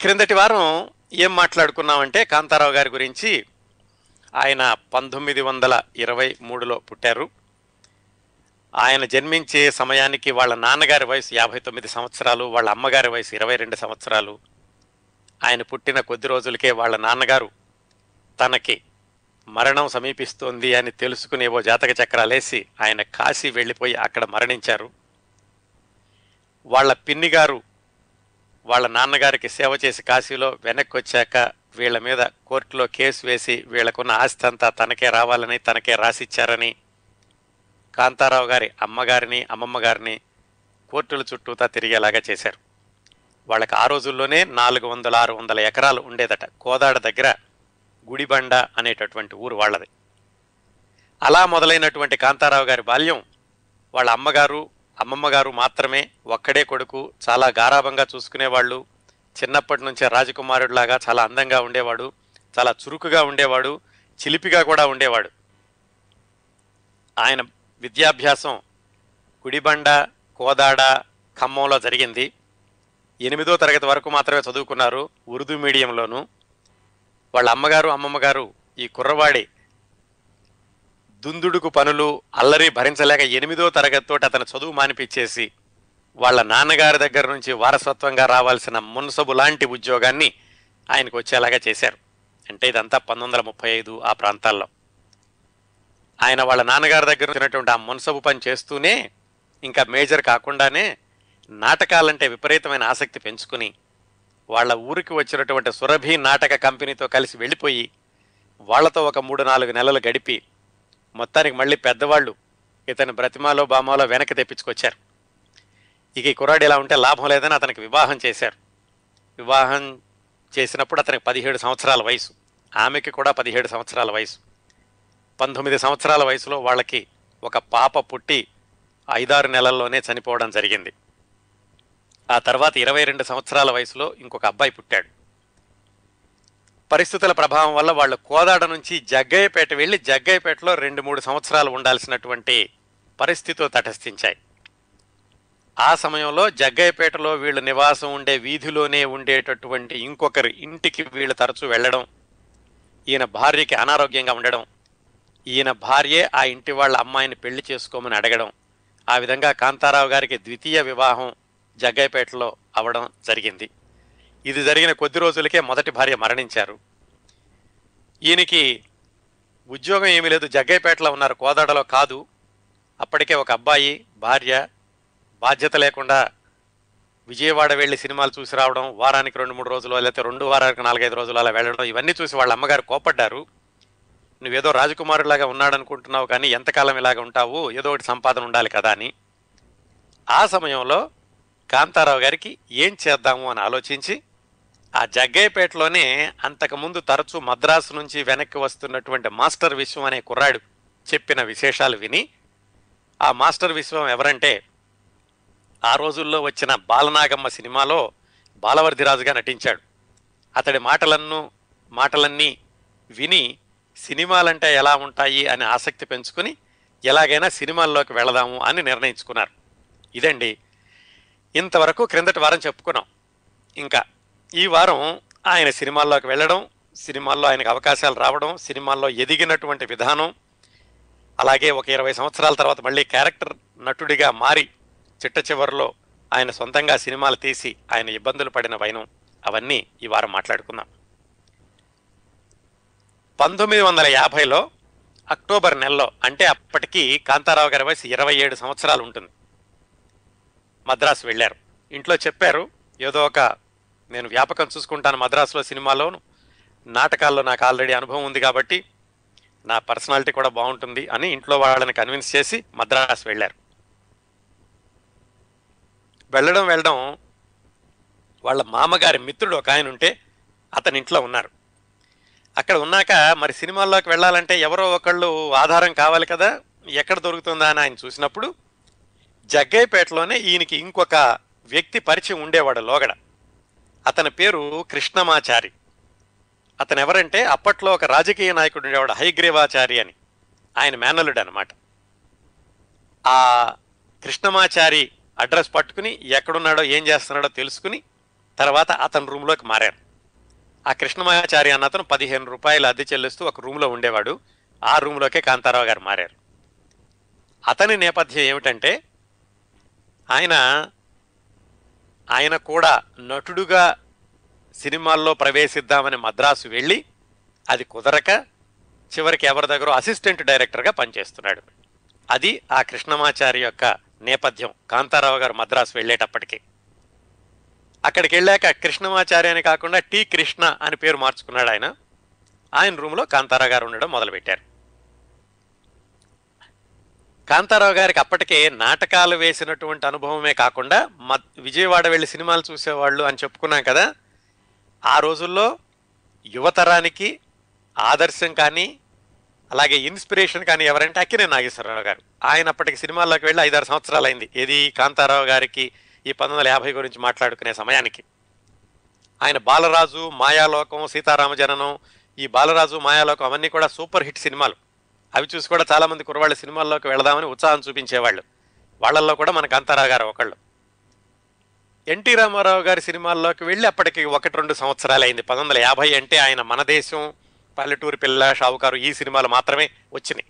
క్రిందటి వారం ఏం మాట్లాడుకున్నామంటే కాంతారావు గారి గురించి. ఆయన 1923లో పుట్టారు. ఆయన జన్మించే సమయానికి వాళ్ళ నాన్నగారి వయసు 59 సంవత్సరాలు, వాళ్ళ అమ్మగారి వయసు 22 సంవత్సరాలు. ఆయన పుట్టిన కొద్ది రోజులకే వాళ్ళ నాన్నగారు తనకి మరణం సమీపిస్తోంది అని తెలుసుకునేవో జాతక చక్రాలేసి ఆయన కాశీ వెళ్ళిపోయి అక్కడ మరణించారు. వాళ్ళ పిన్ని గారు వాళ్ళ నాన్నగారికి సేవ చేసి కాశీలో వెనక్కి వచ్చాక వీళ్ళ మీద కోర్టులో కేసు వేసి వీళ్ళకున్న ఆస్తి అంతా తనకే రావాలని, తనకే రాసిచ్చారని కాంతారావు గారి అమ్మగారిని అమ్మమ్మ గారిని కోర్టుల చుట్టూతా తిరిగేలాగా చేశారు. వాళ్ళకి ఆ రోజుల్లోనే 400-600 ఎకరాలు ఉండేదట. కోదాడ దగ్గర గుడిబండ అనేటటువంటి ఊరు వాళ్ళది. అలా మొదలైనటువంటి కాంతారావు గారి బాల్యం వాళ్ళ అమ్మగారు అమ్మమ్మ గారు మాత్రమే, ఒక్కడే కొడుకు, చాలా గారాబంగా చూసుకునేవాళ్ళు. చిన్నప్పటి నుంచే రాజకుమారుడిలాగా చాలా అందంగా ఉండేవాడు, చాలా చురుకుగా ఉండేవాడు, చిలిపిగా కూడా ఉండేవాడు. ఆయన విద్యాభ్యాసం గుడిబండ, కోదాడ, ఖమ్మంలో జరిగింది. 8వ తరగతి వరకు మాత్రమే చదువుకున్నారు, ఉర్దూ మీడియంలోను. వాళ్ళ అమ్మగారు అమ్మమ్మ గారు ఈ కుర్రవాడి దుందుడుకు పనులు అల్లరి భరించలేక 8వ తరగతితో అతను చదువు మానిపించేసి వాళ్ళ నాన్నగారి దగ్గర నుంచి వారసత్వంగా రావాల్సిన మున్సబు లాంటి ఉద్యోగాన్ని ఆయనకు వచ్చేలాగా చేశారు. అంటే ఇదంతా 1935 ఆ ప్రాంతాల్లో. ఆయన వాళ్ళ నాన్నగారి దగ్గర వచ్చినటువంటి ఆ మున్సబు పని చేస్తూనే ఇంకా మేజర్ కాకుండానే నాటకాలంటే విపరీతమైన ఆసక్తి పెంచుకుని వాళ్ళ ఊరికి వచ్చినటువంటి సురభి నాటక కంపెనీతో కలిసి వెళ్ళిపోయి వాళ్లతో ఒక 3-4 నెలలు గడిపి మొత్తానికి మళ్ళీ పెద్దవాళ్ళు ఇతని బ్రతిమాలో బామాలో వెనక్కి తెప్పించుకొచ్చారు. ఇక ఈ కుర్రాడు ఇలా ఉంటే లాభం లేదని అతనికి వివాహం చేశారు. వివాహం చేసినప్పుడు అతనికి 17 సంవత్సరాల వయసు, ఆమెకి కూడా 17 సంవత్సరాల వయసు. 19 సంవత్సరాల వయసులో వాళ్ళకి ఒక పాప పుట్టి 5-6 నెలల్లోనే చనిపోవడం జరిగింది. ఆ తర్వాత 22 సంవత్సరాల వయసులో ఇంకొక అబ్బాయి పుట్టాడు. పరిస్థితుల ప్రభావం వల్ల వాళ్ళు కోదాడ నుంచి జగ్గయ్యపేట వెళ్ళి జగ్గయ్యపేటలో 2-3 సంవత్సరాలు ఉండాల్సినటువంటి పరిస్థితులు తటస్థించాయి. ఆ సమయంలో జగ్గయ్యపేటలో వీళ్ళు నివాసం ఉండే వీధిలోనే ఉండేటటువంటి ఇంకొకరి ఇంటికి వీళ్ళు తరచూ వెళ్ళడం, ఈయన భార్యకి అనారోగ్యంగా ఉండడం, ఈయన భార్యే ఆ ఇంటి వాళ్ళ అమ్మాయిని పెళ్లి చేసుకోమని అడగడం, ఆ విధంగా కాంతారావు గారికి ద్వితీయ వివాహం జగ్గయ్యపేటలో అవడం జరిగింది. ఇది జరిగిన కొద్ది రోజులకే మొదటి భార్య మరణించారు. ఈయనకి ఉద్యోగం ఏమీ లేదు, జగ్గయ్యపేటలో ఉన్నారు, కోదాడలో కాదు. అప్పటికే ఒక అబ్బాయి, భార్య, బాధ్యత లేకుండా విజయవాడ వెళ్ళి సినిమాలు చూసి రావడం, వారానికి 2-3 రోజులు లేకపోతే 2 వారానికి 4-5 రోజులు అలా వెళ్ళడం, ఇవన్నీ చూసి వాళ్ళ అమ్మగారు కోపడ్డారు. నువ్వేదో రాజకుమారులాగా ఉన్నాడనుకుంటున్నావు కానీ ఎంతకాలం ఇలాగ ఉంటావు, ఏదో ఒకటి సంపాదన ఉండాలి కదా అని. ఆ సమయంలో కాంతారావు గారికి ఏం చేద్దాము అని ఆలోచించి ఆ జగ్గయ్యపేటలోనే అంతకుముందు తరచూ మద్రాసు నుంచి వెనక్కి వస్తున్నటువంటి మాస్టర్ విశ్వం అనే కుర్రాడు చెప్పిన విశేషాలు విని, ఆ మాస్టర్ విశ్వం ఎవరంటే ఆ రోజుల్లో వచ్చిన బాలనాగమ్మ సినిమాలో బాలవర్ధిరాజుగా నటించాడు. అతడి మాటలన్నీ విని సినిమాలంటే ఎలా ఉంటాయి అని ఆసక్తి పెంచుకుని ఎలాగైనా సినిమాల్లోకి వెళదాము అని నిర్ణయించుకున్నారు. ఇదండి ఇంతవరకు క్రిందటి వారం చెప్పుకున్నాం. ఇంకా ఈ వారం ఆయన సినిమాల్లోకి వెళ్ళడం, సినిమాల్లో ఆయనకు అవకాశాలు రావడం, సినిమాల్లో ఎదిగినటువంటి విధానం, అలాగే ఒక 20 సంవత్సరాల తర్వాత మళ్ళీ క్యారెక్టర్ నటుడిగా మారి చిట్ట చివరిలో ఆయన సొంతంగా సినిమాలు తీసి ఆయన ఇబ్బందులు పడిన వైనం, అవన్నీ ఈ వారం మాట్లాడుకుందాం. 1950లో అక్టోబర్ నెలలో, అంటే అప్పటికి కాంతారావు గారి వయసు 27 సంవత్సరాలు ఉంటుంది, మద్రాసు వెళ్ళారు. ఇంట్లో చెప్పారు, ఏదో ఒక నేను వ్యాపకం చూసుకుంటాను మద్రాసులో, సినిమాలోను నాటకాల్లో నాకు ఆల్రెడీ అనుభవం ఉంది కాబట్టి నా పర్సనాలిటీ కూడా బాగుంటుంది అని ఇంట్లో వాళ్ళని కన్విన్స్ చేసి మద్రాసు వెళ్ళారు. వెళ్ళడం వాళ్ళ మామగారి మిత్రుడు ఒక ఆయన ఉంటే అతని ఇంట్లో ఉన్నారు. అక్కడ ఉన్నాక మరి సినిమాల్లోకి వెళ్ళాలంటే ఎవరో ఒకళ్ళు ఆధారం కావాలి కదా, ఎక్కడ దొరుకుతుందా అని ఆయన చూసినప్పుడు జగ్గయ్యపేటలోనే ఈయనకి ఇంకొక వ్యక్తి పరిచయం ఉండేవాడు లోగడ. అతని పేరు కృష్ణమాచారి. అతను ఎవరంటే అప్పట్లో ఒక రాజకీయ నాయకుడు ఉండేవాడు, హైగ్రీవాచారి అని, ఆయన మేనల్లుడు అనమాట. ఆ కృష్ణమాచారి అడ్రస్ పట్టుకుని ఎక్కడున్నాడో ఏం చేస్తున్నాడో తెలుసుకుని తర్వాత అతని రూమ్లోకి మారారు. ఆ కృష్ణమాచారి అన్న అతను 15 రూపాయలు అద్దె చెల్లిస్తూ ఒక రూమ్లో ఉండేవాడు. ఆ రూమ్లోకే కాంతారావు గారు మారారు. అతని నేపథ్యం ఏమిటంటే ఆయన ఆయన కూడా నటుడుగా సినిమాల్లో ప్రవేశిద్దామని మద్రాసు వెళ్ళి అది కుదరక చివరికి ఎవరి దగ్గర అసిస్టెంట్ డైరెక్టర్గా పనిచేస్తున్నాడు. అది ఆ కృష్ణమాచారి యొక్క నేపథ్యం. కాంతారావు గారు మద్రాసు వెళ్ళేటప్పటికి అక్కడికి వెళ్ళాక కృష్ణమాచారి అని కాకుండా టి కృష్ణ అని పేరు మార్చుకున్నాడు ఆయన. ఆయన రూమ్లో కాంతారావు గారు ఉండడం మొదలుపెట్టారు. కాంతారావు గారికి అప్పటికే నాటకాలు వేసినటువంటి అనుభవమే కాకుండా విజయవాడ వెళ్ళి సినిమాలు చూసేవాళ్ళు అని చెప్పుకున్నాం కదా. ఆ రోజుల్లో యువతరానికి ఆదర్శం కానీ అలాగే ఇన్స్పిరేషన్ కానీ ఎవరంటే అక్కినేని నాగేశ్వరరావు గారు. ఆయన అప్పటికి సినిమాల్లోకి వెళ్ళి 5-6 సంవత్సరాలు అయింది. ఏది కాంతారావు గారికి ఈ 1950 గురించి మాట్లాడుకునే సమయానికి. ఆయన బాలరాజు, మాయాలోకం, సీతారామజననం, ఈ బాలరాజు, మాయాలోకం అవన్నీ కూడా సూపర్ హిట్ సినిమాలు. అవి చూసి కూడా చాలామంది కుర్రవాళ్ళు సినిమాల్లోకి వెళదామని ఉత్సాహం చూపించేవాళ్ళు. వాళ్ళల్లో కూడా మన కాంతారావు గారు ఒకళ్ళు. ఎన్టీ రామారావు గారి సినిమాల్లోకి వెళ్ళి అప్పటికి 1-2 సంవత్సరాలు అయింది. 1950 అంటే ఆయన మన దేశం, పల్లెటూరు పిల్ల, షావుకారు ఈ సినిమాలు మాత్రమే వచ్చినాయి.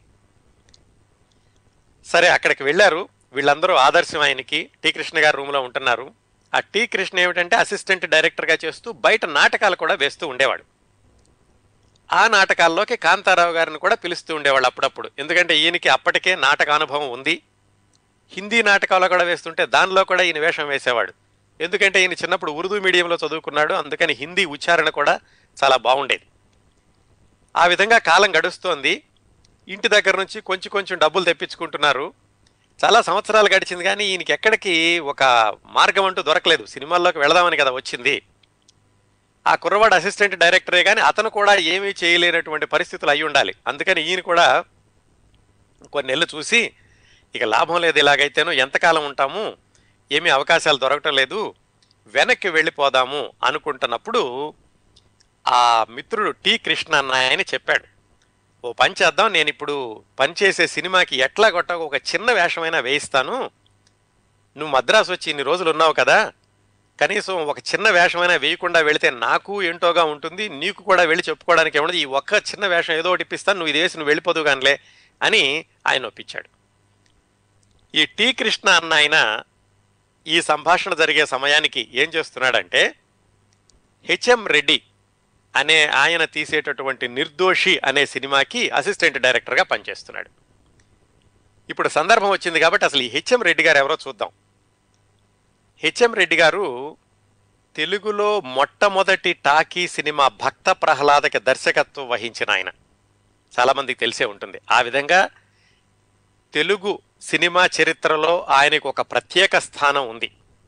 సరే అక్కడికి వెళ్ళారు. వీళ్ళందరూ ఆదర్శం ఆయనకి. టి కృష్ణ గారు రూమ్లో ఉంటున్నారు. ఆ టి కృష్ణ ఏమిటంటే అసిస్టెంట్ డైరెక్టర్గా చేస్తూ బయట నాటకాలు కూడా వేస్తూ ఉండేవాడు. ఆ నాటకాల్లోకి కాంతారావు గారిని కూడా పిలుస్తూ ఉండేవాళ్ళు అప్పుడప్పుడు. ఎందుకంటే ఈయనకి అప్పటికే నాటక అనుభవం ఉంది. హిందీ నాటకాలు కూడా వేస్తుంటే దానిలో కూడా ఈయన వేషం వేసేవాడు. ఎందుకంటే ఈయన చిన్నప్పుడు ఉర్దూ మీడియంలో చదువుకున్నాడు. అందుకని హిందీ ఉచ్చారణ కూడా చాలా బాగుండేది. ఆ విధంగా కాలం గడుస్తోంది. ఇంటి దగ్గర నుంచి కొంచెం కొంచెం డబ్బులు తెప్పించుకుంటున్నారు. చాలా సంవత్సరాలు గడిచింది కానీ ఈయనకి ఎక్కడికి ఒక మార్గం అంటూ దొరకలేదు. సినిమాల్లోకి వెళదామని కదా వచ్చింది. ఆ కుర్రవాడు అసిస్టెంట్ డైరెక్టరే కానీ అతను కూడా ఏమీ చేయలేనటువంటి పరిస్థితులు అయి ఉండాలి. అందుకని ఈయన కూడా కొన్ని నెలలు చూసి ఇక లాభం లేదు, ఇలాగైతేనో ఎంతకాలం ఉంటాము, ఏమీ అవకాశాలు దొరకటం లేదు, వెనక్కి వెళ్ళిపోదాము అనుకుంటున్నప్పుడు ఆ మిత్రుడు టి కృష్ణ అన్న ఆయన చెప్పాడు, ఓ పని చేద్దాం, నేను ఇప్పుడు పనిచేసే సినిమాకి ఎట్లా కొట్ట ఒక చిన్న వేషమైనా వేయిస్తాను, నువ్వు మద్రాసు వచ్చి ఇన్ని రోజులు ఉన్నావు కదా, కనీసం ఒక చిన్న వేషమైనా వేయకుండా వెళితే నాకు ఏంటోగా ఉంటుంది, నీకు కూడా వెళ్ళి చెప్పుకోవడానికి ఏముండదు, ఈ ఒక్క చిన్న వేషం ఏదో ఒకటి ఇప్పిస్తాను, నువ్వు ఇది వేసి నువ్వు వెళ్ళిపోదు కానిలే అని ఆయన ఒప్పించాడు. ఈ టి కృష్ణ అన్న ఆయన ఈ సంభాషణ జరిగే సమయానికి ఏం చేస్తున్నాడంటే హెచ్ఎం రెడ్డి అనే ఆయన తీసేటటువంటి నిర్దోషి అనే సినిమాకి అసిస్టెంట్ డైరెక్టర్గా పనిచేస్తున్నాడు. ఇప్పుడు సందర్భం వచ్చింది కాబట్టి అసలు ఈ హెచ్ఎం రెడ్డి గారు ఎవరో చూద్దాం. హెచ్ఎం రెడ్డి గారు తెలుగులో మొట్టమొదటి టాకీ సినిమా భక్త ప్రహ్లాదకి దర్శకత్వం వహించిన ఆయన. చాలామందికి తెలిసే ఉంటుంది. ఆ విధంగా తెలుగు సినిమా చరిత్రలో ఆయనకు ఒక ప్రత్యేక స్థానం ఉంది.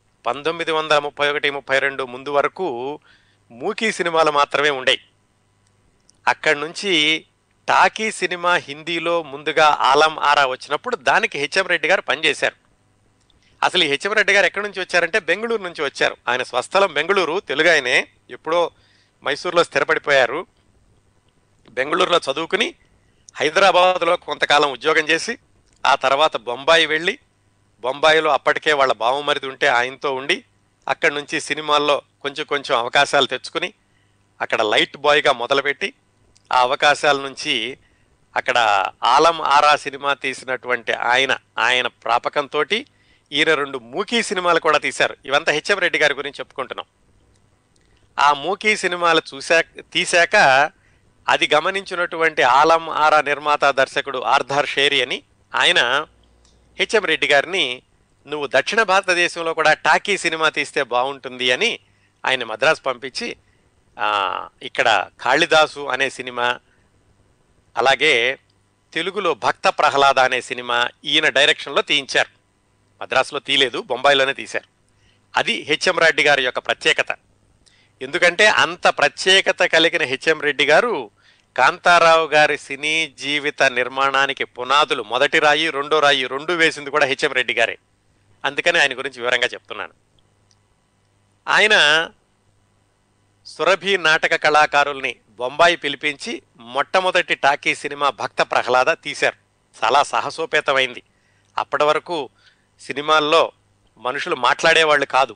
1931-32 ముందు వరకు మూకీ సినిమాలు మాత్రమే ఉండేవి. అక్కడి నుంచి టాకీ సినిమా హిందీలో ముందుగా ఆలం ఆరా వచ్చినప్పుడు దానికి హెచ్ఎం రెడ్డి గారు పనిచేశారు. అసలు ఈ హెచ్ఎం రెడ్డి గారు ఎక్కడి నుంచి వచ్చారంటే బెంగళూరు నుంచి వచ్చారు. ఆయన స్వస్థలం బెంగళూరు, తెలుగు ఆయనే, ఎప్పుడో మైసూరులో స్థిరపడిపోయారు. బెంగళూరులో చదువుకుని హైదరాబాద్లో కొంతకాలం ఉద్యోగం చేసి ఆ తర్వాత బొంబాయి వెళ్ళి బొంబాయిలో అప్పటికే వాళ్ళ బావమరిది ఉంటే ఆయనతో ఉండి అక్కడి నుంచి సినిమాల్లో కొంచెం కొంచెం అవకాశాలు తెచ్చుకుని అక్కడ లైట్ బాయ్గా మొదలుపెట్టి ఆ అవకాశాల నుంచి అక్కడ ఆలం ఆరా సినిమా తీసినటువంటి ఆయన ప్రాపకంతో ఈయన 2 మూకీ సినిమాలు కూడా తీశారు. ఇవంతా హెచ్ఎం రెడ్డి గారి గురించి చెప్పుకుంటున్నాం. ఆ మూకీ సినిమాలు తీశాక అది గమనించినటువంటి ఆలం ఆరా నిర్మాత దర్శకుడు ఆర్థర్ షేరీ అని ఆయన హెచ్ఎం రెడ్డి గారిని నువ్వు దక్షిణ భారతదేశంలో కూడా టాకీ సినిమా తీస్తే బాగుంటుంది అని ఆయన మద్రాసు పంపించి ఇక్కడ కాళిదాసు అనే సినిమా, అలాగే తెలుగులో భక్త ప్రహ్లాద అనే సినిమా ఈయన డైరెక్షన్లో తీయించారు. మద్రాసులో తీయలేదు, బొంబాయిలోనే తీశారు. అది హెచ్ఎం రెడ్డి గారి యొక్క ప్రత్యేకత. ఎందుకంటే అంత ప్రత్యేకత కలిగిన హెచ్ఎం రెడ్డి గారు కాంతారావు గారి సినీ జీవిత నిర్మాణానికి పునాదులు, మొదటి రాయి రెండో రాయి రెండు వేసింది కూడా హెచ్ఎం రెడ్డి గారే. అందుకని ఆయన గురించి వివరంగా చెప్తున్నాను. ఆయన సురభి నాటక కళాకారుల్ని బొంబాయి పిలిపించి మొట్టమొదటి టాకీ సినిమా భక్త ప్రహ్లాద తీశారు. చాలా సాహసోపేతమైంది. అప్పటి వరకు సినిమాల్లో మనుషులు మాట్లాడేవాళ్ళు కాదు,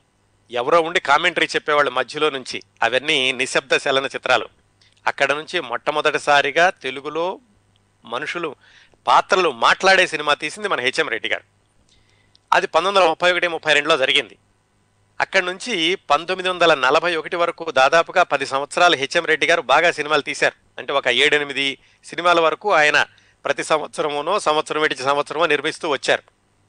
ఎవరో ఉండి కామెంటరీ చెప్పేవాళ్ళు మధ్యలో నుంచి. అవన్నీ నిశ్శబ్ద చలన చిత్రాలు. అక్కడ నుంచి మొట్టమొదటిసారిగా తెలుగులో మనుషులు పాత్రలు మాట్లాడే సినిమా తీసింది మన హెచ్ఎం రెడ్డి గారు. అది 1931, 32లో జరిగింది. అక్కడి నుంచి 1941 వరకు దాదాపుగా 10 సంవత్సరాలు హెచ్ఎం రెడ్డి గారు బాగా సినిమాలు తీశారు. అంటే ఒక 7-8 సినిమాల వరకు ఆయన ప్రతి సంవత్సరమునో సంవత్సరం విడిచి సంవత్సరమో నిర్మిస్తూ వచ్చారు.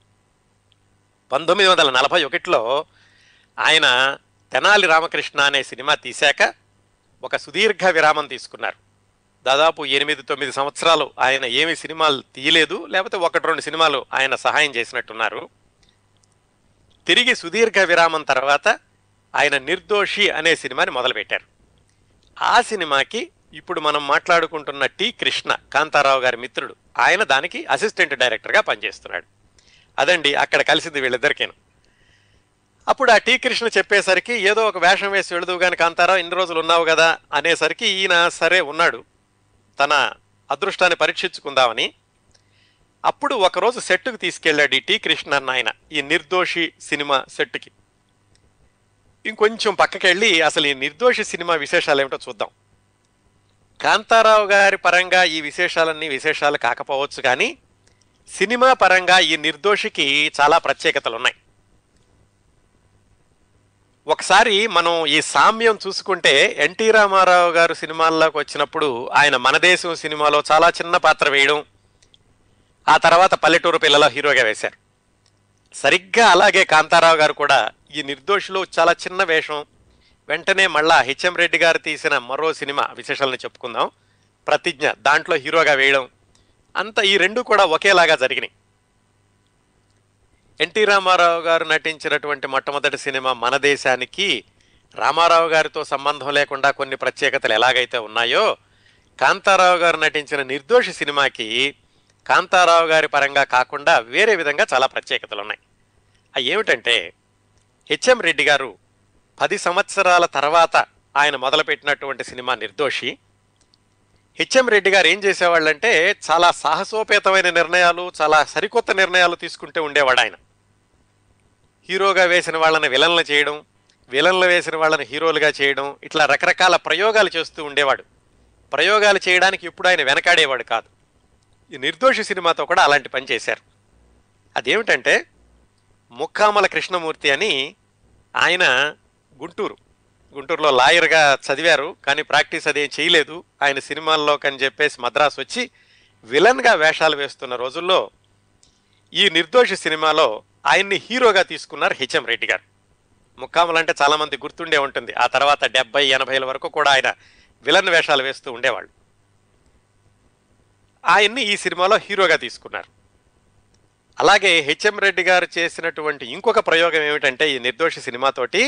1941లో ఆయన తెనాలి రామకృష్ణ అనే సినిమా తీశాక ఒక సుదీర్ఘ విరామం తీసుకున్నారు. దాదాపు 8-9 సంవత్సరాలు ఆయన ఏమి సినిమాలు తీయలేదు, లేకపోతే 1-2 సినిమాలు ఆయన సహాయం చేసినట్టున్నారు. తిరిగి సుదీర్ఘ విరామం తర్వాత ఆయన నిర్దోషి అనే సినిమాని మొదలుపెట్టారు. ఆ సినిమాకి ఇప్పుడు మనం మాట్లాడుకుంటున్న టి కృష్ణ, కాంతారావు గారి మిత్రుడు, ఆయన దానికి అసిస్టెంట్ డైరెక్టర్గా పనిచేస్తున్నాడు. అదండి అక్కడ కలిసింది వీళ్ళిద్దరికేను. అప్పుడు ఆ టి కృష్ణ చెప్పేసరికి ఏదో ఒక వేషం వేసి వెళదు కానీ కాంతారావు ఇన్ని రోజులు ఉన్నావు కదా అనేసరికి ఈయన సరే ఉన్నాడు, తన అదృష్టాన్ని పరీక్షించుకుందామని. అప్పుడు ఒకరోజు సెట్కి తీసుకెళ్ళాడు ఈ టి కృష్ణ అన్న ఆయన, ఈ నిర్దోషి సినిమా సెట్కి. ఇంకొంచెం పక్కకెళ్ళి అసలు ఈ నిర్దోషి సినిమా విశేషాలు ఏమిటో చూద్దాం. కాంతారావు గారి పరంగా ఈ విశేషాలన్నీ విశేషాలు కాకపోవచ్చు, కానీ సినిమా పరంగా ఈ నిర్దోషికి చాలా ప్రత్యేకతలు ఉన్నాయి. ఒకసారి మనం ఈ సామ్యం చూసుకుంటే ఎన్టీ రామారావు గారు సినిమాల్లోకి వచ్చినప్పుడు ఆయన మన దేశం సినిమాలో చాలా చిన్న పాత్ర వేయడం, ఆ తర్వాత పల్లెటూరు పిల్లలో హీరోగా వేశారు. సరిగ్గా అలాగే కాంతారావు గారు కూడా ఈ నిర్దోషిలో చాలా చిన్న వేషం, వెంటనే మళ్ళా హెచ్ఎం రెడ్డి గారు తీసిన మరో సినిమా విశేషాలను చెప్పుకుందాం, ప్రతిజ్ఞ, దాంట్లో హీరోగా వేయడం, అంత ఈ రెండు కూడా ఒకేలాగా జరిగినాయి. ఎన్టీ రామారావు గారు నటించినటువంటి మొట్టమొదటి సినిమా మన దేశానికి రామారావు గారితో సంబంధం లేకుండా కొన్ని ప్రత్యేకతలు ఎలాగైతే ఉన్నాయో, కాంతారావు గారు నటించిన నిర్దోషి సినిమాకి కాంతారావు గారి పరంగా కాకుండా వేరే విధంగా చాలా ప్రత్యేకతలు ఉన్నాయి. అవి ఏమిటంటే, హెచ్ఎం రెడ్డి గారు 10 సంవత్సరాల తర్వాత ఆయన మొదలుపెట్టినటువంటి సినిమా నిర్దోషి. హెచ్ఎం రెడ్డి గారు ఏం చేసేవాళ్ళంటే చాలా సాహసోపేతమైన నిర్ణయాలు, చాలా సరికొత్త నిర్ణయాలు తీసుకుంటూ ఉండేవాడు ఆయన. హీరోగా వేసిన వాళ్ళని విలన్లు చేయడం, విలన్లు వేసిన వాళ్ళని హీరోలుగా చేయడం, ఇట్లా రకరకాల ప్రయోగాలు చేస్తూ ఉండేవాడు. ప్రయోగాలు చేయడానికి ఇప్పుడు ఆయన వెనకాడేవాడు కాదు. ఈ నిర్దోషి సినిమాతో కూడా అలాంటి పని చేశారు. అదేమిటంటే, ముక్కామల కృష్ణమూర్తి అని ఆయన గుంటూరులో లాయర్గా చదివారు, కానీ ప్రాక్టీస్ అదేం చేయలేదు. ఆయన సినిమాల్లోకని చెప్పేసి మద్రాసు వచ్చి విలన్గా వేషాలు వేస్తున్న రోజుల్లో ఈ నిర్దోషి సినిమాలో ఆయన్ని హీరోగా తీసుకున్నారు హెచ్ఎం రెడ్డి గారు. ముక్కామల అంటే చాలామంది గుర్తుండే ఉంటుంది. ఆ తర్వాత 70-80ల వరకు కూడా ఆయన విలన్ వేషాలు వేస్తూ ఉండేవాళ్ళు. ఆయన్ని ఈ సినిమాలో హీరోగా తీసుకున్నారు. అలాగే హెచ్ఎం రెడ్డి గారు చేసినటువంటి ఇంకొక ప్రయోగం ఏమిటంటే, ఈ నిర్దోషి సినిమాతోటి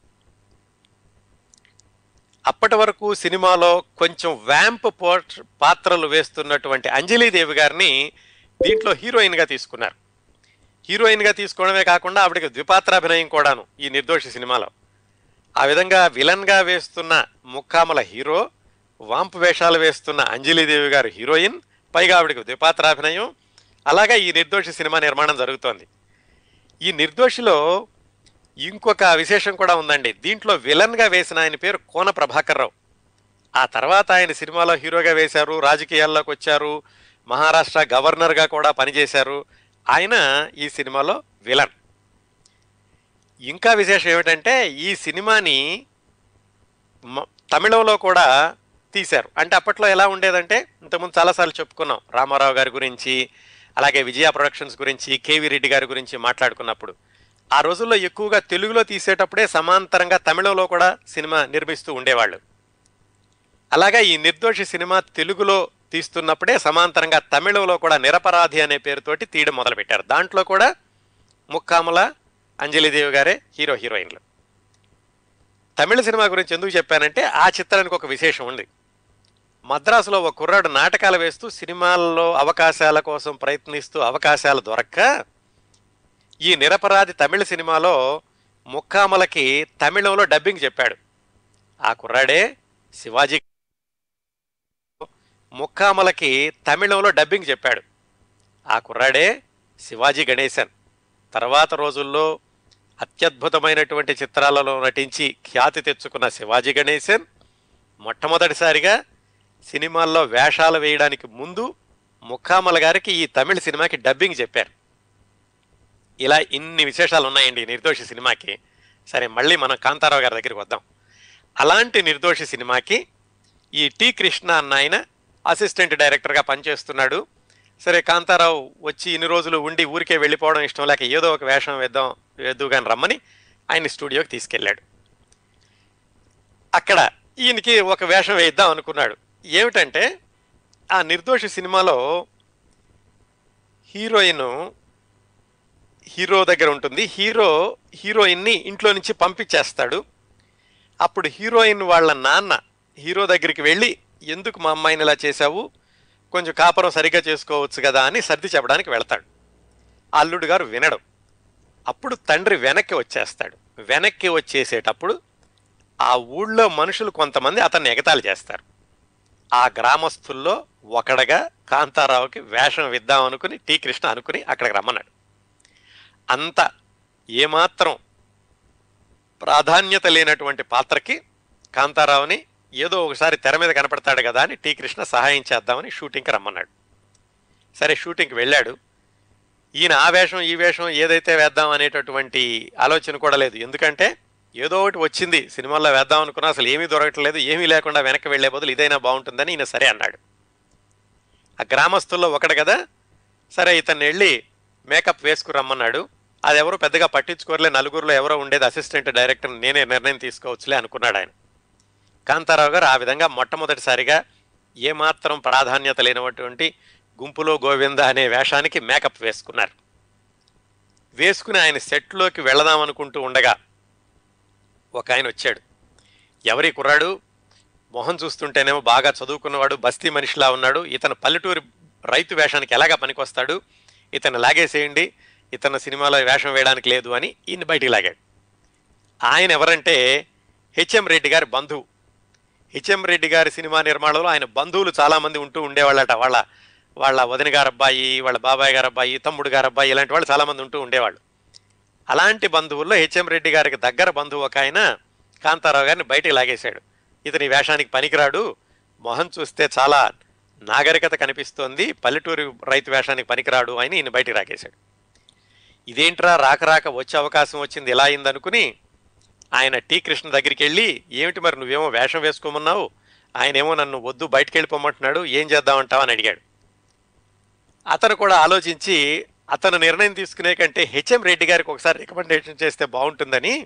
అప్పటి వరకు సినిమాలో కొంచెం వ్యాంప్ పాత్రలు వేస్తున్నటువంటి అంజలీదేవి గారిని దీంట్లో హీరోయిన్గా తీసుకున్నారు. హీరోయిన్గా తీసుకోవడమే కాకుండా ఆవిడకి ద్విపాత్రాభినయం కూడాను ఈ నిర్దోషి సినిమాలో. ఆ విధంగా విలన్గా వేస్తున్న ముక్కామల హీరో, వాంపు వేషాలు వేస్తున్న అంజలీదేవి గారు హీరోయిన్, పైగా ఆవిడకి ద్విపాత్రాభినయం. అలాగా ఈ నిర్దోషి సినిమా నిర్మాణం జరుగుతోంది. ఈ నిర్దోషిలో ఇంకొక విశేషం కూడా ఉందండి. దీంట్లో విలన్గా వేసిన ఆయన పేరు కోన ప్రభాకర్ రావు. ఆ తర్వాత ఆయన సినిమాలో హీరోగా వేశారు, రాజకీయాల్లోకి వచ్చారు, మహారాష్ట్ర గవర్నర్గా కూడా పనిచేశారు. ఆయన ఈ సినిమాలో విలన్. ఇంకా విశేషం ఏమిటంటే, ఈ సినిమాని తమిళంలో కూడా తీశారు. అంటే అప్పట్లో ఎలా ఉండేదంటే, ఇంతకుముందు చాలాసార్లు చెప్పుకున్నాం రామారావు గారి గురించి, అలాగే విజయ ప్రొడక్షన్స్ గురించి, కేవీ రెడ్డి గారి గురించి మాట్లాడుకున్నప్పుడు, ఆ రోజుల్లో ఎక్కువగా తెలుగులో తీసేటప్పుడే సమాంతరంగా తమిళంలో కూడా సినిమా నిర్మిస్తూ ఉండేవాళ్ళు. అలాగా ఈ నిర్దోషి సినిమా తెలుగులో తీస్తున్నప్పుడే సమాంతరంగా తమిళంలో కూడా నిరపరాధి అనే పేరుతోటి తీయడం మొదలుపెట్టారు. దాంట్లో కూడా ముక్కామల, అంజలిదేవి గారే హీరోయిన్లు. తమిళ సినిమా గురించి ఎందుకు చెప్పానంటే, ఆ చిత్రానికి ఒక విశేషం ఉంది. మద్రాసులో ఒక కుర్రాడు నాటకాలు వేస్తూ సినిమాల్లో అవకాశాల కోసం ప్రయత్నిస్తూ అవకాశాలు దొరక్క ఈ నిరపరాధి తమిళ సినిమాలో ముక్కామలకి తమిళంలో డబ్బింగ్ చెప్పాడు. ఆ కుర్రాడే శివాజీ. ముక్కామలకి తమిళంలో డబ్బింగ్ చెప్పాడు. ఆ కుర్రాడే శివాజీ గణేశన్. తర్వాత రోజుల్లో అత్యద్భుతమైనటువంటి చిత్రాలలో నటించి ఖ్యాతి తెచ్చుకున్న శివాజీ గణేశన్ మొట్టమొదటిసారిగా సినిమాల్లో వేషాలు వేయడానికి ముందు ముక్కామల గారికి ఈ తమిళ సినిమాకి డబ్బింగ్ చెప్పారు. ఇలా ఇన్ని విశేషాలు ఉన్నాయండి నిర్దోషి సినిమాకి. సరే, మళ్ళీ మనం కాంతారావు గారి దగ్గరికి వద్దాం. అలాంటి నిర్దోషి సినిమాకి ఈ టి కృష్ణ అన్న ఆయన అసిస్టెంట్ డైరెక్టర్గా పనిచేస్తున్నాడు. సరే, కాంతారావు వచ్చి ఇన్ని రోజులు ఉండి ఊరికే వెళ్ళిపోవడం ఇష్టం లేక ఏదో ఒక వేషం వేద్దుగాని రమ్మని ఆయన స్టూడియోకి తీసుకెళ్ళాడు. అక్కడ ఈయనకి ఒక వేషం వేద్దాం అనుకున్నాడు. ఏమిటంటే ఆ నిర్దోషి సినిమాలో హీరో దగ్గర ఉంటుంది. హీరోయిన్ని ఇంట్లో నుంచి పంపించేస్తాడు. అప్పుడు హీరోయిన్ వాళ్ళ నాన్న హీరో దగ్గరికి వెళ్ళి, ఎందుకు మా అమ్మాయిని ఇలా చేశావు, కొంచెం కాపురం సరిగ్గా చేసుకోవచ్చు కదా అని సర్ది చెప్పడానికి వెళతాడు. అల్లుడు గారు వినడం. అప్పుడు తండ్రి వెనక్కి వచ్చేస్తాడు. వెనక్కి వచ్చేసేటప్పుడు ఆ ఊళ్ళో మనుషులు కొంతమంది అతన్ని ఎగతాళి చేస్తారు. ఆ గ్రామస్తుల్లో ఒకడగా కాంతారావుకి వేషం ఇద్దాం అనుకుని టి కృష్ణ అనుకుని అక్కడికి రమ్మన్నాడు. అంత ఏమాత్రం ప్రాధాన్యత లేనటువంటి పాత్రకి కాంతారావుని ఏదో ఒకసారి తెర మీద కనపడతాడు కదా అని టి కృష్ణ సహాయం చేద్దామని షూటింగ్కి రమ్మన్నాడు. సరే, షూటింగ్కి వెళ్ళాడు. ఈయన ఆ వేషం ఈ వేషం ఏదైతే వేద్దాం అనేటటువంటి ఆలోచన కూడా లేదు. ఎందుకంటే ఏదో ఒకటి వచ్చింది సినిమాల్లో వేద్దాం అనుకున్నా, అసలు ఏమీ దొరకట్లేదు, ఏమీ లేకుండా వెనక్కి వెళ్లే బదులు ఇదైనా బాగుంటుందని ఈయన సరే అన్నాడు. ఆ గ్రామస్తుల్లో ఒకడు కదా, సరే ఇతన్ని వెళ్ళి మేకప్ వేసుకురమ్మన్నాడు. అది ఎవరో పెద్దగా పట్టించుకోరలే, నలుగురిలో ఎవరో ఉండేది అసిస్టెంట్ డైరెక్టర్, నేనే నిర్ణయం తీసుకోవచ్చులే అనుకున్నాడు ఆయన. కాంతారావు గారు ఆ విధంగా మొట్టమొదటిసారిగా ఏమాత్రం ప్రాధాన్యత లేనటువంటి గుంపులో గోవింద అనే వేషానికి మేకప్ వేసుకున్నారు. వేసుకుని ఆయన సెట్లోకి వెళదామనుకుంటూ ఉండగా ఒక ఆయన వచ్చాడు. ఎవరి కుర్రాడు, మొహం చూస్తుంటేనేమో బాగా చదువుకున్నవాడు, బస్తీ మనిషిలా ఉన్నాడు, ఇతను పల్లెటూరి రైతు వేషానికి ఎలాగా పనికొస్తాడు, ఇతను లాగేసేయండి, ఇతను సినిమాలో వేషం వేయడానికి లేదు అని ఈయన బయటికి లాగాడు. ఆయన ఎవరంటే హెచ్ఎం రెడ్డి గారి బంధువు. హెచ్ఎం రెడ్డి గారి సినిమా నిర్మాణంలో ఆయన బంధువులు చాలామంది ఉంటూ ఉండేవాళ్ళట. వాళ్ళ వదిన గారు అబ్బాయి, వాళ్ళ బాబాయ్ గారు అబ్బాయి, తమ్ముడు గారు అబ్బాయి, ఇలాంటి వాళ్ళు చాలామంది ఉంటూ ఉండేవాళ్ళు. అలాంటి బంధువుల్లో హెచ్ఎం రెడ్డి గారికి దగ్గర బంధువు ఒక ఆయన కాంతారావు గారిని బయటికి లాగేశాడు. ఇతని వేషానికి పనికిరాడు, మొహం చూస్తే చాలా నాగరికత కనిపిస్తోంది, పల్లెటూరి రైతు వేషానికి పనికిరాడు అని ఈయన బయటికి లాగేశాడు. ఇదేంట్రా రాక వచ్చే అవకాశం వచ్చింది ఇలా అయిందనుకుని ఆయన టి కృష్ణ దగ్గరికి వెళ్ళి, ఏమిటి మరి నువ్వేమో వేషం వేసుకోమన్నావు, ఆయనేమో నన్ను వద్దు బయటికి వెళ్ళిపోమంటున్నాడు, ఏం చేద్దామంటావు అని అడిగాడు. అతను కూడా ఆలోచించి అతను నిర్ణయం తీసుకునే కంటే హెచ్ఎం రెడ్డి గారికి ఒకసారి రికమెండేషన్ చేస్తే బాగుంటుందని,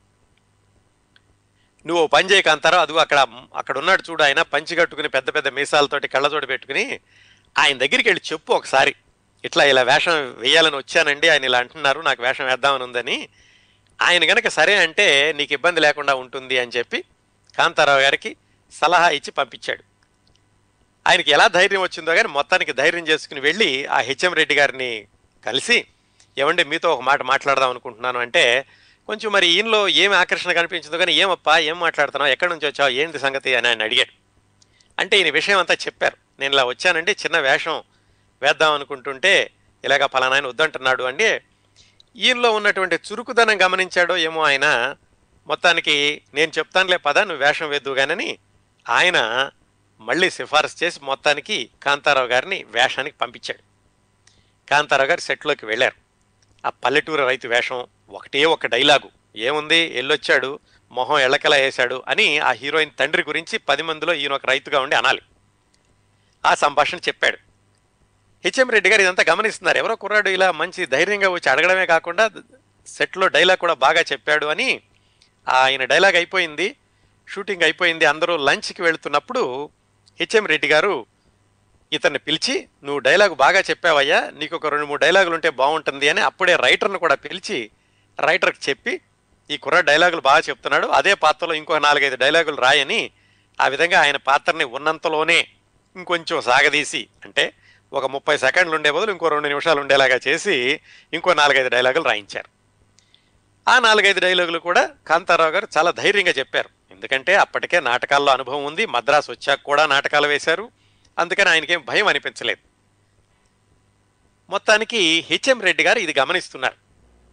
నువ్వు పని చేయ కాంతారావు, అదిగో అక్కడ ఉన్నాడు చూడు, ఆయన పంచి కట్టుకుని పెద్ద పెద్ద మీసాలతోటి కళ్ళజోడు పెట్టుకుని ఆయన దగ్గరికి వెళ్ళి చెప్పు ఒకసారి, ఇట్లా ఇలా వేషం వేయాలని వచ్చానండి, ఆయన ఇలా అంటున్నారు, నాకు వేషం వేద్దామని ఉందని. ఆయన గనక సరే అంటే నీకు ఇబ్బంది లేకుండా ఉంటుంది అని చెప్పి కాంతారావు గారికి సలహా ఇచ్చి పంపించాడు. ఆయనకి ఎలా ధైర్యం వచ్చిందో కానీ మొత్తానికి ధైర్యం చేసుకుని వెళ్ళి ఆ హెచ్ఎం రెడ్డి గారిని కలిసి, ఏమండి మీతో ఒక మాట మాట్లాడదాం అనుకుంటున్నాను అంటే, కొంచెం మరి ఈయనలో ఏమి ఆకర్షణ కనిపించిందో కానీ, ఏమప్పా ఏం మాట్లాడుతున్నావు, ఎక్కడి నుంచి వచ్చావు, ఏంటి సంగతి అని ఆయన అడిగాడు. అంటే ఈయన విషయం అంతా చెప్పారు. నేను ఇలా వచ్చానండి, చిన్న వేషం వేద్దాం అనుకుంటుంటే ఇలాగ పలానా ఆయన వద్దంటున్నాడు అండి. ఈయనలో ఉన్నటువంటి చురుకుదనం గమనించాడో ఏమో ఆయన, మొత్తానికి నేను చెప్తానులే పద నువ్వు వేషం వేద్దుగానని ఆయన మళ్ళీ సిఫారసు చేసి మొత్తానికి కాంతారావు గారిని వేషానికి పంపించాడు. కాంతారావు గారు సెట్లోకి వెళ్ళారు. ఆ పల్లెటూరు రైతు వేషం, ఒకటే ఒక డైలాగు, ఏముంది ఎల్లొచ్చాడు మొహం ఎళ్ళకలా వేశాడు అని ఆ హీరోయిన్ తండ్రి గురించి 10 మందిలో ఈయన ఒక రైతుగా ఉండి అనాలి. ఆ సంభాషణ చెప్పాడు. హెచ్ఎం రెడ్డి గారు ఇదంతా గమనిస్తున్నారు. ఎవరో కుర్రాడు ఇలా మంచి ధైర్యంగా వచ్చి అడగడమే కాకుండా సెట్లో డైలాగ్ కూడా బాగా చెప్పాడు అని. ఆయన డైలాగ్ అయిపోయింది, షూటింగ్ అయిపోయింది, అందరూ లంచ్కి వెళుతున్నప్పుడు హెచ్ఎం రెడ్డి గారు ఇతన్ని పిలిచి, నువ్వు డైలాగు బాగా చెప్పావయ్యా, నీకు ఒక 2-3 డైలాగులు ఉంటే బాగుంటుంది అని అప్పుడే రైటర్ను కూడా పిలిచి రైటర్కి చెప్పి, ఈ కుర్రాడు డైలాగులు బాగా చెప్తున్నాడు, అదే పాత్రలో ఇంకో 4-5 డైలాగులు రాయని ఆ విధంగా ఆయన పాత్రని ఉన్నంతలోనే ఇంకొంచెం సాగదీసి, అంటే ఒక 30 సెకండ్లు ఉండే బదులు ఇంకో 2 నిమిషాలు ఉండేలాగా చేసి ఇంకో 4-5 డైలాగులు రాయించారు. ఆ 4-5 డైలాగులు కూడా కాంతారావు గారు చాలా ధైర్యంగా చెప్పారు. ఎందుకంటే అప్పటికే నాటకాల్లో అనుభవం ఉంది, మద్రాసు వచ్చాక కూడా నాటకాలు వేశారు, అందుకని ఆయనకేం భయం అనిపించలేదు. మొత్తానికి హెచ్ఎం రెడ్డి గారు ఇది గమనిస్తున్నారు.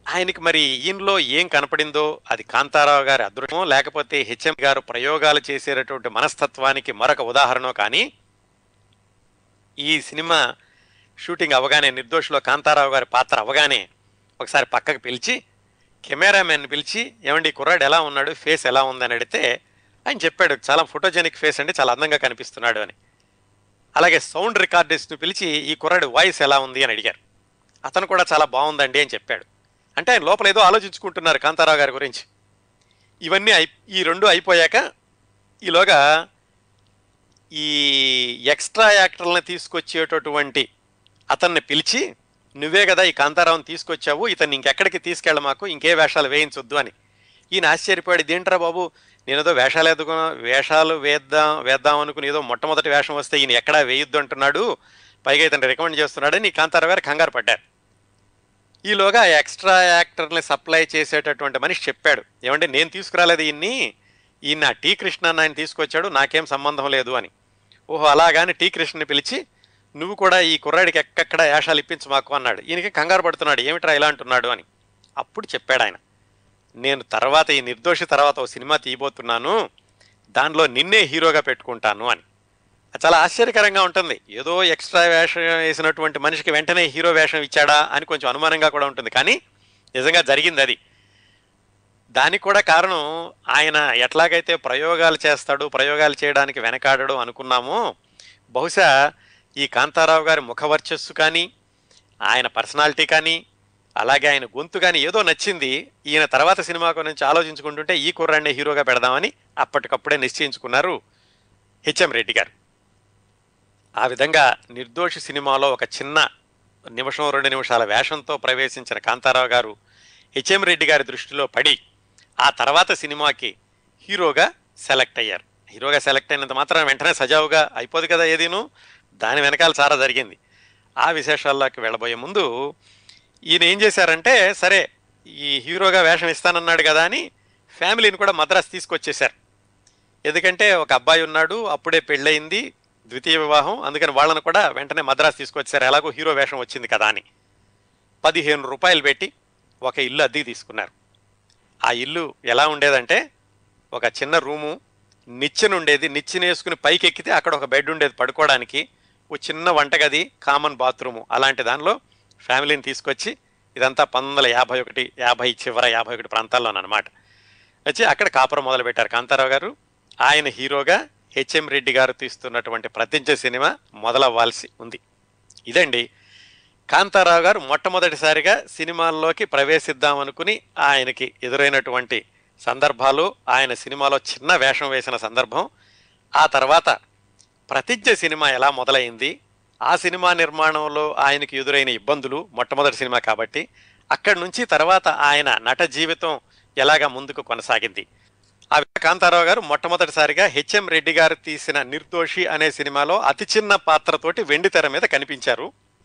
ఆయనకి మరి ఈయనలో ఏం కనపడిందో అది కాంతారావు గారి అదృష్టమో లేకపోతే హెచ్ఎం గారు ప్రయోగాలు చేసేటటువంటి మనస్తత్వానికి మరొక ఉదాహరణో కానీ ఈ సినిమా షూటింగ్ అవగానే నిర్దోషిలో కాంతారావు గారి పాత్ర అవగానే ఒకసారి పక్కకు పిలిచి కెమెరామెన్ పిలిచి ఏమండి కుర్రాడు ఎలా ఉన్నాడు, ఫేస్ ఎలా ఉందని అడిగితే ఆయన చెప్పాడు చాలా ఫోటోజెనిక్ ఫేస్ అండి, చాలా అందంగా కనిపిస్తున్నాడు అని. అలాగే సౌండ్ రికార్డిస్ట్ను పిలిచి ఈ కుర్రాడు వాయిస్ ఎలా ఉంది అని అడిగారు. అతను కూడా చాలా బాగుందండి అని చెప్పాడు. అంటే ఆయన లోపల ఏదో ఆలోచించుకుంటున్నారు కాంతారావు గారి గురించి. ఇవన్నీ ఈ రెండు అయిపోయాక ఈలోగా ఈ ఎక్స్ట్రా యాక్టర్లను తీసుకొచ్చేటటువంటి అతన్ని పిలిచి నువ్వే కదా ఈ కాంతారావుని తీసుకొచ్చావు, ఇతన్ని ఇంకెక్కడికి తీసుకెళ్ళ మాకు, ఇంకే వేషాలు వేయించొద్దు అని. ఈయన ఆశ్చర్యపోయాడు, ఇదేంట్రా బాబు నేనేదో వేషాలు వేద్దాం అనుకుని ఏదో మొట్టమొదటి వేషం వస్తే ఈయన ఎక్కడా వేయొద్దు అంటున్నాడు, పైగా ఇతను రికమెండ్ చేస్తున్నాడని కాంతారావు గారు కంగారు పడ్డారు. ఈలోగా ఎక్స్ట్రా యాక్టర్ని సప్లై చేసేటటువంటి మనిషి చెప్పాడు, ఏమంటే నేను తీసుకురాలేదు ఈయన టీ కృష్ణ అన్న ఆయన తీసుకొచ్చాడు, నాకేం సంబంధం లేదు అని. ఓహో అలాగాని టీ కృష్ణని పిలిచి నువ్వు కూడా ఈ కుర్రాడికి ఎక్కక్కడ వేషాలు ఇప్పించు మాకు అన్నాడు. ఈయనకి కంగారు పడుతున్నాడు, ఏమిట్రా ఇలా అంటున్నాడు అని. అప్పుడు చెప్పాడు ఆయన, నేను తర్వాత ఈ నిర్దోషి తర్వాత ఓ సినిమా తీయబోతున్నాను, దానిలో నిన్నే హీరోగా పెట్టుకుంటాను అని. చాలా ఆశ్చర్యకరంగా ఉంటుంది. ఏదో ఎక్స్ట్రా వేషం వేసినటువంటి మనిషికి వెంటనే హీరో వేషం ఇచ్చాడా అని కొంచెం అనుమానంగా కూడా ఉంటుంది, కానీ నిజంగా జరిగింది అది. దానికి కూడా కారణం ఆయన ఎట్లాగైతే ప్రయోగాలు చేస్తాడు, ప్రయోగాలు చేయడానికి వెనకాడడు అనుకున్నామో, బహుశా ఈ కాంతారావు గారి ముఖవర్చస్సు కానీ ఆయన పర్సనాలిటీ కానీ అలాగే ఆయన గొంతు కానీ ఏదో నచ్చింది. ఈయన తర్వాత సినిమా గురించి ఆలోచించుకుంటుంటే ఈ కుర్రాడిని హీరోగా పెడదామని అప్పటికప్పుడే నిశ్చయించుకున్నారు హెచ్ఎం రెడ్డి గారు. ఆ విధంగా నిర్దోషి సినిమాలో ఒక చిన్న నిమిషం 2 నిమిషాల వేషంతో ప్రవేశించిన కాంతారావు గారు హెచ్ఎం రెడ్డి గారి దృష్టిలో పడి ఆ తర్వాత సినిమాకి హీరోగా సెలెక్ట్ అయ్యారు. హీరోగా సెలెక్ట్ అయినంత మాత్రం వెంటనే సజావుగా అయిపోదు కదా ఏదీను, దాని వెనకాల చాలా జరిగింది. ఆ విశేషాల్లోకి వెళ్ళబోయే ముందు ఈయన ఏం చేశారంటే, సరే ఈ హీరోగా వేషం ఇస్తానన్నాడు కదా అని ఫ్యామిలీని కూడా మద్రాసు తీసుకొచ్చేశారు. ఎందుకంటే ఒక అబ్బాయి ఉన్నాడు, అప్పుడే పెళ్ళయింది, ద్వితీయ వివాహం, అందుకని వాళ్ళను కూడా వెంటనే మద్రాసు తీసుకొచ్చారు, ఎలాగో హీరో వేషం వచ్చింది కదా అని. 15 రూపాయలు పెట్టి ఒక ఇల్లు అద్దెకి తీసుకున్నారు. ఆ ఇల్లు ఎలా ఉండేదంటే ఒక చిన్న రూము, నిచ్చెన ఉండేది, నిచ్చెన వేసుకుని పైకి ఎక్కితే అక్కడ ఒక బెడ్ ఉండేది పడుకోవడానికి, ఓ చిన్న వంటగది, కామన్ బాత్రూము, అలాంటి దానిలో ఫ్యామిలీని తీసుకొచ్చి ఇదంతా 1951 50 చివర 51 ప్రాంతాల్లోనమాట వచ్చి అక్కడ కాపురం మొదలుపెట్టారు కాంతారావు గారు. ఆయన హీరోగా హెచ్ఎం రెడ్డి గారు తీస్తున్నటువంటి ప్రతిజ్ఞ సినిమా మొదలవ్వాల్సి ఉంది. ఇదండి కాంతారావు గారు మొట్టమొదటిసారిగా సినిమాల్లోకి ప్రవేశిద్దామనుకుని ఆయనకి ఎదురైనటువంటి సందర్భాలు, ఆయన సినిమాలో చిన్న వేషం వేసిన సందర్భం, ఆ తర్వాత ప్రతిజ్ఞ సినిమా ఎలా మొదలైంది, ఆ సినిమా నిర్మాణంలో ఆయనకి ఎదురైన ఇబ్బందులు, మొట్టమొదటి సినిమా కాబట్టి అక్కడి నుంచి తర్వాత ఆయన నట జీవితం ఎలాగా ముందుకు కొనసాగింది. ఆ కాంతారావు గారు మొట్టమొదటిసారిగా హెచ్ఎం రెడ్డి గారు తీసిన నిర్దోషి అనే సినిమాలో అతి చిన్న పాత్రతోటి వెండి తెర మీద కనిపించారు.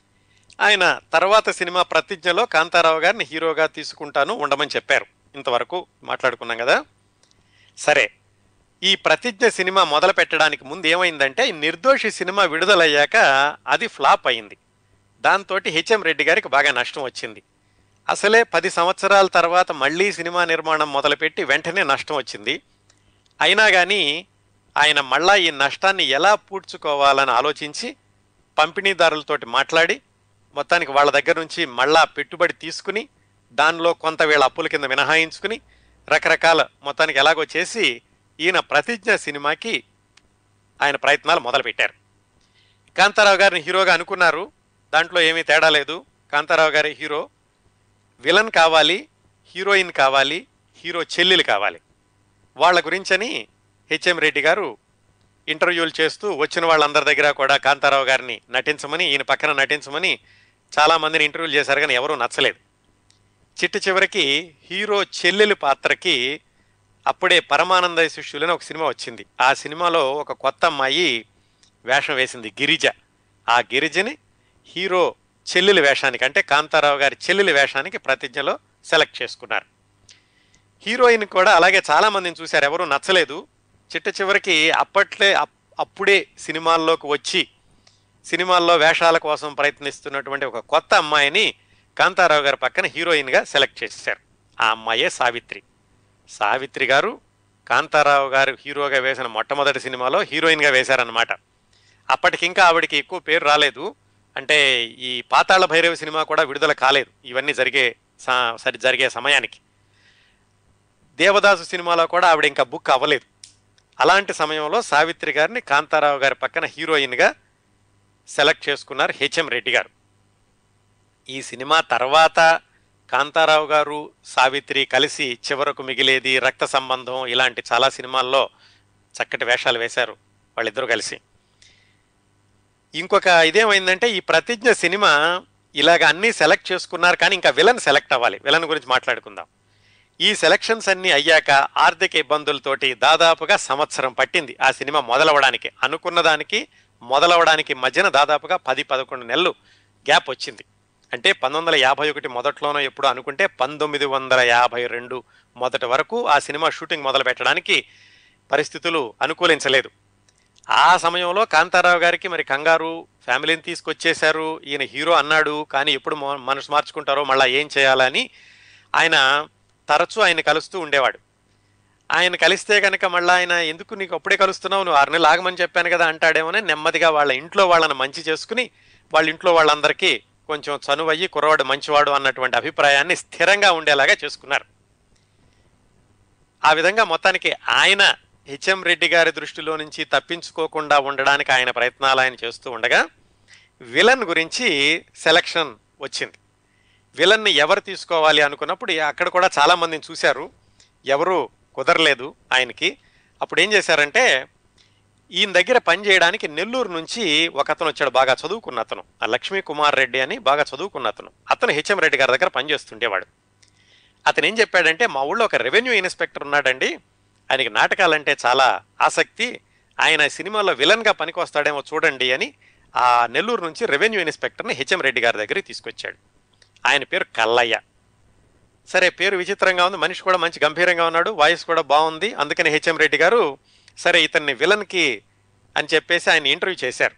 ఆయన తర్వాత సినిమా ప్రతిజ్ఞలో కాంతారావు గారిని హీరోగా తీసుకుంటాను ఉండమని చెప్పారు. ఇంతవరకు మాట్లాడుకున్నాం కదా. సరే, ఈ ప్రతిజ్ఞ సినిమా మొదలు పెట్టడానికి ముందు ఏమైందంటే నిర్దోషి సినిమా విడుదలయ్యాక అది ఫ్లాప్ అయింది. దాంతో హెచ్ఎం రెడ్డి గారికి బాగా నష్టం వచ్చింది. అసలే 10 సంవత్సరాల తర్వాత మళ్ళీ సినిమా నిర్మాణం మొదలుపెట్టి వెంటనే నష్టం వచ్చింది. అయినా కానీ ఆయన మళ్ళా ఈ నష్టాన్ని ఎలా పూడ్చుకోవాలని ఆలోచించి పంపిణీదారులతోటి మాట్లాడి మొత్తానికి వాళ్ళ దగ్గర నుంచి మళ్ళా పెట్టుబడి తీసుకుని దానిలో కొంత వీళ్ళ అప్పుల కింద మినహాయించుకుని రకరకాల మొత్తానికి ఎలాగో చేసి ఈయన ప్రతిజ్ఞ సినిమాకి ఆయన ప్రయత్నాలు మొదలుపెట్టారు. కాంతారావు గారిని హీరోగా అనుకున్నారు, దాంట్లో ఏమీ తేడా లేదు. కాంతారావు గారి హీరో, విలన్ కావాలి, హీరోయిన్ కావాలి, హీరో చెల్లెలు కావాలి. వాళ్ళ గురించని హెచ్ఎం రెడ్డి గారు ఇంటర్వ్యూలు చేస్తూ వచ్చిన వాళ్ళందరి దగ్గర కూడా కాంతారావు గారిని నటించమని, ఈయన పక్కన నటించమని చాలామందిని ఇంటర్వ్యూలు చేశారు, కానీ ఎవరూ నచ్చలేదు. చివరికి హీరో చెల్లెలు పాత్రకి అప్పుడే పరమానంద శిష్యులని ఒక సినిమా వచ్చింది. ఆ సినిమాలో ఒక కొత్త అమ్మాయి వేషం వేసింది, గిరిజ. ఆ గిరిజని హీరో చెల్లెలి వేషానికి, అంటే కాంతారావు గారి చెల్లెలి వేషానికి ప్రతిజ్ఞలో సెలెక్ట్ చేసుకున్నారు. హీరోయిన్ కూడా అలాగే చాలామందిని చూశారు, ఎవరూ నచ్చలేదు. చివరికి అప్పుడే సినిమాల్లోకి వచ్చి సినిమాల్లో వేషాల కోసం ప్రయత్నిస్తున్నటువంటి ఒక కొత్త అమ్మాయిని కాంతారావు గారి పక్కన హీరోయిన్గా సెలెక్ట్ చేశారు. ఆ అమ్మాయే సావిత్రి. సావిత్రి గారు కాంతారావు గారు హీరోగా వేసిన మొట్టమొదటి సినిమాలో హీరోయిన్గా వేశారనమాట. అప్పటికింకా ఆవిడికి ఎక్కువ పేరు రాలేదు. అంటే ఈ పాతాళ భైరవి సినిమా కూడా విడుదల కాలేదు ఇవన్నీ జరిగే సమయానికి. దేవదాసు సినిమాలో కూడా ఆవిడ ఇంకా బుక్ అవ్వలేదు. అలాంటి సమయంలో సావిత్రి గారిని కాంతారావు గారి పక్కన హీరోయిన్గా సెలెక్ట్ చేసుకున్నారు హెచ్ఎం రెడ్డి గారు. ఈ సినిమా తర్వాత కాంతారావు గారు సావిత్రి కలిసి చివరకు మిగిలేది, రక్త సంబంధం, ఇలాంటి చాలా సినిమాల్లో చక్కటి వేషాలు వేశారు వాళ్ళిద్దరూ కలిసి. ఇంకొక ఇదేమైందంటే ఈ ప్రతిజ్ఞ సినిమా ఇలాగ అన్నీ సెలెక్ట్ చేసుకున్నారు, కానీ ఇంకా విలన్ సెలెక్ట్ అవ్వాలి. విలన్ గురించి మాట్లాడుకుందాం. ఈ సెలక్షన్స్ అన్నీ అయ్యాక ఆర్థిక ఇబ్బందులతోటి దాదాపుగా సంవత్సరం పట్టింది ఆ సినిమా మొదలవడానికి. అనుకున్న దానికి మొదలవడానికి మధ్యన దాదాపుగా 10-11 నెలలు గ్యాప్ వచ్చింది. అంటే 1951 మొదట్లోనో ఎప్పుడు అనుకుంటే 1952 మొదటి వరకు ఆ సినిమా షూటింగ్ మొదలు పెట్టడానికి పరిస్థితులు అనుకూలించలేదు. ఆ సమయంలో కాంతారావు గారికి మరి కంగారు, ఫ్యామిలీని తీసుకొచ్చేశారు. ఈయన హీరో అన్నాడు, కానీ ఎప్పుడు మనసు మార్చుకుంటారో మళ్ళీ ఏం చేయాలని ఆయన తరచూ ఆయన కలుస్తూ ఉండేవాడు. ఆయన కలిస్తే కనుక మళ్ళీ ఆయన ఎందుకు నీకు అప్పుడే కలుస్తున్నావు, నువ్వు 6 నెలలు ఆగమని చెప్పాను కదా అంటాడేమోనే నెమ్మదిగా వాళ్ళ ఇంట్లో వాళ్ళని మంచి చేసుకుని వాళ్ళ ఇంట్లో వాళ్ళందరికీ కొంచెం చనువయ్యి కుర్రవాడు మంచివాడు అన్నటువంటి అభిప్రాయాన్ని స్థిరంగా ఉండేలాగా చేసుకున్నారు. ఆ విధంగా మొత్తానికి ఆయన హెచ్ఎం రెడ్డి గారి దృష్టిలో నుంచి తప్పించుకోకుండా ఉండడానికి ఆయన ప్రయత్నాలు ఆయన చేస్తూ ఉండగా విలన్ గురించి సెలక్షన్ వచ్చింది. విలన్ని ఎవరు తీసుకోవాలి అనుకున్నప్పుడు అక్కడ కూడా చాలామందిని చూశారు, ఎవరు కుదరలేదు ఆయనకి. అప్పుడు ఏం చేశారంటే ఈయన దగ్గర పనిచేయడానికి నెల్లూరు నుంచి ఒక అతను వచ్చాడు, బాగా చదువుకున్న అతను, ఆ లక్ష్మీ కుమార్ రెడ్డి అని బాగా చదువుకున్న అతను హెచ్ఎం రెడ్డి గారి దగ్గర పనిచేస్తుండేవాడు. అతను ఏం చెప్పాడంటే మా ఊళ్ళో ఒక రెవెన్యూ ఇన్స్పెక్టర్ ఉన్నాడండి, ఆయనకి నాటకాలంటే చాలా ఆసక్తి, ఆయన సినిమాలో విలన్గా పనికి వస్తాడేమో చూడండి అని ఆ నెల్లూరు నుంచి రెవెన్యూ ఇన్స్పెక్టర్ని హెచ్ఎం రెడ్డి గారి దగ్గరికి తీసుకొచ్చాడు. ఆయన పేరు కల్లయ్య. సరే, పేరు విచిత్రంగా ఉంది, మనిషి కూడా మంచి గంభీరంగా ఉన్నాడు, వాయిస్ కూడా బాగుంది. అందుకని హెచ్ఎం రెడ్డి గారు సరే ఇతన్ని విలన్కి అని చెప్పేసి ఆయన ఇంటర్వ్యూ చేశారు.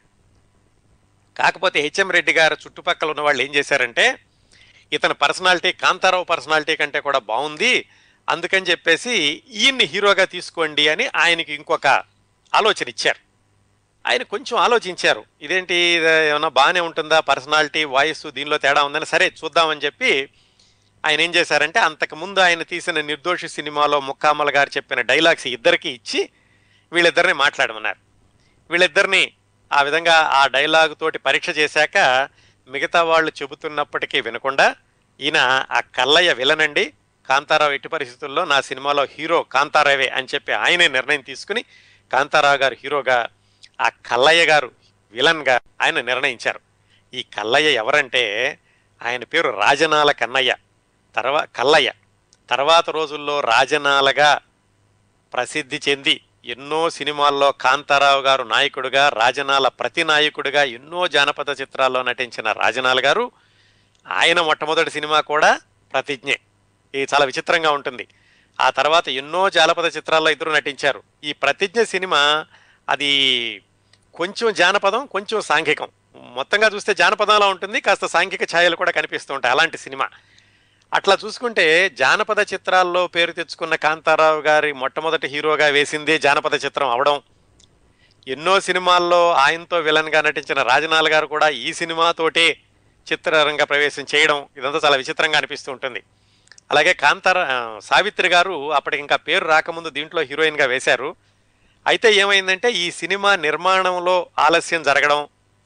కాకపోతే హెచ్ఎం రెడ్డి గారు చుట్టుపక్కల ఉన్న వాళ్ళు ఏం చేశారంటే ఇతని పర్సనాలిటీ కాంతారావు పర్సనాలిటీ కంటే కూడా బాగుంది, అందుకని చెప్పేసి ఈయన్ని హీరోగా తీసుకోండి అని ఆయనకి ఇంకొక ఆలోచన ఇచ్చారు. ఆయన కొంచెం ఆలోచించారు, ఇదేంటి ఏమన్నా బాగానే ఉంటుందా, పర్సనాలిటీ వాయిస్ దీనిలో తేడా ఉందని, సరే చూద్దామని చెప్పి ఆయన ఏం చేశారంటే అంతకుముందు ఆయన తీసిన నిర్దోషి సినిమాలో ముక్కామల గారు చెప్పిన డైలాగ్స్ ఇద్దరికి ఇచ్చి వీళ్ళిద్దరిని మాట్లాడమన్నారు. వీళ్ళిద్దరిని ఆ విధంగా ఆ డైలాగ్ తోటి పరీక్ష చేశాక మిగతా వాళ్ళు చెబుతున్నప్పటికీ వినకుండా ఈయన ఆ కల్లయ్య విలనండి, కాంతారావు ఎట్టి పరిస్థితుల్లో నా సినిమాలో హీరో కాంతారావే అని చెప్పి ఆయనే నిర్ణయం తీసుకుని కాంతారావు గారు హీరోగా, ఆ కల్లయ్య గారు విలన్గా ఆయన నిర్ణయించారు. ఈ కల్లయ్య ఎవరంటే ఆయన పేరు రాజనాల కన్నయ్య, కల్లయ్య. తర్వాత రోజుల్లో రాజనాలగా ప్రసిద్ధి చెంది ఎన్నో సినిమాల్లో కాంతారావు గారు నాయకుడిగా, రాజనాల ప్రతి నాయకుడిగా ఎన్నో జానపద చిత్రాల్లో నటించిన రాజనాల గారు, ఆయన మొట్టమొదటి సినిమా కూడా ప్రతిజ్ఞే. ఇది చాలా విచిత్రంగా ఉంటుంది. ఆ తర్వాత ఎన్నో జానపద చిత్రాల్లో ఇద్దరు నటించారు. ఈ ప్రతిజ్ఞ సినిమా అది కొంచెం జానపదం, కొంచెం సాంఘికం, మొత్తంగా చూస్తే జానపదంలో ఉంటుంది, కాస్త సాంఘిక ఛాయలు కూడా కనిపిస్తూ ఉంటాయి అలాంటి సినిమా. అట్లా చూసుకుంటే జానపద చిత్రాల్లో పేరు తెచ్చుకున్న కాంతారావు గారి మొట్టమొదటి హీరోగా వేసిందే జానపద చిత్రం అవడం, ఎన్నో సినిమాల్లో ఆయనతో విలన్గా నటించిన రాజనాల గారు కూడా ఈ సినిమాతోటే చిత్రరంగ ప్రవేశం చేయడం, ఇదంతా చాలా విచిత్రంగా అనిపిస్తూ ఉంటుంది. అలాగే సావిత్రి గారు అప్పటికి ఇంకా పేరు రాకముందు దీంట్లో హీరోయిన్గా వేశారు. అయితే ఏమైందంటే ఈ సినిమా నిర్మాణంలో ఆలస్యం జరగడం,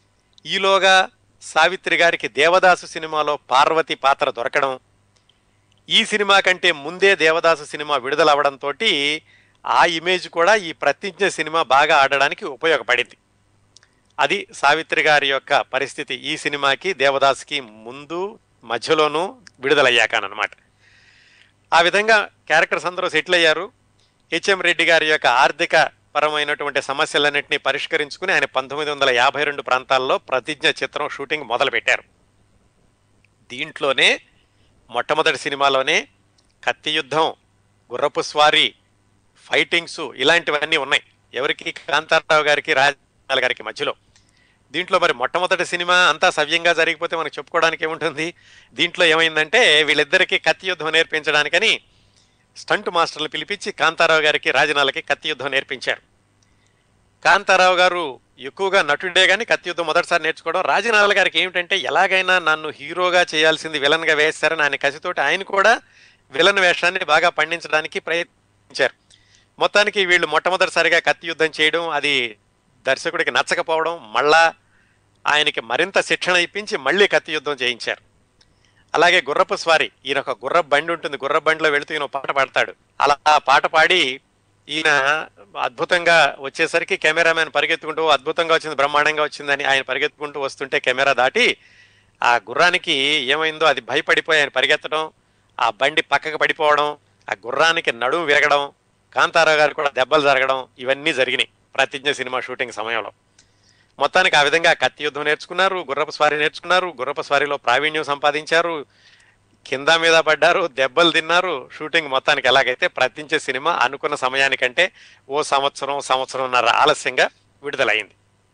ఈలోగా సావిత్రి గారికి దేవదాసు సినిమాలో పార్వతి పాత్ర దొరకడం, ఈ సినిమా కంటే ముందే దేవదాసు సినిమా విడుదలవ్వడంతో ఆ ఇమేజ్ కూడా ఈ ప్రతిజ్ఞ సినిమా బాగా ఆడడానికి ఉపయోగపడింది. అది సావిత్రి గారి యొక్క పరిస్థితి ఈ సినిమాకి దేవదాసుకి ముందు మధ్యలోనూ విడుదలయ్యాకనమాట. ఆ విధంగా క్యారెక్టర్స్ అందరూ సెటిల్ అయ్యారు. హెచ్ఎం రెడ్డి గారి యొక్క ఆర్థిక పరమైనటువంటి సమస్యలన్నింటినీ పరిష్కరించుకుని ఆయన 1952 ప్రాంతాల్లో ప్రతిజ్ఞ చిత్రం షూటింగ్ మొదలుపెట్టారు. దీంట్లోనే మొట్టమొదటి సినిమాలోనే కత్తి యుద్ధం, గుర్రపు స్వారీ, ఫైటింగ్స్ ఇలాంటివన్నీ ఉన్నాయి. ఎవరికి? కాంతారావు గారికి రాజనాల గారికి మధ్యలో. దీంట్లో మరి మొట్టమొదటి సినిమా అంతా సవ్యంగా జరిగిపోతే మనకు చెప్పుకోవడానికి ఏముంటుంది. దీంట్లో ఏమైందంటే వీళ్ళిద్దరికీ కత్తి యుద్ధం నేర్పించడానికని స్టంట్ మాస్టర్లు పిలిపించి కాంతారావు గారికి రాజనాలకి కత్తి యుద్ధం నేర్పించారు. కాంతారావు గారు ఎక్కువగా నటుడే కానీ కత్తి యుద్ధం మొదటిసారి నేర్చుకోవడం. రాజనాల గారికి ఏమిటంటే ఎలాగైనా నన్ను హీరోగా చేయాల్సింది విలన్గా వేస్తారని ఆయన కసితోటి ఆయన కూడా విలన్ వేషాన్ని బాగా పండించడానికి ప్రయత్నించారు. మొత్తానికి వీళ్ళు మొట్టమొదటిసారిగా కత్తి యుద్ధం చేయడం, అది దర్శకుడికి నచ్చకపోవడం, మళ్ళా ఆయనకి మరింత శిక్షణ ఇప్పించి మళ్ళీ కత్తి యుద్ధం చేయించారు. అలాగే గుర్రపు స్వారీ, ఈయన ఒక గుర్రపు బండి ఉంటుంది, గుర్రపు బండిలో వెళుతూ ఈయన పాట పాడతాడు. అలా పాట పాడి ఈయన అద్భుతంగా వచ్చేసరికి కెమెరామ్యాన్ పరిగెత్తుకుంటూ అద్భుతంగా వచ్చింది, బ్రహ్మాండంగా వచ్చిందని ఆయన పరిగెత్తుకుంటూ వస్తుంటే కెమెరా దాటి ఆ గుర్రానికి ఏమైందో అది భయపడిపోయి ఆయన పరిగెత్తడం, ఆ బండి పక్కకు పడిపోవడం, ఆ గుర్రానికి నడుము విరగడం, కాంతారావు గారు కూడా దెబ్బలు జరగడం, ఇవన్నీ జరిగినాయి ప్రతిజ్ఞ సినిమా షూటింగ్ సమయంలో. మొత్తానికి ఆ విధంగా కత్తి యుద్ధం నేర్చుకున్నారు, గుర్రపు స్వారీ నేర్చుకున్నారు, గుర్రపు స్వారీలో ప్రావీణ్యం సంపాదించారు, కింద మీద పడ్డారు, దెబ్బలు తిన్నారు. షూటింగ్ మొత్తానికి ఎలాగైతే ప్రతించే సినిమా అనుకున్న సమయానికంటే ఓ సంవత్సరంన్నర ఆలస్యంగా విడుదలైంది.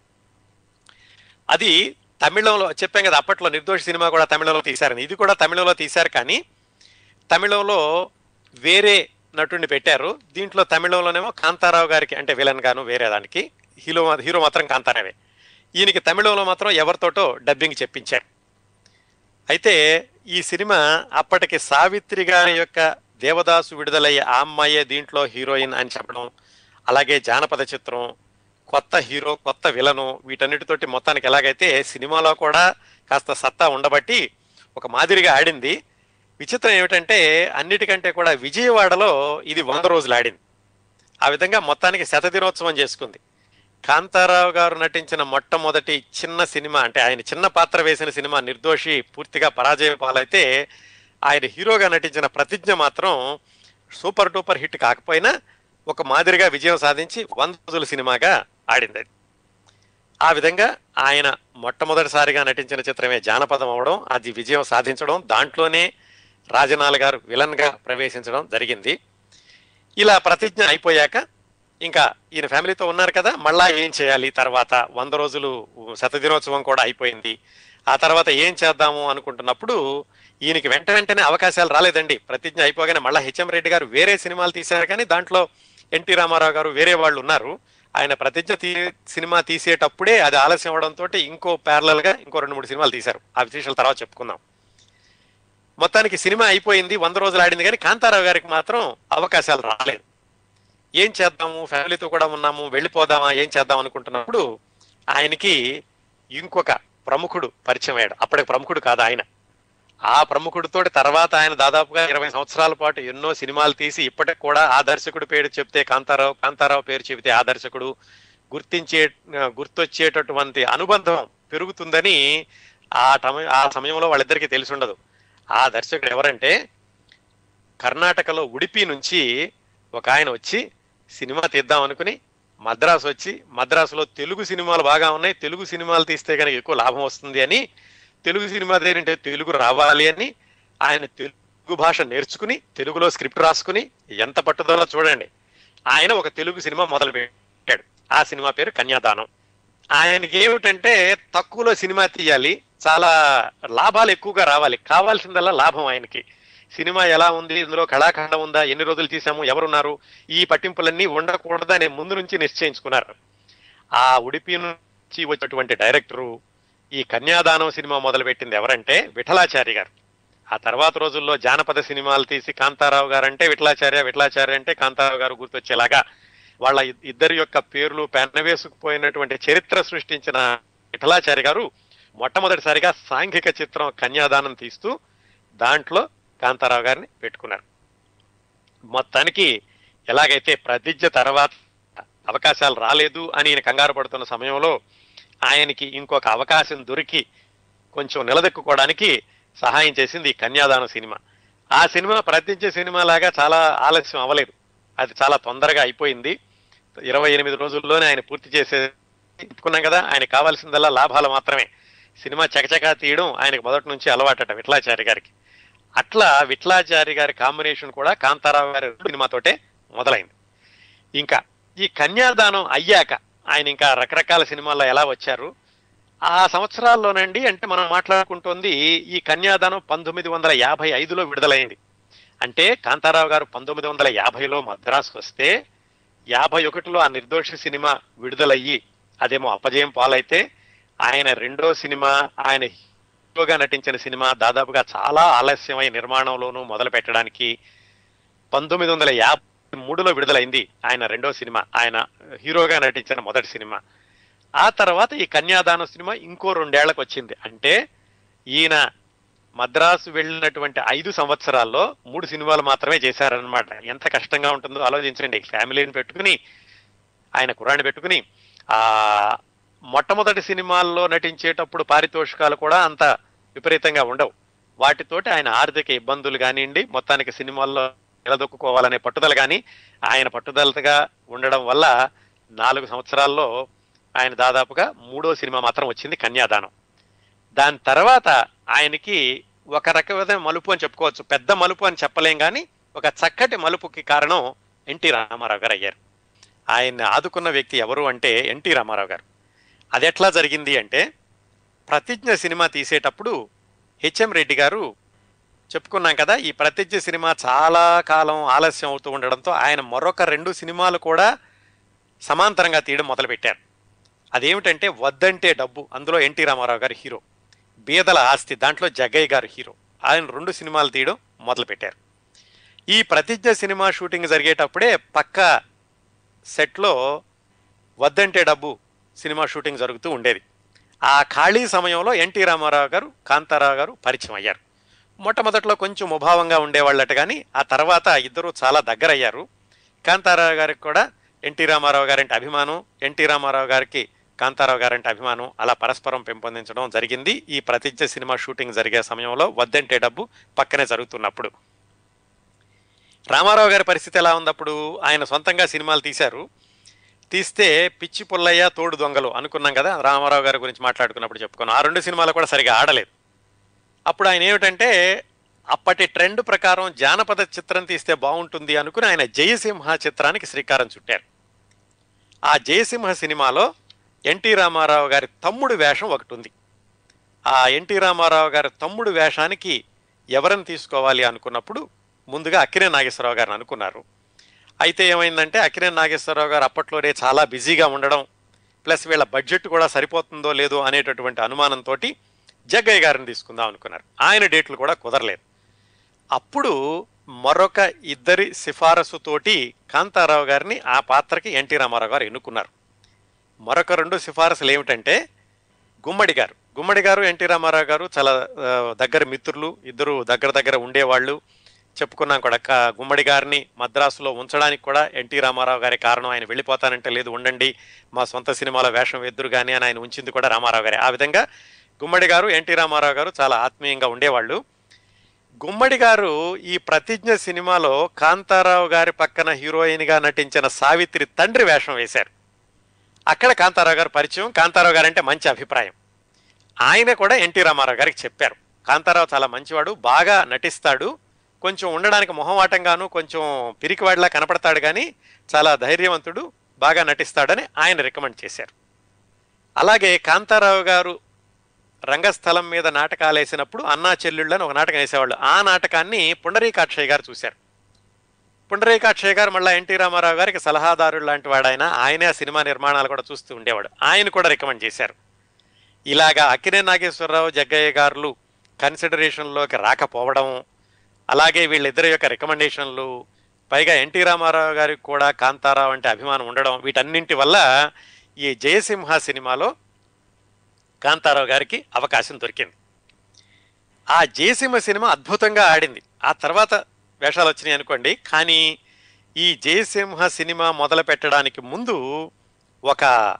అది తమిళంలో చెప్పాం కదా, అప్పట్లో నిర్దోషి సినిమా కూడా తమిళంలో తీశారని. ఇది కూడా తమిళంలో తీశారు, కానీ తమిళంలో వేరే నటుడిని పెట్టారు. దీంట్లో తమిళంలోనేమో కాంతారావు గారికి అంటే విలన్ గాను వేరే దానికి, హీరో మాత్రం కాంతారావే. ఈయనకి తమిళంలో మాత్రం ఎవరితోటో డబ్బింగ్ చెప్పించారు. అయితే ఈ సినిమా అప్పటికి సావిత్రి గారి యొక్క దేవదాసు విడుదలయ్యే ఆ అమ్మాయే దీంట్లో హీరోయిన్ అని చెప్పడం, అలాగే జానపద చిత్రం, కొత్త హీరో కొత్త విలను, వీటన్నిటితోటి మొత్తానికి ఎలాగైతే సినిమాలో కూడా కాస్త సత్తా ఉండబట్టి ఒక మాదిరిగా ఆడింది. విచిత్రం ఏమిటంటే అన్నిటికంటే కూడా విజయవాడలో ఇది 100 రోజులు ఆడింది. ఆ విధంగా మొత్తానికి శతదినోత్సవం చేసుకుంది. కాంతారావు గారు నటించిన మొట్టమొదటి చిన్న సినిమా, అంటే ఆయన చిన్న పాత్ర వేసిన సినిమా నిర్దోషి పూర్తిగా పరాజయం పాలైతే, ఆయన హీరోగా నటించిన ప్రతిజ్ఞ మాత్రం సూపర్ డూపర్ హిట్ కాకపోయినా ఒక మాదిరిగా విజయం సాధించి 100 రోజుల సినిమాగా ఆడింది. ఆ విధంగా ఆయన మొట్టమొదటిసారిగా నటించిన చిత్రమే జానపదం అవడం, అది విజయం సాధించడం, దాంట్లోనే రాజనాల గారు విలన్గా ప్రవేశించడం జరిగింది. ఇలా ప్రతిజ్ఞ అయిపోయాక ఇంకా ఈయన ఫ్యామిలీతో ఉన్నారు కదా, మళ్ళా ఏం చేయాలి తర్వాత, 100 రోజులు శతదినోత్సవం కూడా అయిపోయింది. ఆ తర్వాత ఏం చేద్దాము అనుకుంటున్నప్పుడు ఈయనకి వెంటనే అవకాశాలు రాలేదండి. ప్రతిజ్ఞ అయిపోగానే మళ్ళా హెచ్ఎం రెడ్డి గారు వేరే సినిమాలు తీశారు, కానీ దాంట్లో ఎన్టీ రామారావు గారు వేరే వాళ్ళు ఉన్నారు. ఆయన ప్రతిజ్ఞ సినిమా తీసేటప్పుడే అది ఆలస్యం అవడంతో ఇంకో ప్యారలల్గా ఇంకో 2-3 సినిమాలు తీశారు. ఆ విశేషాల తర్వాత చెప్పుకుందాం. మొత్తానికి సినిమా అయిపోయింది, 100 రోజులు ఆడింది, కానీ కాంతారావు గారికి మాత్రం అవకాశాలు రాలేదు. ఏం చేద్దాము, ఫ్యామిలీతో కూడా ఉన్నాము, వెళ్ళిపోదామా, ఏం చేద్దాం అనుకుంటున్నప్పుడు ఆయనకి ఇంకొక ప్రముఖుడు పరిచయం అయ్యాడు. అప్పటికి ప్రముఖుడు కాదు ఆయన. ఆ ప్రముఖుడితో తర్వాత ఆయన దాదాపుగా 20 సంవత్సరాల పాటు ఎన్నో సినిమాలు తీసి ఇప్పటికి కూడా ఆ దర్శకుడి పేరు చెప్తే కాంతారావు పేరు చెబితే ఆ దర్శకుడు గుర్తొచ్చేటటువంటి అనుబంధం పెరుగుతుందని ఆ సమయంలో వాళ్ళిద్దరికీ తెలిసి ఉండదు. ఆ దర్శకుడు ఎవరంటే, కర్ణాటకలో ఉడిపి నుంచి ఒక ఆయన వచ్చి సినిమా తీద్దాం అనుకుని మద్రాసు వచ్చి, మద్రాసులో తెలుగు సినిమాలు బాగా ఉన్నాయి, తెలుగు సినిమాలు తీస్తే కనుక ఎక్కువ లాభం వస్తుంది అని, తెలుగు సినిమా తీరింటే తెలుగు రావాలి అని ఆయన తెలుగు భాష నేర్చుకుని తెలుగులో స్క్రిప్ట్ రాసుకుని, ఎంత పట్టుదల చూడండి, ఆయన ఒక తెలుగు సినిమా మొదలు పెట్టాడు. ఆ సినిమా పేరు కన్యాదానం. ఆయనకి ఏమిటంటే తక్కువలో సినిమా తీయాలి, చాలా లాభాలు ఎక్కువగా రావాలి, కావాల్సిందల్లా లాభం ఆయనకి. సినిమా ఎలా ఉంది, ఇందులో కళాఖండం ఉందా, ఎన్ని రోజులు తీసాము, ఎవరున్నారు, ఈ పట్టింపులన్నీ ఉండకూడదని ముందు నుంచి నిశ్చయించుకున్నారు. ఆ ఉడిపి నుంచి వచ్చినటువంటి డైరెక్టరు ఈ కన్యాదానం సినిమా మొదలుపెట్టింది ఎవరంటే విఠలాచారి గారు. ఆ తర్వాత రోజుల్లో జానపద సినిమాలు తీసి కాంతారావు గారు అంటే విఠలాచార్య అంటే కాంతారావు గారు గుర్తొచ్చేలాగా వాళ్ళ ఇద్దరి యొక్క పేర్లు పెనవేసుకుపోయినటువంటి చరిత్ర సృష్టించిన విఠలాచారి గారు మొట్టమొదటిసారిగా సాంఘిక చిత్రం కన్యాదానం తీస్తూ దాంట్లో కాంతారావు గారిని పెట్టుకున్నారు. మొత్తానికి ఎలాగైతే ప్రతిజ్ఞ తర్వాత అవకాశాలు రాలేదు అని ఈయన కంగారు పడుతున్న సమయంలో ఆయనకి ఇంకొక అవకాశం దొరికి కొంచెం నిలదొక్కుకోవడానికి సహాయం చేసింది ఈ కన్యాదానం సినిమా. ఆ సినిమా ప్రతిజ్ఞ సినిమా లాగా చాలా ఆలస్యం అవ్వలేదు, అది చాలా తొందరగా అయిపోయింది. 28 రోజుల్లోనే ఆయన పూర్తి చేసే చెప్పుకున్నాం కదా, ఆయనకు కావాల్సిందల్లా లాభాలు మాత్రమే. సినిమా చకచకా తీయడం ఆయనకు మొదటి నుంచి అలవాటట విఠలాచారి గారికి. అట్లా విఠలాచారి గారి కాంబినేషన్ కూడా కాంతారావు గారి సినిమాతోటే మొదలైంది. ఇంకా ఈ కన్యాదానం అయ్యాక ఆయన ఇంకా రకరకాల సినిమాల్లో ఎలా వచ్చారు, ఆ సంవత్సరాల్లోనండి, అంటే మనం మాట్లాడుకుంటోంది ఈ కన్యాదానం 1955లో విడుదలైంది. అంటే కాంతారావు గారు 1950లో మద్రాసుకు వస్తే 51లో ఆ నిర్దోషి సినిమా విడుదలయ్యి అదేమో అపజయం పాలైతే, ఆయన రెండో సినిమా, ఆయన హీరోగా నటించిన సినిమా దాదాపుగా చాలా ఆలస్యమై నిర్మాణంలోనూ మొదలు పెట్టడానికి 1953లో విడుదలైంది ఆయన రెండో సినిమా, ఆయన హీరోగా నటించిన మొదటి సినిమా. ఆ తర్వాత ఈ కన్యాదానం సినిమా ఇంకో 2 ఏళ్లకు వచ్చింది. అంటే ఈయన మద్రాసు వెళ్ళినటువంటి 5 సంవత్సరాల్లో 3 సినిమాలు మాత్రమే చేశారనమాట. ఎంత కష్టంగా ఉంటుందో ఆలోచించండి. ఫ్యామిలీని పెట్టుకుని, ఆయన కుర్రాన్ని పెట్టుకుని, ఆ మొట్టమొదటి సినిమాల్లో నటించేటప్పుడు పారితోషికాలు కూడా అంత విపరీతంగా ఉండవు. వాటితోటి ఆయన ఆర్థిక ఇబ్బందులు కానివ్వండి, మొత్తానికి సినిమాల్లో నిలదొక్కుకోవాలనే పట్టుదల కానీ, ఆయన పట్టుదలగా ఉండడం వల్ల 4 సంవత్సరాల్లో ఆయన దాదాపుగా మూడో సినిమా మాత్రం వచ్చింది, కన్యాదానం. దాని తర్వాత ఆయనకి ఒక రకమైన మలుపు అని చెప్పుకోవచ్చు. పెద్ద మలుపు అని చెప్పలేం కానీ ఒక చక్కటి మలుపుకి కారణం ఎన్టీ రామారావు గారు అయ్యారు. ఆయన్ని ఆదుకున్న వ్యక్తి ఎవరు అంటే ఎన్టీ రామారావు గారు. అది ఎట్లా జరిగింది అంటే, ప్రతిజ్ఞ సినిమా తీసేటప్పుడు హెచ్ఎం రెడ్డి గారు, చెప్పుకున్నాం కదా, ఈ ప్రతిజ్ఞ సినిమా చాలా కాలం ఆలస్యం అవుతూ ఉండడంతో ఆయన మరొక 2 సినిమాలు కూడా సమాంతరంగా తీయడం మొదలుపెట్టారు. అదేమిటంటే వద్దంటే డబ్బు, అందులో ఎన్టీ రామారావు గారు హీరో, బీదల ఆస్తి, దాంట్లో జగ్గయ్య గారు హీరో. ఆయన 2 సినిమాలు తీయడం మొదలుపెట్టారు. ఈ ప్రతిజ్ఞ సినిమా షూటింగ్ జరిగేటప్పుడే పక్క సెట్లో వద్దంటే డబ్బు సినిమా షూటింగ్ జరుగుతూ ఉండేది. ఆ ఖాళీ సమయంలో ఎన్టీ రామారావు గారు, కాంతారావు గారు పరిచయం అయ్యారు. మొట్టమొదట్లో కొంచెం ముభావంగా ఉండేవాళ్ళట, కానీ ఆ తర్వాత ఇద్దరు చాలా దగ్గరయ్యారు. కాంతారావు గారికి కూడా ఎన్టీ రామారావు గారంటే అభిమానం, ఎన్టీ రామారావు గారికి కాంతారావు గారంటే అభిమానం, అలా పరస్పరం పెంపొందించడం జరిగింది. ఈ ప్రతిజ్ఞ సినిమా షూటింగ్ జరిగే సమయంలో వద్దంటే డబ్బు పక్కనే జరుగుతున్నప్పుడు. రామారావు గారి పరిస్థితి ఎలా ఉన్నప్పుడు, ఆయన సొంతంగా సినిమాలు తీశారు. తీస్తే పిచ్చి పుల్లయ్య, తోడు దొంగలు అనుకున్నాం కదా, రామారావు గారి గురించి మాట్లాడుకున్నప్పుడు చెప్పుకున్నాం. ఆ 2 సినిమాలు కూడా సరిగా ఆడలేదు. అప్పుడు ఆయన ఏమిటంటే, అప్పటి ట్రెండ్ ప్రకారం జానపద చిత్రం తీస్తే బాగుంటుంది అనుకుని ఆయన జయసింహ చిత్రానికి శ్రీకారం చుట్టారు. ఆ జయసింహ సినిమాలో ఎన్టీ రామారావు గారి తమ్ముడు వేషం ఒకటి ఉంది. ఆ ఎన్టీ రామారావు గారి తమ్ముడు వేషానికి ఎవరిని తీసుకోవాలి అనుకున్నప్పుడు ముందుగా అక్కినేని నాగేశ్వరరావు గారిని అనుకున్నారు. అయితే ఏమైందంటే, అక్కినేని నాగేశ్వరరావు గారు అప్పట్లోనే చాలా బిజీగా ఉండడం, ప్లస్ వీళ్ళ బడ్జెట్ కూడా సరిపోతుందో లేదో అనేటటువంటి అనుమానంతో జగ్గయ్య గారిని తీసుకుందాం అనుకున్నారు. ఆయన డేట్లు కూడా కుదరలేదు. అప్పుడు మరొక ఇద్దరి సిఫారసుతోటి కాంతారావు గారిని ఆ పాత్రకి ఎన్టీ రామారావు గారు ఎన్నుకున్నారు. మరొక 2 సిఫారసులు ఏమిటంటే, గుమ్మడి గారు ఎన్టీ రామారావు గారు చాలా దగ్గర మిత్రులు, ఇద్దరు దగ్గర ఉండేవాళ్ళు. చెప్పుకున్నాం కూడా, గుమ్మడి గారిని మద్రాసులో ఉంచడానికి కూడా ఎన్టీ రామారావు గారి కారణం. ఆయన వెళ్ళిపోతానంటే లేదు ఉండండి, మా సొంత సినిమాలో వేషం ఎదురు కానీ అని ఆయన ఉంచింది కూడా రామారావు గారే. ఆ విధంగా గుమ్మడి గారు ఎన్టీ రామారావు గారు చాలా ఆత్మీయంగా ఉండేవాళ్ళు. గుమ్మడి గారు ఈ ప్రతిజ్ఞ సినిమాలో కాంతారావు గారి పక్కన హీరోయిన్గా నటించిన సావిత్రి తండ్రి వేషం వేశారు. అక్కడ కాంతారావు గారు పరిచయం, కాంతారావు గారు అంటే మంచి అభిప్రాయం. ఆయన కూడా ఎన్టీ రామారావు గారికి చెప్పారు, కాంతారావు చాలా మంచివాడు, బాగా నటిస్తాడు, కొంచెం ఉండడానికి మొహమాటంగాను కొంచెం పిరికివాడిలా కనపడతాడు, కానీ చాలా ధైర్యవంతుడు, బాగా నటిస్తాడని ఆయన రికమెండ్ చేశారు. అలాగే కాంతారావు గారు రంగస్థలం మీద నాటకాలు వేసినప్పుడు అన్నా చెల్లెళ్ళని ఒక నాటకం వేసేవాళ్ళు. ఆ నాటకాన్ని పుండరీకాక్షయ్య గారు చూశారు. పుండరీకాక్షయ్య గారు మళ్ళీ ఎన్టీ రామారావు గారికి సలహాదారుడు లాంటి వాడు ఆయన. ఆయనే ఆ సినిమా నిర్మాణాలు కూడా చూస్తూ ఉండేవాడు. ఆయన కూడా రికమెండ్ చేశారు. ఇలాగా అక్కినేని నాగేశ్వరరావు, జగ్గయ్య గారు కన్సిడరేషన్లోకి రాకపోవడం, అలాగే వీళ్ళిద్దరి యొక్క రికమెండేషన్లు, పైగా ఎన్టీ రామారావు గారికి కూడా కాంతారావు అంటే అభిమానం ఉండడం, వీటన్నింటి వల్ల ఈ జయసింహ సినిమాలో కాంతారావు గారికి అవకాశం దొరికింది. ఆ జయసింహ సినిమా అద్భుతంగా ఆడింది. ఆ తర్వాత వేషాలు వచ్చినాయి అనుకోండి, కానీ ఈ జయసింహ సినిమా మొదలు పెట్టడానికి ముందు ఒక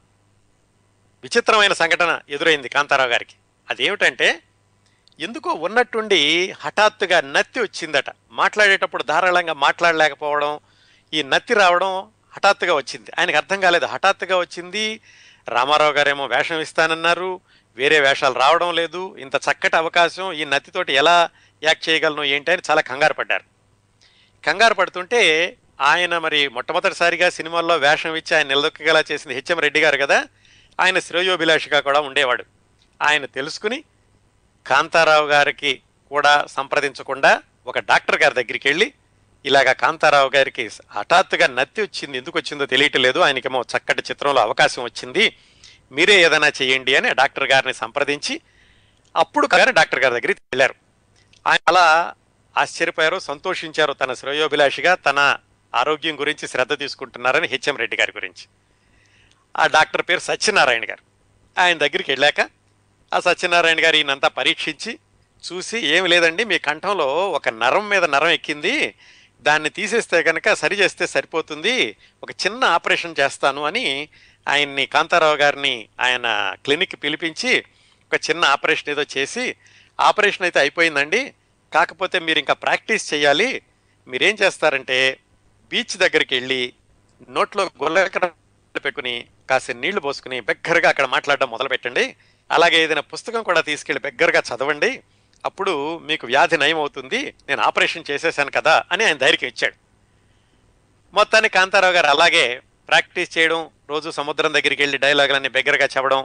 విచిత్రమైన సంఘటన ఎదురైంది కాంతారావు గారికి. అదేమిటంటే, ఎందుకో ఉన్నట్టుండి హఠాత్తుగా నత్తి వచ్చిందట. మాట్లాడేటప్పుడు ధారాళంగా మాట్లాడలేకపోవడం, ఈ నత్తి రావడం హఠాత్తుగా వచ్చింది. ఆయనకు అర్థం కాలేదు, హఠాత్తుగా వచ్చింది. రామారావు గారేమో వేషం ఇస్తానన్నారు, వేరే వేషాలు రావడం లేదు, ఇంత చక్కటి అవకాశం, ఈ నత్తితోటి ఎలా యాక్ట్ చేయగలను ఏంటి అని చాలా కంగారు పడ్డారు. కంగారు పడుతుంటే ఆయన మరి మొట్టమొదటిసారిగా సినిమాల్లో వేషం ఇచ్చి ఆయన నిలదొక్కగలా చేసింది హెచ్ఎం రెడ్డి గారు కదా, ఆయన శ్రేయోభిలాషిగా కూడా ఉండేవాడు. ఆయన తెలుసుకుని కాంతారావు గారికి కూడా సంప్రదించకుండా ఒక డాక్టర్ గారి దగ్గరికి వెళ్ళి ఇలాగా కాంతారావు గారికి హఠాత్తుగా నత్తి వచ్చింది, ఎందుకు వచ్చిందో తెలియట్లేదు, ఆయనకేమో చక్కటి చిత్రంలో అవకాశం వచ్చింది, మీరే ఏదైనా చేయండి అని డాక్టర్ గారిని సంప్రదించి అప్పుడు కానీ డాక్టర్ గారి దగ్గరికి వెళ్ళారు. ఆయన అలా ఆశ్చర్యపోయారు, సంతోషించారు, తన శ్రేయోభిలాషిగా తన ఆరోగ్యం గురించి శ్రద్ధ తీసుకుంటున్నారని హెచ్ఎం రెడ్డి గారి గురించి. ఆ డాక్టర్ పేరు సత్యనారాయణ గారు. ఆయన దగ్గరికి వెళ్ళాక ఆ సత్యనారాయణ గారు ఈయనంతా పరీక్షించి చూసి, ఏమి లేదండి, మీ కంఠంలో ఒక నరం మీద నరం ఎక్కింది, దాన్ని తీసేస్తే కనుక సరి చేస్తే సరిపోతుంది, ఒక చిన్న ఆపరేషన్ చేస్తాను అని ఆయన్ని, కాంతారావు గారిని ఆయన క్లినిక్ పిలిపించి ఒక చిన్న ఆపరేషన్ ఏదో చేసి, ఆపరేషన్ అయితే అయిపోయిందండి, కాకపోతే మీరు ఇంకా ప్రాక్టీస్ చేయాలి, మీరేం చేస్తారంటే బీచ్ దగ్గరికి వెళ్ళి నోట్లో గొల్లెక్కడ పెట్టుకుని కాస్త నీళ్లు పోసుకుని బెగ్గరగా అక్కడ మాట్లాడడం మొదలు పెట్టండి, అలాగే ఏదైనా పుస్తకం కూడా తీసుకెళ్ళి బెగ్గరగా చదవండి, అప్పుడు మీకు వ్యాధి నయం అవుతుంది, నేను ఆపరేషన్ చేసేసాను కదా అని ఆయన ధైర్యం ఇచ్చాడు. మొత్తాన్ని కాంతారావు గారు అలాగే ప్రాక్టీస్ చేయడం, రోజు సముద్రం దగ్గరికి వెళ్ళి డైలాగులన్నీ బెగ్గరగా చెప్పడం,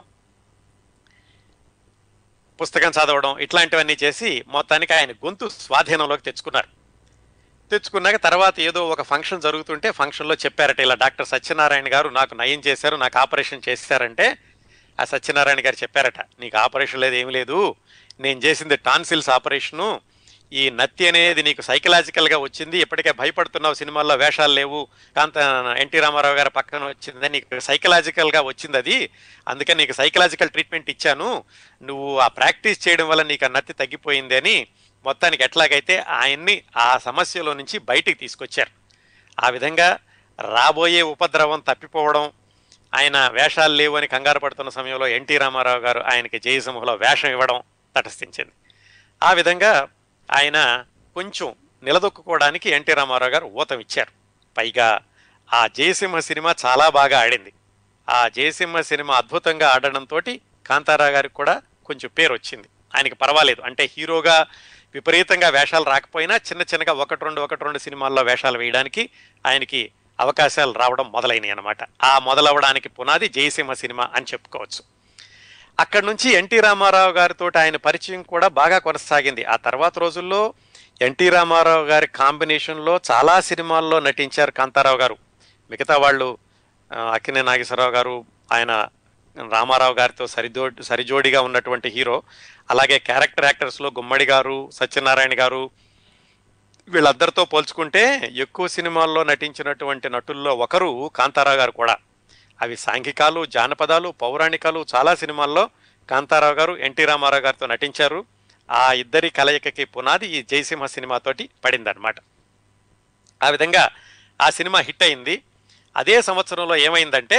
పుస్తకం చదవడం, ఇట్లాంటివన్నీ చేసి మొత్తానికి ఆయన గొంతు స్వాధీనంలోకి తెచ్చుకున్నాక తర్వాత ఏదో ఒక ఫంక్షన్ జరుగుతుంటే ఫంక్షన్లో చెప్పారట, ఇలా డాక్టర్ సత్యనారాయణ గారు నాకు నయం చేశారు, నాకు ఆపరేషన్ చేశారంటే ఆ సత్యనారాయణ గారు చెప్పారట, నీకు ఆపరేషన్ లేదు, ఏమి లేదు, నేను చేసింది టాన్సిల్స్ ఆపరేషను, ఈ నత్తి అనేది నీకు సైకలాజికల్గా వచ్చింది, ఇప్పటికే భయపడుతున్నావు, సినిమాల్లో వేషాలు లేవు, ఎన్టీ రామారావు గారి పక్కన వచ్చింది, నీకు సైకలాజికల్గా వచ్చింది అది, అందుకని నీకు సైకలాజికల్ ట్రీట్మెంట్ ఇచ్చాను, నువ్వు ఆ ప్రాక్టీస్ చేయడం వల్ల నీకు ఆ నత్తి తగ్గిపోయింది అని మొత్తానికి ఎట్లాగైతే ఆయన్ని ఆ సమస్యలో నుంచి బయటికి తీసుకొచ్చారు. ఆ విధంగా రాబోయే ఉపద్రవం తప్పిపోవడం, ఆయన వేషాలు లేవు అని కంగారు పడుతున్న సమయంలో ఎన్టీ రామారావు గారు ఆయనకి జయసింహలో వేషం ఇవ్వడం తటస్థించింది. ఆ విధంగా ఆయన కొంచెం నిలదొక్కుకోవడానికి ఎన్టీ రామారావు గారు ఊతం ఇచ్చారు. పైగా ఆ జయసింహ సినిమా చాలా బాగా ఆడింది. ఆ జయసింహ సినిమా అద్భుతంగా ఆడడంతో కాంతారావు గారికి కూడా కొంచెం పేరు వచ్చింది. ఆయనకి పర్వాలేదు, అంటే హీరోగా విపరీతంగా వేషాలు రాకపోయినా చిన్న చిన్నగా ఒకటి రెండు సినిమాల్లో వేషాలు వేయడానికి ఆయనకి అవకాశాలు రావడం మొదలైనవి అనమాట. ఆ మొదలవడానికి పునాది జయసింహ సినిమా అని చెప్పుకోవచ్చు. అక్కడి నుంచి ఎన్టీ రామారావు గారితో ఆయన పరిచయం కూడా బాగా కొనసాగింది. ఆ తర్వాత రోజుల్లో ఎన్టీ రామారావు గారి కాంబినేషన్లో చాలా సినిమాల్లో నటించారు కాంతారావు గారు. మిగతా వాళ్ళు అక్కినే నాగేశ్వరరావు గారు, ఆయన రామారావు గారితో సరిజోడిగా ఉన్నటువంటి హీరో. అలాగే క్యారెక్టర్ యాక్టర్స్లో గుమ్మడి గారు, సత్యనారాయణ గారు, వీళ్ళందరితో పోల్చుకుంటే ఎక్కువ సినిమాల్లో నటించినటువంటి నటుల్లో ఒకరు కాంతారావు గారు కూడా. అవి సాంఘికాలు, జానపదాలు, పౌరాణికాలు, చాలా సినిమాల్లో కాంతారావు గారు ఎన్టీ రామారావు గారితో నటించారు. ఆ ఇద్దరి కలయికకి పునాది ఈ జయసింహ సినిమాతోటి పడిందనమాట. ఆ విధంగా ఆ సినిమా హిట్ అయింది. అదే సంవత్సరంలో ఏమైందంటే,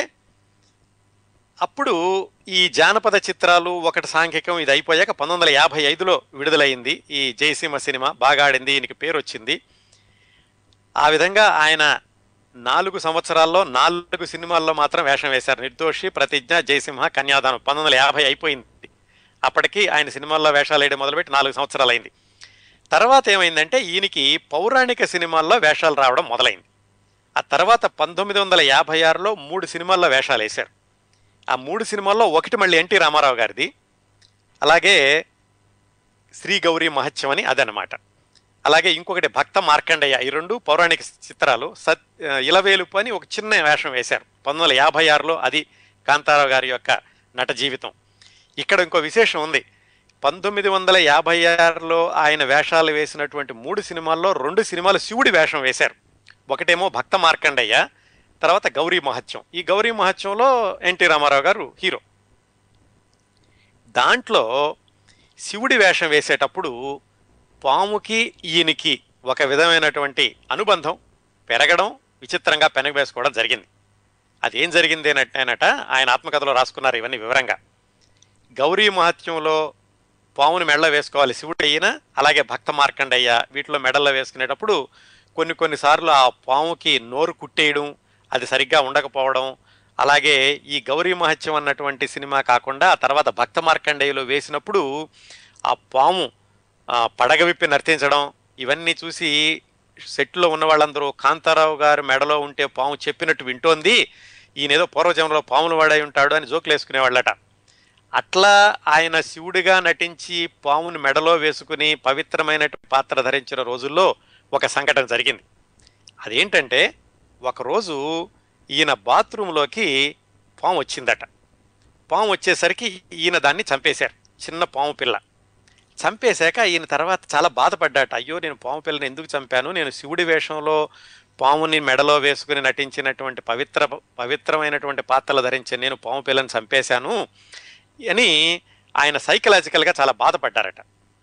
అప్పుడు ఈ జానపద చిత్రాలు ఒకటి సాంఘికం ఇది అయిపోయాక 1955లో విడుదలైంది ఈ జయసింహ సినిమా. బాగా ఆడింది, ఈయనకి పేరు వచ్చింది. ఆ విధంగా ఆయన 4 సంవత్సరాల్లో 4 సినిమాల్లో మాత్రం వేషం వేశారు. నిర్దోషి, ప్రతిజ్ఞ, జయసింహ, కన్యాదానం. 1950 అయిపోయింది. అప్పటికి ఆయన సినిమాల్లో వేషాలు వేయడం మొదలుపెట్టి 4 సంవత్సరాలు అయింది. తర్వాత ఏమైందంటే ఈయనకి పౌరాణిక సినిమాల్లో వేషాలు రావడం మొదలైంది. ఆ తర్వాత 1956లో 3 సినిమాల్లో వేషాలు వేశారు. ఆ 3 సినిమాల్లో ఒకటి మళ్ళీ ఎన్టీ రామారావు గారిది, అలాగే శ్రీ గౌరీ మహత్యం అని అదనమాట. అలాగే ఇంకొకటి భక్త మార్కండయ్య. ఈ 2 పౌరాణిక చిత్రాలు. ఇలవేలుపు అని ఒక చిన్న వేషం వేశారు 1956లో. అది కాంతారావు గారి యొక్క నట జీవితం. ఇక్కడ ఇంకో విశేషం ఉంది. 1956లో ఆయన వేషాలు వేసినటువంటి 3 సినిమాల్లో 2 సినిమాలు శివుడి వేషం వేశారు. ఒకటేమో భక్త మార్కండయ్య, తర్వాత గౌరీ మహత్యం. ఈ గౌరీ మహత్యంలో ఎన్టీ రామారావు గారు హీరో. దాంట్లో శివుడి వేషం వేసేటప్పుడు పాముకి ఈయనకి ఒక విధమైనటువంటి అనుబంధం పెరగడం, విచిత్రంగా పెనగవేసుకోవడం జరిగింది. అదేం జరిగింది అనంటేనట, ఆయన ఆత్మకథలో రాసుకున్నారు ఇవన్నీ వివరంగా. గౌరీ మహత్యంలో పాముని మెడలో వేసుకోవాలి శివుడు అయినా, అలాగే భక్త మార్కండయ్య వీటిలో మెడల్లో వేసుకునేటప్పుడు కొన్నిసార్లు ఆ పాముకి నోరు కుట్టేయడం, అది సరిగ్గా ఉండకపోవడం, అలాగే ఈ గౌరీ మహత్యం అన్నటువంటి సినిమా కాకుండా ఆ తర్వాత భక్త మార్కండేయులో వేసినప్పుడు ఆ పాము పడగ విప్పి నర్తించడం, ఇవన్నీ చూసి సెట్లో ఉన్న వాళ్ళందరూ కాంతారావు గారు మెడలో ఉంటే పాము చెప్పినట్టు వింటోంది, ఈయనేదో పూర్వజన్మలో పాములు వాడై ఉంటాడు అని జోకులు వేసుకునేవాళ్ళట. అట్లా ఆయన శివుడిగా నటించి పాముని మెడలో వేసుకుని పవిత్రమైన పాత్ర ధరించిన రోజుల్లో ఒక సంఘటన జరిగింది. అదేంటంటే ఒకరోజు ఈయన బాత్రూంలోకి పాము వచ్చిందట. పాము వచ్చేసరికి ఈయన దాన్ని చంపేశారు. చిన్న పాము పిల్ల చంపేశాక ఈయన తర్వాత చాలా బాధపడ్డాట. అయ్యో, నేను పాము పిల్లని ఎందుకు చంపాను, నేను శివుడి వేషంలో పాముని మెడలో వేసుకుని నటించినటువంటి పవిత్రమైనటువంటి పాత్రలు ధరించిన నేను పాము పిల్లని చంపేశాను అని ఆయన సైకలాజికల్గా చాలా బాధపడ్డారట.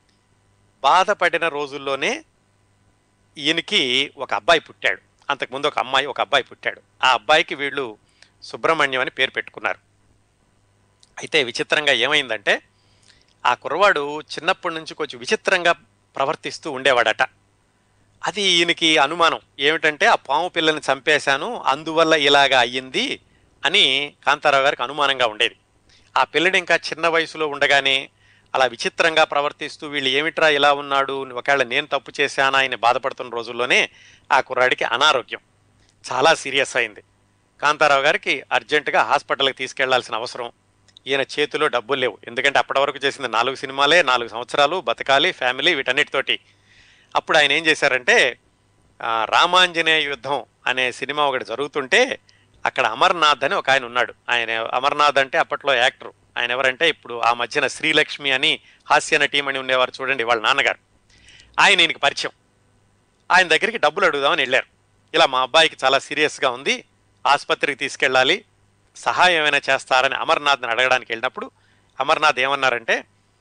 బాధపడిన రోజుల్లోనే ఈయనకి ఒక అబ్బాయి పుట్టాడు. అంతకుముందు ఒక అబ్బాయి పుట్టాడు. ఆ అబ్బాయికి వీళ్ళు సుబ్రహ్మణ్యం అని పేరు పెట్టుకున్నారు. అయితే విచిత్రంగా ఏమైందంటే ఆ కుర్రవాడు చిన్నప్పటి నుంచి కొంచెం విచిత్రంగా ప్రవర్తిస్తూ ఉండేవాడట. అది ఈయనకి అనుమానం ఏమిటంటే ఆ పాము పిల్లని చంపేశాను అందువల్ల ఇలాగా అయ్యింది అని కాంతారావు గారికి అనుమానంగా ఉండేది. ఆ పిల్లడు ఇంకా చిన్న వయసులో ఉండగానే అలా విచిత్రంగా ప్రవర్తిస్తూ వీళ్ళు ఏమిట్రా ఇలా ఉన్నాడు, ఒకవేళ నేను తప్పు చేశానా ఆయన బాధపడుతున్న రోజుల్లోనే ఆ కుర్రాడికి అనారోగ్యం చాలా సీరియస్ అయింది. కాంతారావు గారికి అర్జెంటుగా హాస్పిటల్కి తీసుకెళ్లాల్సిన అవసరం. ఈయన చేతిలో డబ్బులు లేవు, ఎందుకంటే అప్పటి వరకు చేసింది 4 సినిమాలే, 4 సంవత్సరాలు బతకాలి, ఫ్యామిలీ, వీటన్నిటితోటి. అప్పుడు ఆయన ఏం చేశారంటే రామాంజనేయ యుద్ధం అనే సినిమా ఒకటి జరుగుతుంటే అక్కడ అమర్నాథ్ అని ఒక ఆయన ఉన్నాడు. ఆయన అమర్నాథ్ అంటే అప్పట్లో యాక్టర్. ఆయన ఎవరంటే ఇప్పుడు ఆ మధ్యన శ్రీలక్ష్మి అని హాస్య నటీమణి ఉండేవారు చూడండి, వాళ్ళ నాన్నగారు. ఆయన ఈయనకి పరిచయం. ఆయన దగ్గరికి డబ్బులు అడుగుదామని వెళ్ళారు. ఇలా మా అబ్బాయికి చాలా సీరియస్గా ఉంది, ఆసుపత్రికి తీసుకెళ్ళాలి, సహాయం ఏమైనా చేస్తారని అమర్నాథ్ని అడగడానికి వెళ్ళినప్పుడు అమర్నాథ్ ఏమన్నారంటే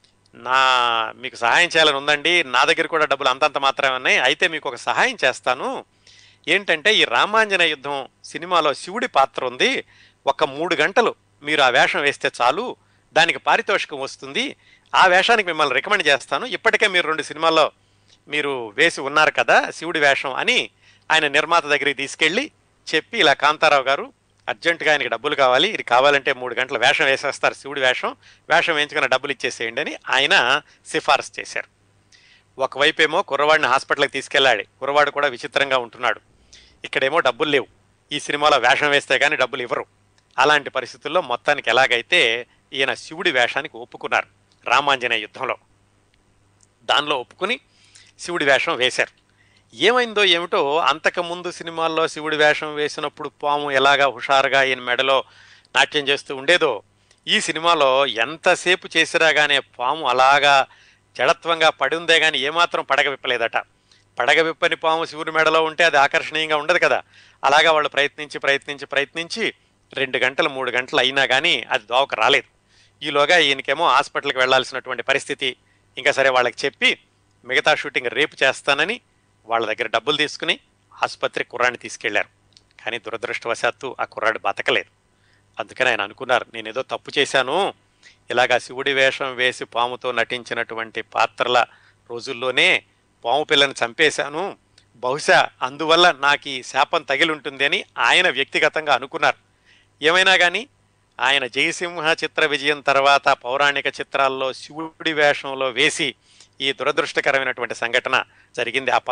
మీకు సహాయం చేయాలని ఉందండి, నా దగ్గర కూడా డబ్బులు అంతంత మాత్రమే ఉన్నాయి, అయితే మీకు ఒక సహాయం చేస్తాను. ఏంటంటే ఈ రామాంజనేయ యుద్ధం సినిమాలో శివుడి పాత్ర ఉంది, ఒక 3 గంటలు మీరు ఆ వేషం వేస్తే చాలు, దానికి పారితోషికం వస్తుంది, ఆ వేషానికి మిమ్మల్ని రికమెండ్ చేస్తాను, ఇప్పటికే మీరు 2 సినిమాల్లో మీరు వేసి ఉన్నారు కదా శివుడి వేషం అని ఆయన నిర్మాత దగ్గరికి తీసుకెళ్ళి చెప్పి ఇలా కాంతారావు గారు అర్జెంటుగా ఆయనకి డబ్బులు కావాలి, ఇది కావాలంటే 3 గంటల వేషం వేసేస్తారు శివుడి వేషం వేయించుకున్న డబ్బులు ఇచ్చేసేయండి అని ఆయన సిఫారసు చేశారు. ఒకవైపు ఏమో కుర్రవాడిని హాస్పిటల్కి తీసుకెళ్ళాడు, కుర్రవాడు కూడా విచిత్రంగా ఉంటున్నాడు. ఇక్కడేమో డబ్బులు లేవు, ఈ సినిమాలో వేషం వేస్తే కానీ డబ్బులు ఇవ్వరు. అలాంటి పరిస్థితుల్లో మొత్తానికి ఎలాగైతే ఈయన శివుడి వేషానికి ఒప్పుకున్నారు రామాంజనేయ యుద్ధంలో. దానిలో ఒప్పుకుని శివుడి వేషం వేశారు. ఏమైందో ఏమిటో అంతకుముందు సినిమాల్లో శివుడి వేషం వేసినప్పుడు పాము ఎలాగా హుషారుగా ఈయన మెడలో నాట్యం చేస్తూ ఉండేదో, ఈ సినిమాలో ఎంతసేపు చేసిరా కానీ పాము అలాగా జడత్వంగా పడి ఉందే కానీ ఏమాత్రం పడగ విప్పలేదట. పడగ విప్పని పాము శివుడి మెడలో ఉంటే అది ఆకర్షణీయంగా ఉండదు కదా. అలాగా వాళ్ళు ప్రయత్నించి 2 గంటలు 3 గంటలు అయినా కానీ అది దోవక రాలేదు. ఈలోగా ఈయనకేమో హాస్పిటల్కి వెళ్లాల్సినటువంటి పరిస్థితి. ఇంకా సరే వాళ్ళకి చెప్పి మిగతా షూటింగ్ రేపు చేస్తానని వాళ్ళ దగ్గర డబ్బులు తీసుకుని ఆసుపత్రి కుర్రాడిని తీసుకెళ్లారు. కానీ దురదృష్టవశాత్తు ఆ కుర్రాడు బతకలేదు. అందుకని ఆయన అనుకున్నారు, నేనేదో తప్పు చేశాను, ఇలాగా శివుడి వేషం వేసి పాముతో నటించినటువంటి పాత్రల రోజుల్లోనే పాము పిల్లని చంపేశాను, బహుశా అందువల్ల నాకు ఈ శాపం తగిలి ఉంటుంది అని ఆయన వ్యక్తిగతంగా అనుకున్నారు. ఏమైనా కానీ ఆయన జయసింహ చిత్ర విజయం తర్వాత పౌరాణిక చిత్రాల్లో శివుడి వేషంలో వేసి ఈ దురదృష్టకరమైనటువంటి సంఘటన జరిగింది ఆ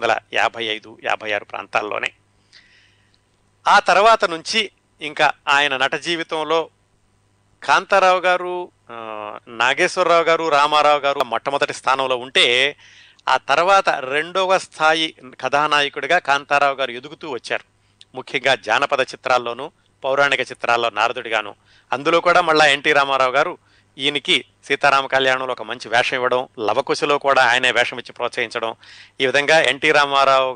1955-56 ప్రాంతాల్లోనే. ఆ తర్వాత నుంచి ఇంకా ఆయన నట జీవితంలో కాంతారావు గారు, నాగేశ్వరరావు గారు, రామారావు గారు మొట్టమొదటి స్థానంలో ఉంటే ఆ తర్వాత 2వ స్థాయి కథానాయకుడిగా కాంతారావు గారు ఎదుగుతూ వచ్చారు. ముఖ్యంగా జానపద చిత్రాల్లోనూ పౌరాణిక చిత్రాల్లో నారదుడిగాను. అందులో కూడా మళ్ళా ఎన్టీ రామారావు గారు ఈయనకి సీతారామ కళ్యాణంలో ఒక మంచి వేషం ఇవ్వడం, లవకుశలో కూడా ఆయనే వేషం ఇచ్చి ప్రోత్సహించడం, ఈ విధంగా ఎన్టీ రామారావు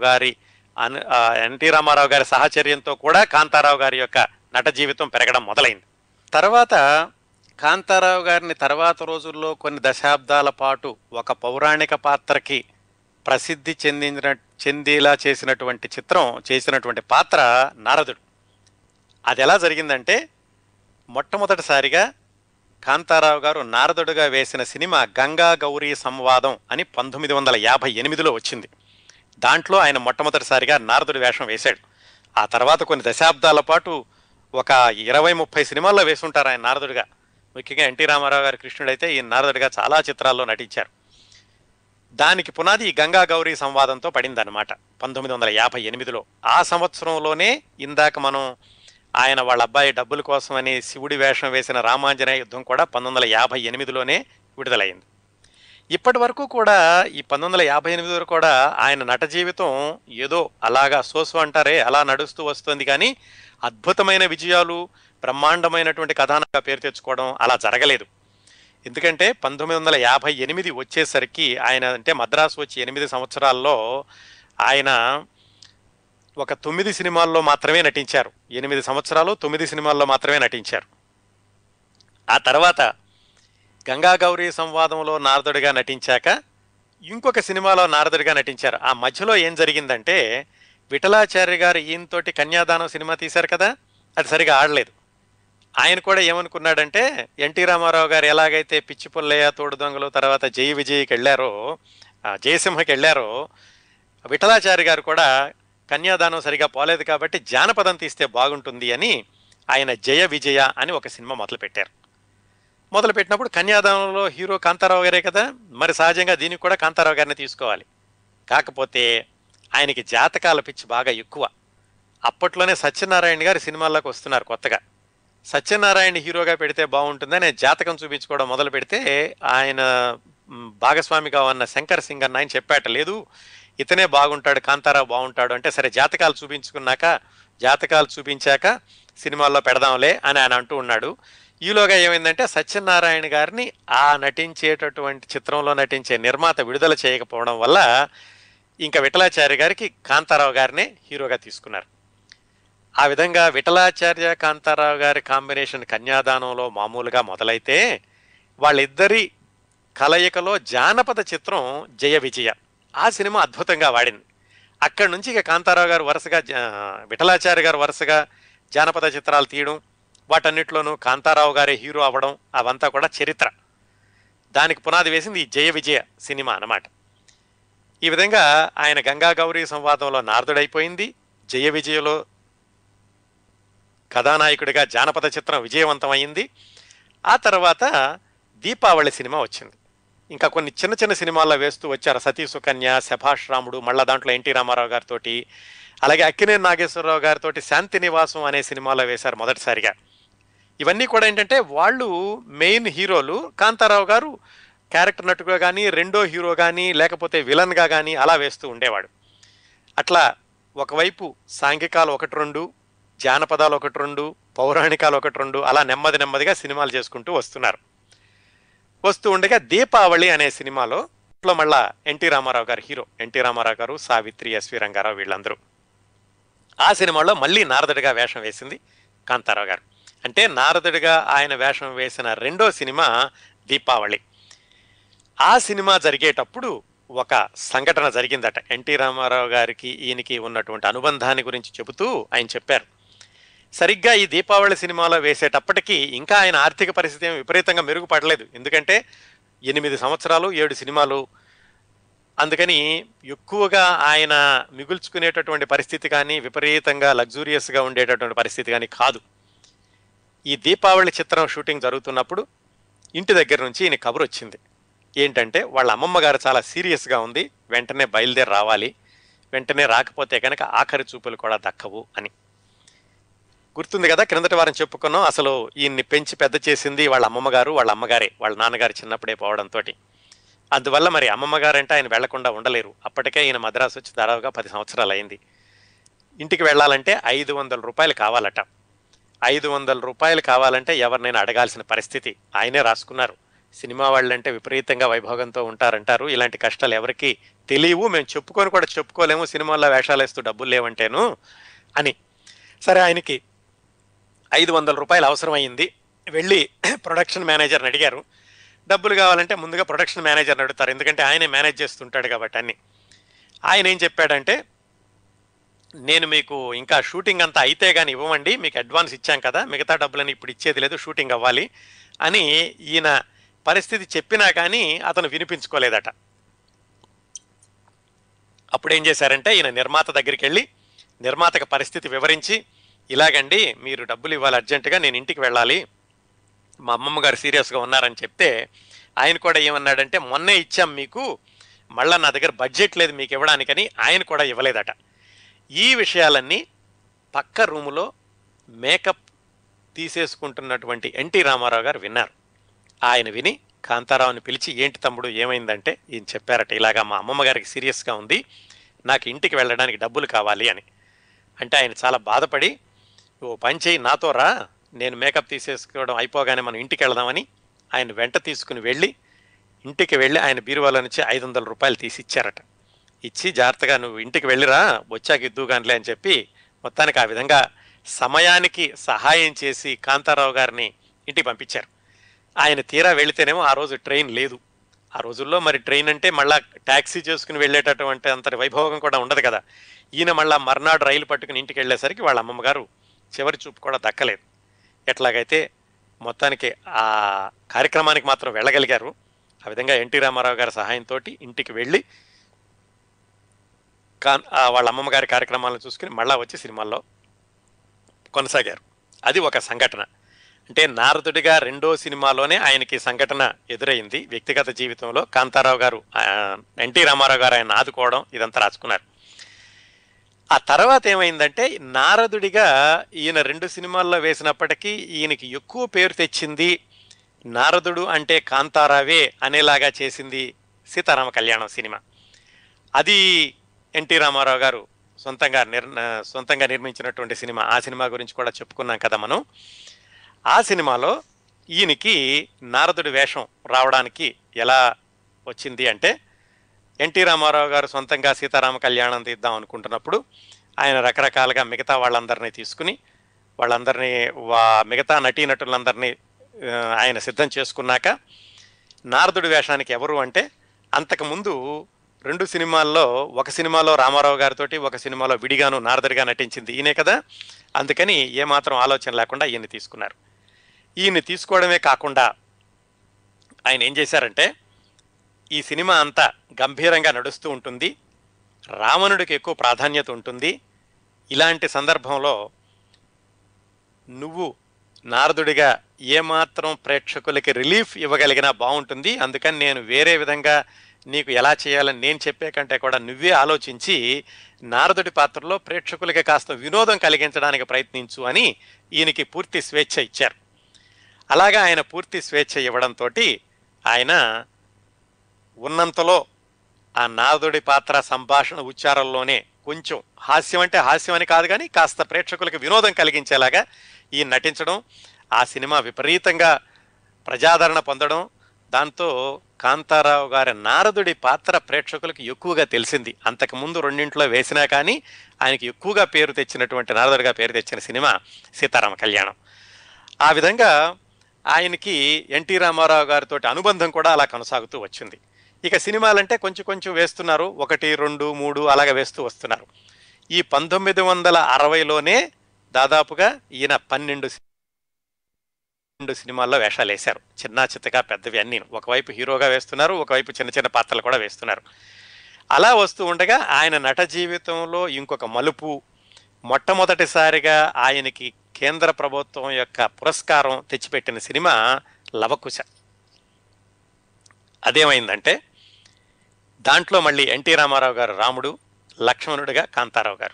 గారి సహచర్యంతో కూడా కాంతారావు గారి యొక్క నట జీవితం పెరగడం మొదలైంది. తర్వాత కాంతారావు గారిని తర్వాత రోజుల్లో కొన్ని దశాబ్దాల పాటు ఒక పౌరాణిక పాత్రకి ప్రసిద్ధి చెందేలా చేసినటువంటి పాత్ర నారదుడు. అది ఎలా జరిగిందంటే మొట్టమొదటిసారిగా కాంతారావు గారు నారదుడుగా వేసిన సినిమా గంగా గౌరీ సంవాదం అని 1958లో వచ్చింది. దాంట్లో ఆయన మొట్టమొదటిసారిగా నారదుడి వేషం వేశాడు. ఆ తర్వాత కొన్ని దశాబ్దాల పాటు ఒక 20-30 సినిమాల్లో వేసుంటారు ఆయన నారదుడిగా. ముఖ్యంగా ఎన్టీ రామారావు గారి కృష్ణుడైతే ఈ నారదుడిగా చాలా చిత్రాల్లో నటించారు. దానికి పునాది ఈ గంగా గౌరీ సంవాదంతో పడిందనమాట 1958లో. ఆ సంవత్సరంలోనే ఇందాక మనం ఆయన వాళ్ళ అబ్బాయి డబ్బుల కోసమని శివుడి వేషం వేసిన రామాంజనేయ యుద్ధం కూడా 1958లోనే విడుదలైంది. ఇప్పటి వరకు కూడా ఈ 1958 వరకు కూడా ఆయన నట జీవితం ఏదో అలాగా సోసు అంటారే అలా నడుస్తూ వస్తుంది, కానీ అద్భుతమైన విజయాలు, బ్రహ్మాండమైనటువంటి కథానాయకుడిగా పేరు తెచ్చుకోవడం అలా జరగలేదు. ఎందుకంటే 1958 వచ్చేసరికి ఆయన అంటే మద్రాసు వచ్చి 8 సంవత్సరాల్లో ఆయన ఒక 9 సినిమాల్లో మాత్రమే నటించారు. 8 సంవత్సరాలు 9 సినిమాల్లో మాత్రమే నటించారు. ఆ తర్వాత గంగా గౌరీ సంవాదంలో నారదుడిగా నటించాక ఇంకొక సినిమాలో నారదుడిగా నటించారు. ఆ మధ్యలో ఏం జరిగిందంటే విఠలాచార్య గారు ఈయనతోటి కన్యాదానం సినిమా తీశారు కదా, అది సరిగా ఆడలేదు. ఆయన కూడా ఏమనుకున్నాడంటే ఎన్టీ రామారావు గారు ఎలాగైతే పిచ్చి పుల్లయ్య, తోడు దొంగలు, తర్వాత జై విజయ్కి వెళ్ళారో, జయసింహకి వెళ్ళారో, విఠలాచార్య గారు కూడా కన్యాదానం సరిగా పోలేదు కాబట్టి జానపదం తీస్తే బాగుంటుంది అని ఆయన జయ విజయ అని ఒక సినిమా మొదలుపెట్టారు. మొదలుపెట్టినప్పుడు కన్యాదానంలో హీరో కాంతారావు గారే కదా, మరి సహజంగా దీనికి కూడా కాంతారావు గారిని తీసుకోవాలి. కాకపోతే ఆయనకి జాతకాల పిచ్చి బాగా ఎక్కువ. అప్పట్లోనే సత్యనారాయణ గారు సినిమాల్లోకి వస్తున్నారు కొత్తగా. సత్యనారాయణ హీరోగా పెడితే బాగుంటుందని జాతకం చూపించుకోవడం మొదలు పెడితే ఆయన భాగస్వామిగా ఉన్న శంకర్ సింగ్ అన్న ఆయన చెప్పాట, లేదు ఇతనే బాగుంటాడు, కాంతారావు బాగుంటాడు అంటే, సరే జాతకాలు చూపించాక సినిమాల్లో పెడదాంలే అని ఆయన అంటూ ఉన్నాడు. ఈలోగా ఏమైందంటే సత్యనారాయణ గారిని ఆ నటించేటటువంటి చిత్రంలో నటించే నిర్మాత విడుదల చేయకపోవడం వల్ల ఇంకా విఠలాచార్య గారికి కాంతారావు గారినే హీరోగా తీసుకున్నారు. ఆ విధంగా విఠలాచార్య కాంతారావు గారి కాంబినేషన్ కన్యాదానంలో మామూలుగా మొదలైతే వాళ్ళిద్దరి కలయికలో జానపద చిత్రం జయ విజయ, ఆ సినిమా అద్భుతంగా వాడింది. అక్కడి నుంచి ఇక కాంతారావు గారు వరుసగా విఠలాచార్య గారు వరుసగా జానపద చిత్రాలు తీయడం, వాటన్నిటిలోనూ కాంతారావు గారే హీరో అవ్వడం, అవంతా కూడా చరిత్ర. దానికి పునాది వేసింది ఈ జయ విజయ సినిమా అన్నమాట. ఈ విధంగా ఆయన గంగా గౌరీ సంవాదంలో నారదుడైపోయింది, జయ విజయలో కథానాయకుడిగా జానపద చిత్రం విజయవంతమైంది. ఆ తర్వాత దీపావళి సినిమా వచ్చింది. ఇంకా కొన్ని చిన్న చిన్న సినిమాల్లో వేస్తూ వచ్చారు. సతీ సుకన్య, శభాష్ రాముడు, మళ్ళా దాంట్లో ఎన్టీ రామారావు గారితో, అలాగే అక్కినేని నాగేశ్వరరావు గారితో శాంతి నివాసం అనే సినిమాలో వేశారు మొదటిసారిగా. ఇవన్నీ కూడా ఏంటంటే వాళ్ళు మెయిన్ హీరోలు, కాంతారావు గారు క్యారెక్టర్ నటుగా కానీ, రెండో హీరో కానీ, లేకపోతే విలన్గా కానీ అలా వేస్తూ ఉండేవాడు. అట్లా ఒకవైపు సాంఘికాలు 1-2, జానపదాలు 1-2, పౌరాణికాలు 1-2 అలా నెమ్మదిగా సినిమాలు చేసుకుంటూ వస్తూ ఉండగా దీపావళి అనే సినిమాలో మళ్ళా ఎన్టీ రామారావు గారు హీరో, ఎన్టీ రామారావు గారు, సావిత్రి, ఎస్వి రంగారావు వీళ్ళందరూ. ఆ సినిమాలో మళ్ళీ నారదుడిగా వేషం వేసింది కాంతారావు గారు. అంటే నారదుడిగా ఆయన వేషం వేసిన రెండో సినిమా దీపావళి. ఆ సినిమా జరిగేటప్పుడు ఒక సంఘటన జరిగిందట. ఎన్టీ రామారావు గారికి ఈయనకి ఉన్నటువంటి అనుబంధాన్ని గురించి చెబుతూ ఆయన చెప్పారు, సరిగ్గా ఈ దీపావళి సినిమాలో వేసేటప్పటికీ ఇంకా ఆయన ఆర్థిక పరిస్థితి ఏమి విపరీతంగా మెరుగుపడలేదు. ఎందుకంటే 8 సంవత్సరాలు 7 సినిమాలు, అందుకని ఎక్కువగా ఆయన మిగుల్చుకునేటటువంటి పరిస్థితి కానీ, విపరీతంగా లగ్జూరియస్గా ఉండేటటువంటి పరిస్థితి కానీ కాదు. ఈ దీపావళి చిత్రం షూటింగ్ జరుగుతున్నప్పుడు ఇంటి దగ్గర నుంచి ఈయన కబురు వచ్చింది. ఏంటంటే వాళ్ళ అమ్మమ్మ గారు చాలా సీరియస్గా ఉంది, వెంటనే బయలుదేరి రావాలి, వెంటనే రాకపోతే కనుక ఆఖరి చూపులు కూడా దక్కవు అని. గుర్తుంది కదా, క్రిందటి వారం చెప్పుకున్నాం, అసలు ఈయన్ని పెంచి పెద్ద చేసింది వాళ్ళ అమ్మమ్మ గారు, వాళ్ళ అమ్మగారే, వాళ్ళ నాన్నగారు చిన్నప్పుడే పోవడంతో. అందువల్ల మరి అమ్మమ్మ గారంటే ఆయన వెళ్లకుండా ఉండలేరు. అప్పటికే ఈయన మద్రాసు వచ్చి దాదాపుగా 10 సంవత్సరాలు అయింది. ఇంటికి వెళ్ళాలంటే 500 రూపాయలు కావాలట. 500 రూపాయలు కావాలంటే ఎవరినైనా అడగాల్సిన పరిస్థితి. ఆయనే రాసుకున్నారు, సినిమా వాళ్ళంటే విపరీతంగా వైభోగంతో ఉంటారంటారు, ఇలాంటి కష్టాలు ఎవరికి తెలియవు, మేము చెప్పుకొని కూడా చెప్పుకోలేము, సినిమాల్లో వేషాలు వేస్తూ డబ్బులు లేవంటేను అని. సరే, ఆయనకి 500 రూపాయలు అవసరం అయింది. వెళ్ళి ప్రొడక్షన్ మేనేజర్ని అడిగారు. డబ్బులు కావాలంటే ముందుగా ప్రొడక్షన్ మేనేజర్ని అడుగుతారు, ఎందుకంటే ఆయనే మేనేజ్ చేస్తుంటాడు కాబట్టి అన్ని. ఆయన ఏం చెప్పాడంటే, నేను మీకు ఇంకా షూటింగ్ అంతా అయితే కానీ ఇవ్వమండి, మీకు అడ్వాన్స్ ఇచ్చాం కదా, మిగతా డబ్బులని ఇప్పుడు ఇచ్చేది లేదు, షూటింగ్ అవ్వాలి అని ఈయన పరిస్థితి చెప్పినా కానీ అతను వినిపించుకోలేదట. అప్పుడేం చేశారంటే ఈయన నిర్మాత దగ్గరికి వెళ్ళి నిర్మాతకు పరిస్థితి వివరించి, ఇలాగండి మీరు డబ్బులు ఇవ్వాలి అర్జెంటుగా, నేను ఇంటికి వెళ్ళాలి, మా అమ్మమ్మ గారు సీరియస్గా ఉన్నారని చెప్తే ఆయన కూడా ఏమన్నాడంటే, మొన్నే ఇచ్చాం మీకు, మళ్ళీ నా దగ్గర బడ్జెట్ లేదు మీకు ఇవ్వడానికని ఆయన కూడా ఇవ్వలేదట. ఈ విషయాలన్నీ పక్క రూములో మేకప్ తీసేసుకుంటున్నటువంటి ఎన్టీ రామారావు గారు విన్నారు. ఆయన విని కాంతారావుని పిలిచి, ఏంటి తమ్ముడు ఏమైందంటే, ఈయన చెప్పారట, ఇలాగా మా అమ్మమ్మ గారికి సీరియస్గా ఉంది, నాకు ఇంటికి వెళ్ళడానికి డబ్బులు కావాలి అని. అంటే ఆయన చాలా బాధపడి, ఓ పని చేయి, నాతో రా, నేను మేకప్ తీసేసుకోవడం అయిపోగానే మనం ఇంటికి వెళదామని ఆయన వెంట తీసుకుని వెళ్ళి, ఇంటికి వెళ్ళి ఆయన బీరువాలో నుంచి 500 రూపాయలు తీసి ఇచ్చారట. ఇచ్చి, జాగ్రత్తగా నువ్వు ఇంటికి వెళ్ళిరా, వచ్చాక ఇద్దుగానిలే అని చెప్పి మొత్తానికి ఆ విధంగా సమయానికి సహాయం చేసి కాంతారావు గారిని ఇంటికి పంపించారు. ఆయన తీరా వెళితేనేమో ఆ రోజు ట్రైన్ లేదు. ఆ రోజుల్లో మరి ట్రైన్ అంటే మళ్ళా ట్యాక్సీ చేసుకుని వెళ్ళేటటువంటి అంతటి వైభోగం కూడా ఉండదు కదా. ఈయన మళ్ళా మర్నాడు రైలు పట్టుకుని ఇంటికి వెళ్ళేసరికి వాళ్ళ అమ్మమ్మ గారు చివరి చూపు కూడా దక్కలేదు. ఎట్లాగైతే మొత్తానికి ఆ కార్యక్రమానికి మాత్రం వెళ్ళగలిగారు. ఆ విధంగా ఎన్టీ రామారావు గారి సహాయంతో ఇంటికి వెళ్ళి వాళ్ళ అమ్మమ్మ గారి కార్యక్రమాలను చూసుకుని మళ్ళా వచ్చి సినిమాల్లో కొనసాగారు. అది ఒక సంఘటన. అంటే నారదుడిగా రెండో సినిమాలోనే ఆయనకి సంఘటన ఎదురైంది. వ్యక్తిగత జీవితంలో కాంతారావు గారు, ఎన్టీ రామారావు గారు ఆయన ఆదుకోవడం, ఇదంతా రాసుకున్నారు. ఆ తర్వాత ఏమైందంటే, నారదుడిగా ఈయన 2 సినిమాల్లో వేసినప్పటికీ ఈయనకి ఎక్కువ పేరు తెచ్చింది, నారదుడు అంటే కాంతారావే అనేలాగా చేసింది సీతారామ కళ్యాణం సినిమా. అది ఎన్టీ రామారావు గారు సొంతంగా నిర్మించినటువంటి సినిమా. ఆ సినిమా గురించి కూడా చెప్పుకున్నాం కదా మనం. ఆ సినిమాలో ఈయనకి నారదుడి వేషం రావడానికి ఎలా వచ్చింది అంటే, ఎన్టీ రామారావు గారు సొంతంగా సీతారామ కళ్యాణం తీద్దాం అనుకుంటున్నప్పుడు ఆయన రకరకాలుగా మిగతా వాళ్ళందరినీ తీసుకుని, వాళ్ళందరినీ మిగతా నటీనటులందరినీ ఆయన సిద్ధం చేసుకున్నాక, నారదుడి వేషానికి ఎవరు అంటే, అంతకుముందు 2 సినిమాల్లో, ఒక సినిమాలో రామారావు గారితో, ఒక సినిమాలో విడిగాను నారదుడిగా నటించింది ఈయనే కదా. అందుకని ఏమాత్రం ఆలోచన లేకుండా ఈయన్ని తీసుకున్నారు. ఈయన్ని తీసుకోవడమే కాకుండా ఆయన ఏం చేశారంటే, ఈ సినిమా అంతా గంభీరంగా నడుస్తూ ఉంటుంది, రావణుడికి ఎక్కువ ప్రాధాన్యత ఉంటుంది, ఇలాంటి సందర్భంలో నువ్వు నారదుడిగా ఏమాత్రం ప్రేక్షకులకి రిలీఫ్ ఇవ్వగలిగినా బాగుంటుంది, అందుకని నేను వేరే విధంగా నీకు ఎలా చేయాలని నేను చెప్పే కంటే కూడా నువ్వే ఆలోచించి నారదుడి పాత్రలో ప్రేక్షకులకి కాస్త వినోదం కలిగించడానికి ప్రయత్నించు అని ఈయనకి పూర్తి స్వేచ్ఛ ఇచ్చారు. అలాగా ఆయన పూర్తి స్వేచ్ఛ ఇవ్వడంతో ఆయన ఉన్నంతలో ఆ నారదుడి పాత్ర సంభాషణ ఉచ్చారంలోనే కొంచెం హాస్యం, అంటే హాస్యం అని కాదు కానీ కాస్త ప్రేక్షకులకు వినోదం కలిగించేలాగా ఈయన నటించడం, ఆ సినిమా విపరీతంగా ప్రజాదరణ పొందడం, దాంతో కాంతారావు గారి నారదుడి పాత్ర ప్రేక్షకులకు ఎక్కువగా తెలిసింది. అంతకుముందు 2 వేసినా కానీ ఆయనకి ఎక్కువగా పేరు తెచ్చినటువంటి, నారదుడిగా పేరు తెచ్చిన సినిమా సీతారామ కళ్యాణం. ఆ విధంగా ఆయనకి ఎన్టీ రామారావు గారితో అనుబంధం కూడా అలా కొనసాగుతూ వచ్చింది. ఇక సినిమాలంటే కొంచెం కొంచెం వేస్తున్నారు, 1, 2, 3 అలాగ వేస్తూ వస్తున్నారు. ఈ 1960లోనే దాదాపుగా ఈయన 12 సినిమాల్లో వేషాలు వేశారు. చిన్న చిత్తగా పెద్దవి అన్నీ. ఒకవైపు హీరోగా వేస్తున్నారు, ఒకవైపు చిన్న చిన్న పాత్రలు కూడా వేస్తున్నారు. అలా వస్తూ ఉండగా ఆయన నట జీవితంలో ఇంకొక మలుపు, మొట్టమొదటిసారిగా ఆయనకి కేంద్ర ప్రభుత్వం యొక్క పురస్కారం తెచ్చిపెట్టిన సినిమా లవకుశ. అదేమైందంటే, దాంట్లో మళ్ళీ ఎన్టీ రామారావు గారు రాముడు, లక్ష్మణుడిగా కాంతారావు గారు.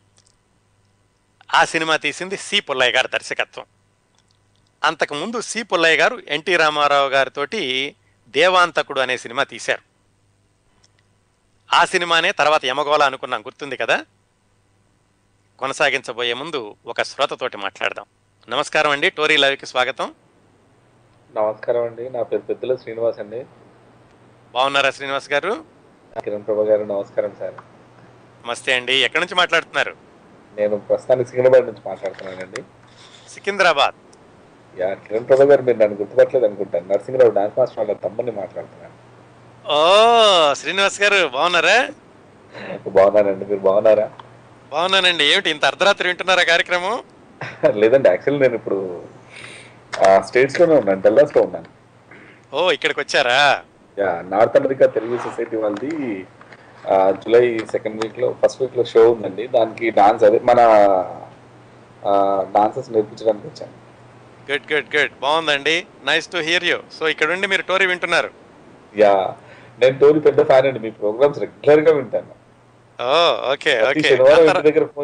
ఆ సినిమా తీసింది సి పుల్లయ్య గారి దర్శకత్వం. అంతకుముందు సి పుల్లయ్య గారు ఎన్టీ రామారావు గారితోటి దేవాంతకుడు అనే సినిమా తీశారు. ఆ సినిమానే తర్వాత యమగోళ అనుకున్నాం, గుర్తుంది కదా. కొనసాగించబోయే ముందు ఒక శ్రోతతోటి మాట్లాడదాం. నమస్కారం అండి, టోరీ లైవ్కి స్వాగతం. నమస్కారం అండి, నా పేరు పెద్దల శ్రీనివాస్ అండి. బాగున్నారా శ్రీనివాస్ గారు? కిరణ్ ప్రభా గారు నమస్కారం సార్. నమస్తే అండి, ఎక్కడి నుంచి మాట్లాడుతున్నారు? నేను ప్రస్తుతానికి సికింద్రాబాద్ నుంచి మాట్లాడుతున్నానండి. సికింద్రాబాద్? యా, కిరణ్ ప్రభా గారు మీరు నన్ను గుర్తుపట్టలేదు అనుకుంటాను. నరసింహరావు డాన్స్ మాస్టర్ వాళ్ళ తమ్ముని మాట్లాడుతున్నాను. ఓ శ్రీనివాస్ గారు బాగున్నారా? బాగున్నానండి, మీరు బాగున్నారా? బాగున్నానండి. ఏమిటి ఇంత అర్ధరాత్రి వింటున్నారా కార్యక్రమం? లేదండి, యాక్చువల్లీ నేను ఇప్పుడు స్టేట్స్ లోనే ఉన్నాను, డల్లాస్ లో ఉన్నాను. ఓ, ఇక్కడికి వచ్చారా? Yeah, North America Telugu society వాళ్ళది జూలై 2nd వీక్ లో, ఫస్ట్ వీక్ లో షో ఉందండి. దానికి డాన్స్, అదే మన డాన్సెస్ నేర్పించడానికి వచ్చాను. గుడ్ గుడ్ గుడ్, బాగుందండి, nice to hear you. So ఇక్కడ నుండి మీరు టోరీ వింటున్నారు? యా, నేను టోరీ పెద్ద ఫ్యాన్ అండి, మీ ప్రోగ్రామ్స్ రెగ్యులర్ గా వింటాను. Oh okay okay. శనివారం ఇంటి దగ్గర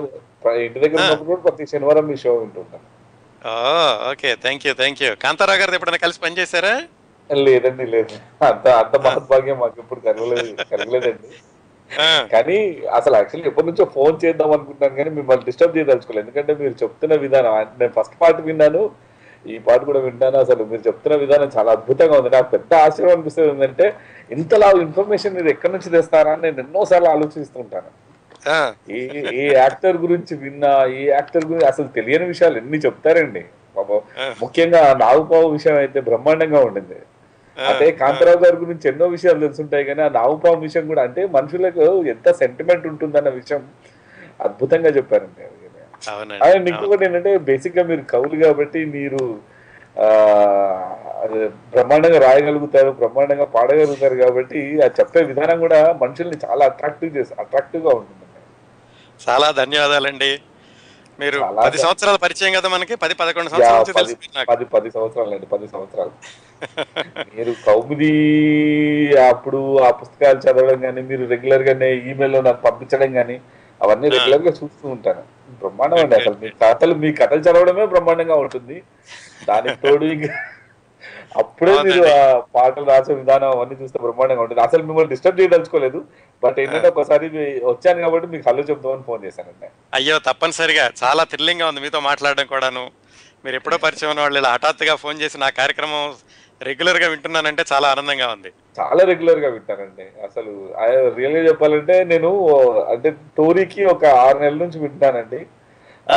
ఇంటి దగ్గర ఆ, ఉన్నప్పుడు కూడా ప్రతి శనివారం మీ షో వింటుంటాను. Oh, okay, thank you. Kantharao గారితో ఎప్పుడైనా కలిసి పనిచేశారా? లేదండి, లేదు. అంత అంత ఆ, మహద్భాగ్యం మాకు ఎప్పుడు కలగలేదండి. ఆ, కానీ అసలు యాక్చువల్లీ ఎప్పటి నుంచో ఫోన్ చేద్దాం అనుకుంటాను కానీ మిమ్మల్ని డిస్టర్బ్ చేయదలుచుకోలేదు. ఎందుకంటే మీరు చెప్తున్న విధానం నేను ఫస్ట్ పార్ట్ విన్నాను, ఈ పాట కూడా వింటాను. అసలు మీరు చెప్తున్న విధానం చాలా అద్భుతంగా ఉంది. నాకు పెద్ద ఆశ్చర్యం అనిపిస్తుంది ఏంటంటే ఇంతలా ఇన్ఫర్మేషన్ మీరు ఎక్కడి నుంచి తెస్తారా అని నేను ఎన్నోసార్లు ఆలోచిస్తుంటాను. ఆ, ఏ ఏ యాక్టర్ గురించి విన్నా, ఏ యాక్టర్ గురించి అసలు తెలియని విషయాలు ఎన్ని చెప్తారండి పాపం. ఆ, ముఖ్యంగా నాగుపావు విషయం అయితే బ్రహ్మాండంగా ఉండింది. ఆ, అంటే ఆ, కాంతారావు గారి గురించి ఎన్నో విషయాలు తెలుసుంటాయి కానీ ఆ నాగుపాము విషయం కూడా అంటే మనుషులకు ఎంత సెంటిమెంట్ ఉంటుందన్న విషయం అద్భుతంగా చెప్పారండి. అవునండి, ఆయన అవును. ఇంకొకటి ఏంటంటే బేసిక్ గా మీరు కవులు కాబట్టి మీరు ఆ అది బ్రహ్మాండంగా రాయగలుగుతారు, బ్రహ్మాండంగా పాడగలుగుతారు కాబట్టి ఆ చెప్పే విధానం కూడా మనుషుల్ని చాలా అట్రాక్టివ్ గా ఉంటుంది. చాలా ధన్యవాదాలండి. మీరు చాలా 10 సంవత్సరాల పరిచయం కదా మనకి, 10-11 యా సంవత్సరాల నుంచి 10 తెలుసు మీరు నాకు. 10 సంవత్సరాలు అండి, 10 సంవత్సరాలు. మీరు కౌముది అప్పుడు ఆ పుస్తకాలు చదవడం కానీ, మీరు రెగ్యులర్ గానే ఈమెయిల్లో నాకు పంపించడం కానీ అవన్నీ ఆ, రెగ్యులర్ గా చూస్తూ ఉంటాను. బ్రహ్మాండం గుడ్ అండి. గుడ్ అసలు గుడ్. మీ కథలు చదవడమే బ్రహ్మాండంగా ఉంటుంది. దానికి తోడు ఇంకా అప్పుడే మీరు అవునండి. ఆ పాటలు రాసే విధానం అవన్నీ చూస్తే బ్రహ్మాండంగా ఉంటుంది. అసలు మిమ్మల్ని డిస్టర్బ్ చేయదలుచుకోలేదు. బట్ ఆ, ఏంటంటే ఒకసారి వచ్చాను కాబట్టి మీకు హలో చెప్దామని ఫోన్ చేశానండి. అయ్యో, తప్పనిసరిగా చాలా థ్రిల్లింగ్ గా ఉంది మీతో మాట్లాడడం కూడాను. మీరు ఎప్పుడో పరిచయం ఉన్న వాళ్ళు ఇలా హఠాత్తుగా ఫోన్ చేసి నా కార్యక్రమం రెగ్యులర్ గా వింటున్నానంటే చాలా ఆనందంగా ఉంది. చాలా రెగ్యులర్ గా వింటానండి. అసలు రియల్ గా చెప్పాలంటే నేను అంటే టోరీకి ఒక 6 నెలల నుంచి వింటానండి. ఆ ఆ,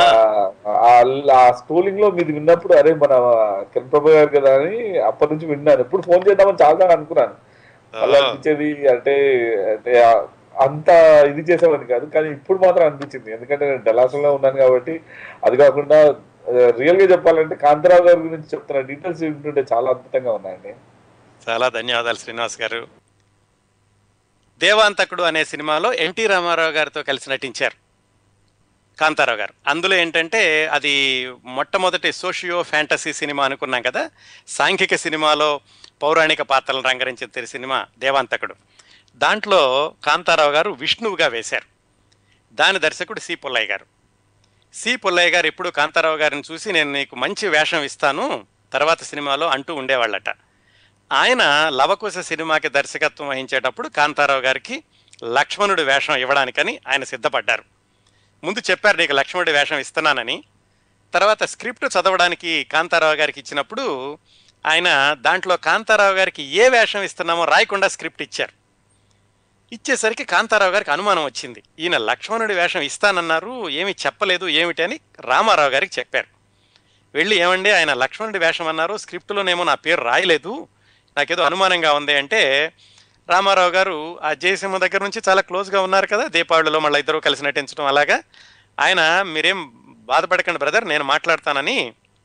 ఆ స్టోలింగ్ లో మీది విన్నప్పుడు అరే మన కిరణ్ ప్రభా గారు కదా అని అప్పటి నుంచి విన్నాను. ఎప్పుడు ఫోన్ చేద్దామని చాలా సార్లు అనుకున్నాను. ఓ, మళ్ళీ అనిపించేది అంటే అంటే అంత ఇది చేసేవాడిని కాదు. కానీ ఇప్పుడు మాత్రం అనిపించింది. ఎందుకంటే నేను డలాసంలో ఉన్నాను కాబట్టి. అది కాకుండా రియల్ గా చెప్పాలంటే కాంతారావు గారి గురించి చెప్తున్న డీటెయిల్స్ వింటుంటే చాలా అద్భుతంగా ఉన్నాయండి. చాలా ధన్యవాదాలు శ్రీనివాస్ గారు. దేవాంతకుడు అనే సినిమాలో ఎన్టీ రామారావు గారితో కలిసి నటించారు కాంతారావు గారు. అందులో ఏంటంటే అది మొట్టమొదటి సోషియో ఫ్యాంటసీ సినిమా అనుకున్నాం కదా. సాంఘిక సినిమాలో పౌరాణిక పాత్రలను రంగరించిన సినిమా దేవాంతకుడు. దాంట్లో కాంతారావు గారు విష్ణువుగా వేశారు. దాని దర్శకుడు సి పుల్లయ్య గారు. సి పుల్లయ్య గారు ఎప్పుడు కాంతారావు గారిని చూసి నేను నీకు మంచి వేషం ఇస్తాను తర్వాత సినిమాలో అంటూ ఉండేవాళ్ళట. ఆయన లవకుశ సినిమాకి దర్శకత్వం వహించేటప్పుడు కాంతారావు గారికి లక్ష్మణుడి వేషం ఇవ్వడానికని ఆయన సిద్ధపడ్డారు. ముందు చెప్పారు నీకు లక్ష్మణుడి వేషం ఇస్తున్నానని. తర్వాత స్క్రిప్ట్ చదవడానికి కాంతారావు గారికి ఇచ్చినప్పుడు ఆయన దాంట్లో కాంతారావు గారికి ఏ వేషం ఇస్తున్నామో రాయకుండా స్క్రిప్ట్ ఇచ్చారు. ఇచ్చేసరికి కాంతారావు గారికి అనుమానం వచ్చింది. ఈయన లక్ష్మణుడి వేషం ఇస్తానన్నారు, ఏమీ చెప్పలేదు ఏమిటి అని రామారావు గారికి చెప్పారు. వెళ్ళి ఏమండి ఆయన లక్ష్మణుడి వేషం అన్నారు, స్క్రిప్టులోనేమో నా పేరు రాయలేదు, నాకేదో అనుమానంగా ఉంది అంటే రామారావు గారు ఆ జయసింహ దగ్గర నుంచి చాలా క్లోజ్గా ఉన్నారు కదా, దీపావళిలో మళ్ళీ ఇద్దరు కలిసి నటించడం అలాగా. ఆయన మీరేం బాధపడకండి బ్రదర్ నేను మాట్లాడతానని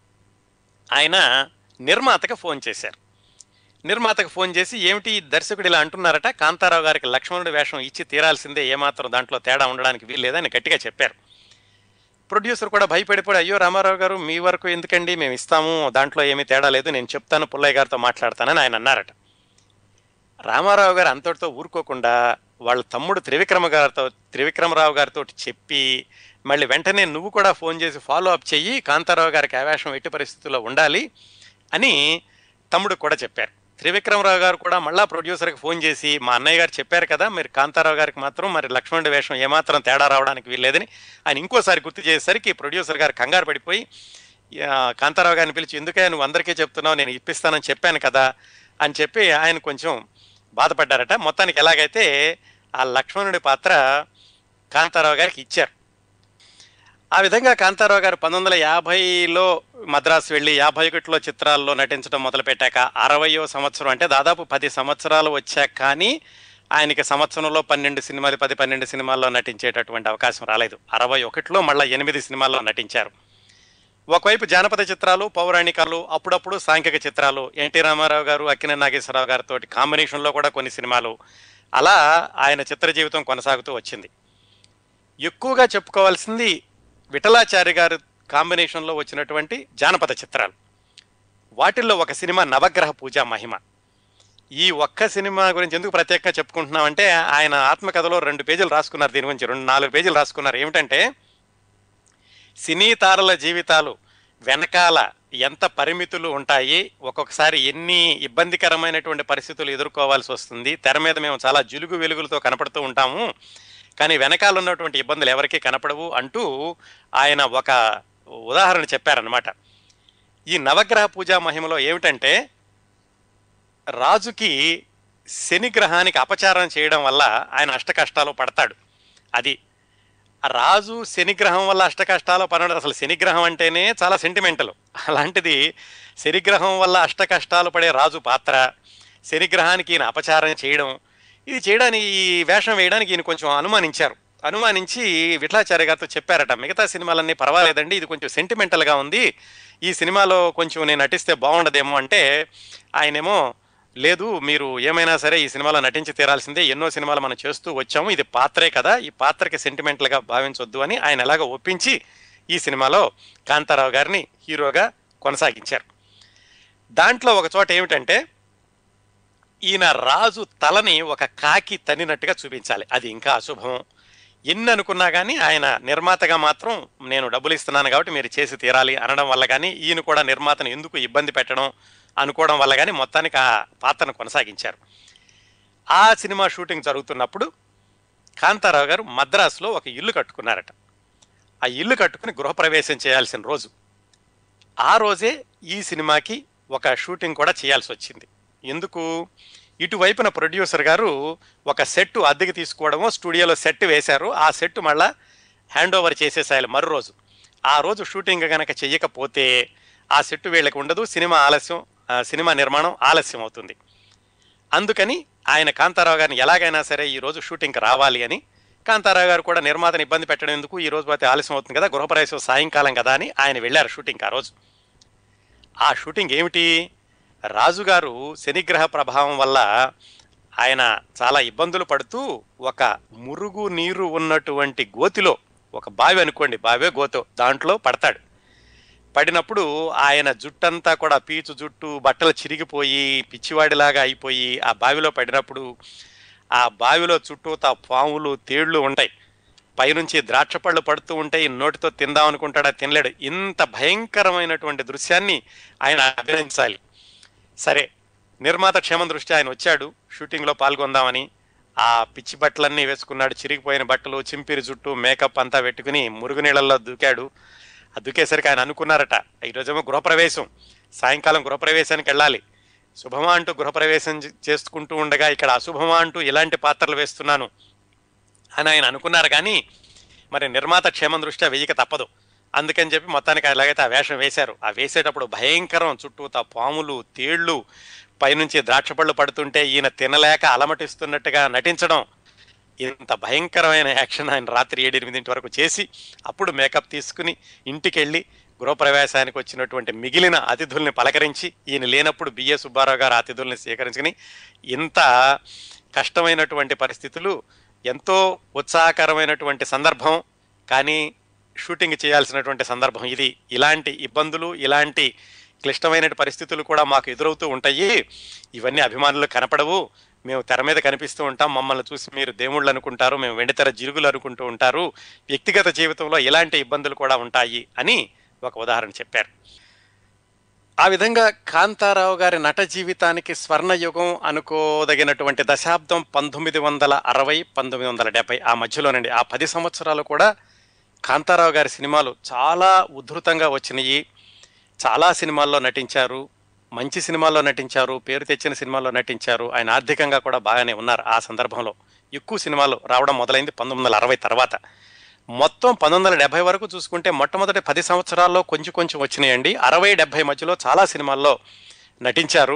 ఆయన నిర్మాతకు ఫోన్ చేశారు. నిర్మాతకు ఫోన్ చేసి ఏమిటి దర్శకుడు ఇలా అంటున్నారట, కాంతారావు గారికి లక్ష్మణుడి వేషం ఇచ్చి తీరాల్సిందే, ఏమాత్రం దాంట్లో తేడా ఉండడానికి వీల్లేదని గట్టిగా చెప్పారు. ప్రొడ్యూసర్ కూడా భయపడిపోయి అయ్యో రామారావు గారు మీ వరకు ఎందుకండి, మేము ఇస్తాము, దాంట్లో ఏమీ తేడా లేదు, నేను చెప్తాను పుల్లయ్య గారితో మాట్లాడతానని ఆయన అన్నారట. రామారావు గారు అంతటితో ఊరుకోకుండా వాళ్ళ తమ్ముడు త్రివిక్రమరావు గారితో చెప్పి మళ్ళీ వెంటనే నువ్వు కూడా ఫోన్ చేసి ఫాలో అప్ చెయ్యి, కాంతారావు గారికి ఆవేశం ఎట్టి పరిస్థితుల్లో ఉండాలి అని తమ్ముడు కూడా చెప్పారు. త్రివిక్రమరావు గారు కూడా మళ్ళా ప్రొడ్యూసర్కి ఫోన్ చేసి మా అన్నయ్య గారు చెప్పారు కదా మీరు కాంతారావు గారికి మాత్రం మరి లక్ష్మణుడి వేషం ఏమాత్రం తేడా రావడానికి వీల్లేదని ఆయన ఇంకోసారి గుర్తు చేసేసరికి ప్రొడ్యూసర్ గారు కంగారు పడిపోయి కాంతారావు గారిని పిలిచి ఎందుకే నువ్వు అందరికీ చెప్తున్నావు, నేను ఇప్పిస్తానని చెప్పాను కదా అని చెప్పి ఆయన కొంచెం బాధపడ్డారట. మొత్తానికి ఎలాగైతే ఆ లక్ష్మణుడి పాత్ర కాంతారావు గారికి ఇచ్చారు. ఆ విధంగా కాంతారావు గారు 1950లో మద్రాసు వెళ్ళి 51లో చిత్రాల్లో నటించడం మొదలుపెట్టాక 60వ సంవత్సరం అంటే దాదాపు 10 సంవత్సరాలు వచ్చాక కానీ ఆయనకి సంవత్సరంలో 10-12 సినిమాల్లో నటించేటటువంటి అవకాశం రాలేదు. 61లో మళ్ళీ 8 సినిమాల్లో నటించారు. ఒకవైపు జానపద చిత్రాలు, పౌరాణికాలు, అప్పుడప్పుడు సాంఘిక చిత్రాలు, ఎన్టీ రామారావు గారు అక్కినేని నాగేశ్వరరావు గారితో కాంబినేషన్లో కూడా కొన్ని సినిమాలు, అలా ఆయన చిత్ర జీవితం కొనసాగుతూ వచ్చింది. ఎక్కువగా చెప్పుకోవాల్సింది విఠలాచారి గారు కాంబినేషన్లో వచ్చినటువంటి జానపద చిత్రాలు. వాటిల్లో ఒక సినిమా నవగ్రహ పూజా మహిమ. ఈ ఒక్క సినిమా గురించి ఎందుకు ప్రత్యేకంగా చెప్పుకుంటున్నామంటే ఆయన ఆత్మకథలో 2 పేజీలు రాసుకున్నారు, దీని గురించి 4 పేజీలు రాసుకున్నారు. ఏమిటంటే సినీ తారల జీవితాలు వెనకాల ఎంత పరిమితులు ఉంటాయి, ఒక్కొక్కసారి ఎన్ని ఇబ్బందికరమైనటువంటి పరిస్థితులు ఎదుర్కోవాల్సి వస్తుంది. తెర మీద మేము చాలా జిలుగు వెలుగులతో కనపడుతూ ఉంటాము, కానీ వెనకాల ఉన్నటువంటి ఇబ్బందులు ఎవరికీ కనపడవు అంటూ ఆయన ఒక ఉదాహరణ చెప్పారనమాట. ఈ నవగ్రహ పూజా మహిమలో ఏమిటంటే, రాజుకి శని గ్రహానికి అపచారం చేయడం వల్ల ఆయన అష్ట కష్టాలు పడతాడు. అది రాజు శనిగ్రహం వల్ల అష్ట కష్టాలు పడడం, అసలు శనిగ్రహం అంటేనే చాలా సెంటిమెంటల్. అలాంటిది శనిగ్రహం వల్ల అష్ట కష్టాలు పడే రాజు పాత్ర, శనిగ్రహానికి ఈయన అపచారం చేయడం, ఇది చేయడానికి ఈ వేషం వేయడానికి ఈయన కొంచెం అనుమానించి విఠలాచార్య గారితో చెప్పారట, మిగతా సినిమాలన్నీ పర్వాలేదండి, ఇది కొంచెం సెంటిమెంటల్గా ఉంది, ఈ సినిమాలో కొంచెం నేను నటిస్తే బాగుండదేమో అంటే, ఆయనేమో లేదు, మీరు ఏమైనా సరే ఈ సినిమాలో నటించి తీరాల్సిందే, ఎన్నో సినిమాలు మనం చేస్తూ వచ్చాము, ఇది పాత్రే కదా, ఈ పాత్రకి సెంటిమెంటల్గా భావించొద్దు అని ఆయన ఎలాగో ఒప్పించి ఈ సినిమాలో కాంతారావు గారిని హీరోగా కొనసాగించారు. దాంట్లో ఒక చోట ఏమిటంటే, ఈయన రాజు తలని ఒక కాకి తన్నినట్టుగా చూపించాలి, అది ఇంకా అశుభం. ఎన్ని అనుకున్నా కానీ ఆయన నిర్మాతగా మాత్రం నేను డబ్బులు ఇస్తున్నాను కాబట్టి మీరు చేసి తీరాలి అనడం వల్ల కానీ, ఈయన కూడా నిర్మాతను ఎందుకు ఇబ్బంది పెట్టడం అనుకోవడం వల్ల కానీ మొత్తానికి ఆ పాత్రను కొనసాగించారు. ఆ సినిమా షూటింగ్ జరుగుతున్నప్పుడు కాంతారావు గారు మద్రాసులో ఒక ఇల్లు కట్టుకున్నారట. ఆ ఇల్లు కట్టుకుని గృహప్రవేశం చేయాల్సిన రోజు, ఆ రోజే ఈ సినిమాకి ఒక షూటింగ్ కూడా చేయాల్సి వచ్చింది. ఎందుకు, ఇటువైపున ప్రొడ్యూసర్ గారు ఒక సెట్ అద్దెకి తీసుకోవడమో, స్టూడియోలో సెట్ వేశారు, ఆ సెట్ మళ్ళా హ్యాండ్ ఓవర్ చేసేసాయాలి మరో రోజు. ఆ రోజు షూటింగ్ కనుక చెయ్యకపోతే ఆ సెట్ వీళ్ళకి ఉండదు, సినిమా నిర్మాణం ఆలస్యం అవుతుంది. అందుకని ఆయన కాంతారావు గారిని ఎలాగైనా సరే ఈరోజు షూటింగ్కి రావాలి అని, కాంతారావు గారు కూడా నిర్మాతను ఇబ్బంది పెట్టడం ఎందుకు, ఈ రోజు పోతే ఆలస్యం అవుతుంది కదా, గృహప్రవేశం సాయంకాలం కదా అని ఆయన వెళ్ళారు షూటింగ్కి. ఆ రోజు ఆ షూటింగ్ ఏమిటి, రాజుగారు శనిగ్రహ ప్రభావం వల్ల ఆయన చాలా ఇబ్బందులు పడుతూ ఒక మురుగు నీరు ఉన్నటువంటి గోతిలో, ఒక బావి అనుకోండి, బావే గోతో, దాంట్లో పడతాడు. పడినప్పుడు ఆయన జుట్టంతా కూడా పీచు జుట్టు, బట్టలు చిరిగిపోయి పిచ్చివాడిలాగా అయిపోయి ఆ బావిలో పడినప్పుడు, ఆ బావిలో చుట్టూతా పాములు తేళ్లు ఉంటాయి, పైనుంచి ద్రాక్ష పళ్ళు పడుతూ ఉంటాయి, నోటితో తిందాం అనుకుంటాడా తినలేడు. ఇంత భయంకరమైనటువంటి దృశ్యాన్ని ఆయన అభినయించాలి. సరే, నిర్మాత క్షేమం దృష్ట్యా ఆయన వచ్చాడు షూటింగ్లో పాల్గొందామని. ఆ పిచ్చి బట్టలన్నీ వేసుకున్నాడు, చిరిగిపోయిన బట్టలు, చింపిరి జుట్టు, మేకప్ అంతా పెట్టుకుని మురుగునీళ్ళల్లో దూకాడు. ఆ దూకేసరికి ఆయన అనుకున్నారట, ఈరోజేమో గృహప్రవేశం, సాయంకాలం గృహప్రవేశానికి వెళ్ళాలి, శుభమా అంటూ గృహప్రవేశం చేసుకుంటూ ఉండగా ఇక్కడ అశుభమా అంటూ ఇలాంటి పాత్రలు వేస్తున్నాను అని ఆయన అనుకున్నారు. కానీ మరి నిర్మాత క్షేమం దృష్ట్యా వెయ్యక తప్పదు. అందుకని చెప్పి మొత్తానికి ఎలాగైతే ఆ వేషం వేశారు, ఆ వేసేటప్పుడు భయంకరం, చుట్టూతా పాములు తేళ్లు, పైనుంచి ద్రాక్షపళ్ళు పడుతుంటే ఈయన తినలేక అలమటిస్తున్నట్టుగా నటించడం, ఇంత భయంకరమైన యాక్షన్ ఆయన రాత్రి 7-8 వరకు చేసి అప్పుడు మేకప్ తీసుకుని ఇంటికి వెళ్ళి గృహప్రవేశానికి వచ్చినటువంటి మిగిలిన అతిథుల్ని పలకరించి, ఈయన లేనప్పుడు బిఏ సుబ్బారావు గారు అతిథుల్ని స్వీకరించుకుని, ఇంత కష్టమైనటువంటి పరిస్థితులు, ఎంతో ఉత్సాహకరమైనటువంటి సందర్భం, కానీ షూటింగ్ చేయాల్సినటువంటి సందర్భం ఇది. ఇలాంటి ఇబ్బందులు, ఇలాంటి క్లిష్టమైన పరిస్థితులు కూడా మాకు ఎదురవుతూ ఉంటాయి, ఇవన్నీ అభిమానులు కనపడవు, మేము తెర మీద కనిపిస్తూ ఉంటాం, మమ్మల్ని చూసి మీరు దేవుళ్ళు అనుకుంటారు, మేము వెండితెర జిరుగులు అనుకుంటూ ఉంటారు, వ్యక్తిగత జీవితంలో ఇలాంటి ఇబ్బందులు కూడా ఉంటాయి అని ఒక ఉదాహరణ చెప్పారు. ఆ విధంగా కాంతారావు గారి నట జీవితానికి స్వర్ణయుగం అనుకోదగినటువంటి దశాబ్దం 1960-1970 ఆ మధ్యలోనండి. ఆ 10 సంవత్సరాలు కూడా కాంతారావు గారి సినిమాలు చాలా ఉధృతంగా వచ్చినాయి. చాలా సినిమాల్లో నటించారు, మంచి సినిమాల్లో నటించారు, పేరు తెచ్చిన సినిమాల్లో నటించారు. ఆయన ఆర్థికంగా కూడా బాగానే ఉన్నారు. ఆ సందర్భంలో ఎక్కువ సినిమాలు రావడం మొదలైంది 1960 తర్వాత. మొత్తం 1970 వరకు చూసుకుంటే మొట్టమొదటి 10 సంవత్సరాల్లో కొంచెం వచ్చినాయండి. 60-70 మధ్యలో చాలా సినిమాల్లో నటించారు.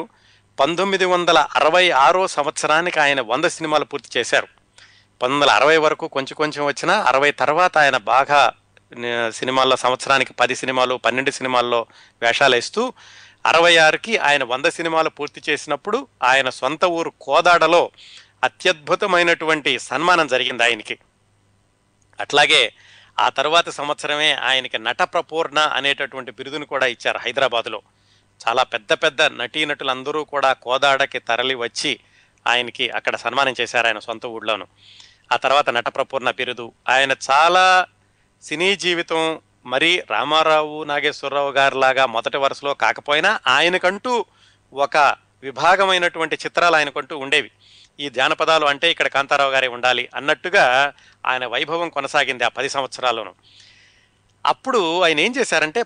1966 సంవత్సరానికి ఆయన 100 సినిమాలు పూర్తి చేశారు. 1960 వరకు కొంచెం వచ్చినా 60 తర్వాత ఆయన బాగా సినిమాల్లో సంవత్సరానికి 10 సినిమాలు 12 సినిమాల్లో వేషాలు వేస్తూ 66కి ఆయన 100 సినిమాలు పూర్తి చేసినప్పుడు ఆయన సొంత ఊరు కోదాడలో అత్యద్భుతమైనటువంటి సన్మానం జరిగింది ఆయనకి. అట్లాగే ఆ తర్వాత సంవత్సరమే ఆయనకి నట ప్రపూర్ణ అనేటటువంటి బిరుదును కూడా ఇచ్చారు హైదరాబాదులో. చాలా పెద్ద నటీనటులందరూ కూడా కోదాడకి తరలి వచ్చి ఆయనకి అక్కడ సన్మానం చేశారు ఆయన సొంత ఊళ్ళోను. ఆ తర్వాత నట ప్రపూర్ణ బిరుదు. ఆయన చాలా సినీ జీవితం మరి రామారావు నాగేశ్వరరావు గారి లాగా మొదటి వరుసలో కాకపోయినా ఆయనకంటూ ఒక విభాగమైనటువంటి చిత్రాలు ఆయనకంటూ ఉండేవి. ఈ జానపదాలు అంటే ఇక్కడ కాంతారావు గారే ఉండాలి అన్నట్టుగా ఆయన వైభవం కొనసాగింది ఆ 10 సంవత్సరాల్లోనూ. అప్పుడు ఆయన ఏం చేశారంటే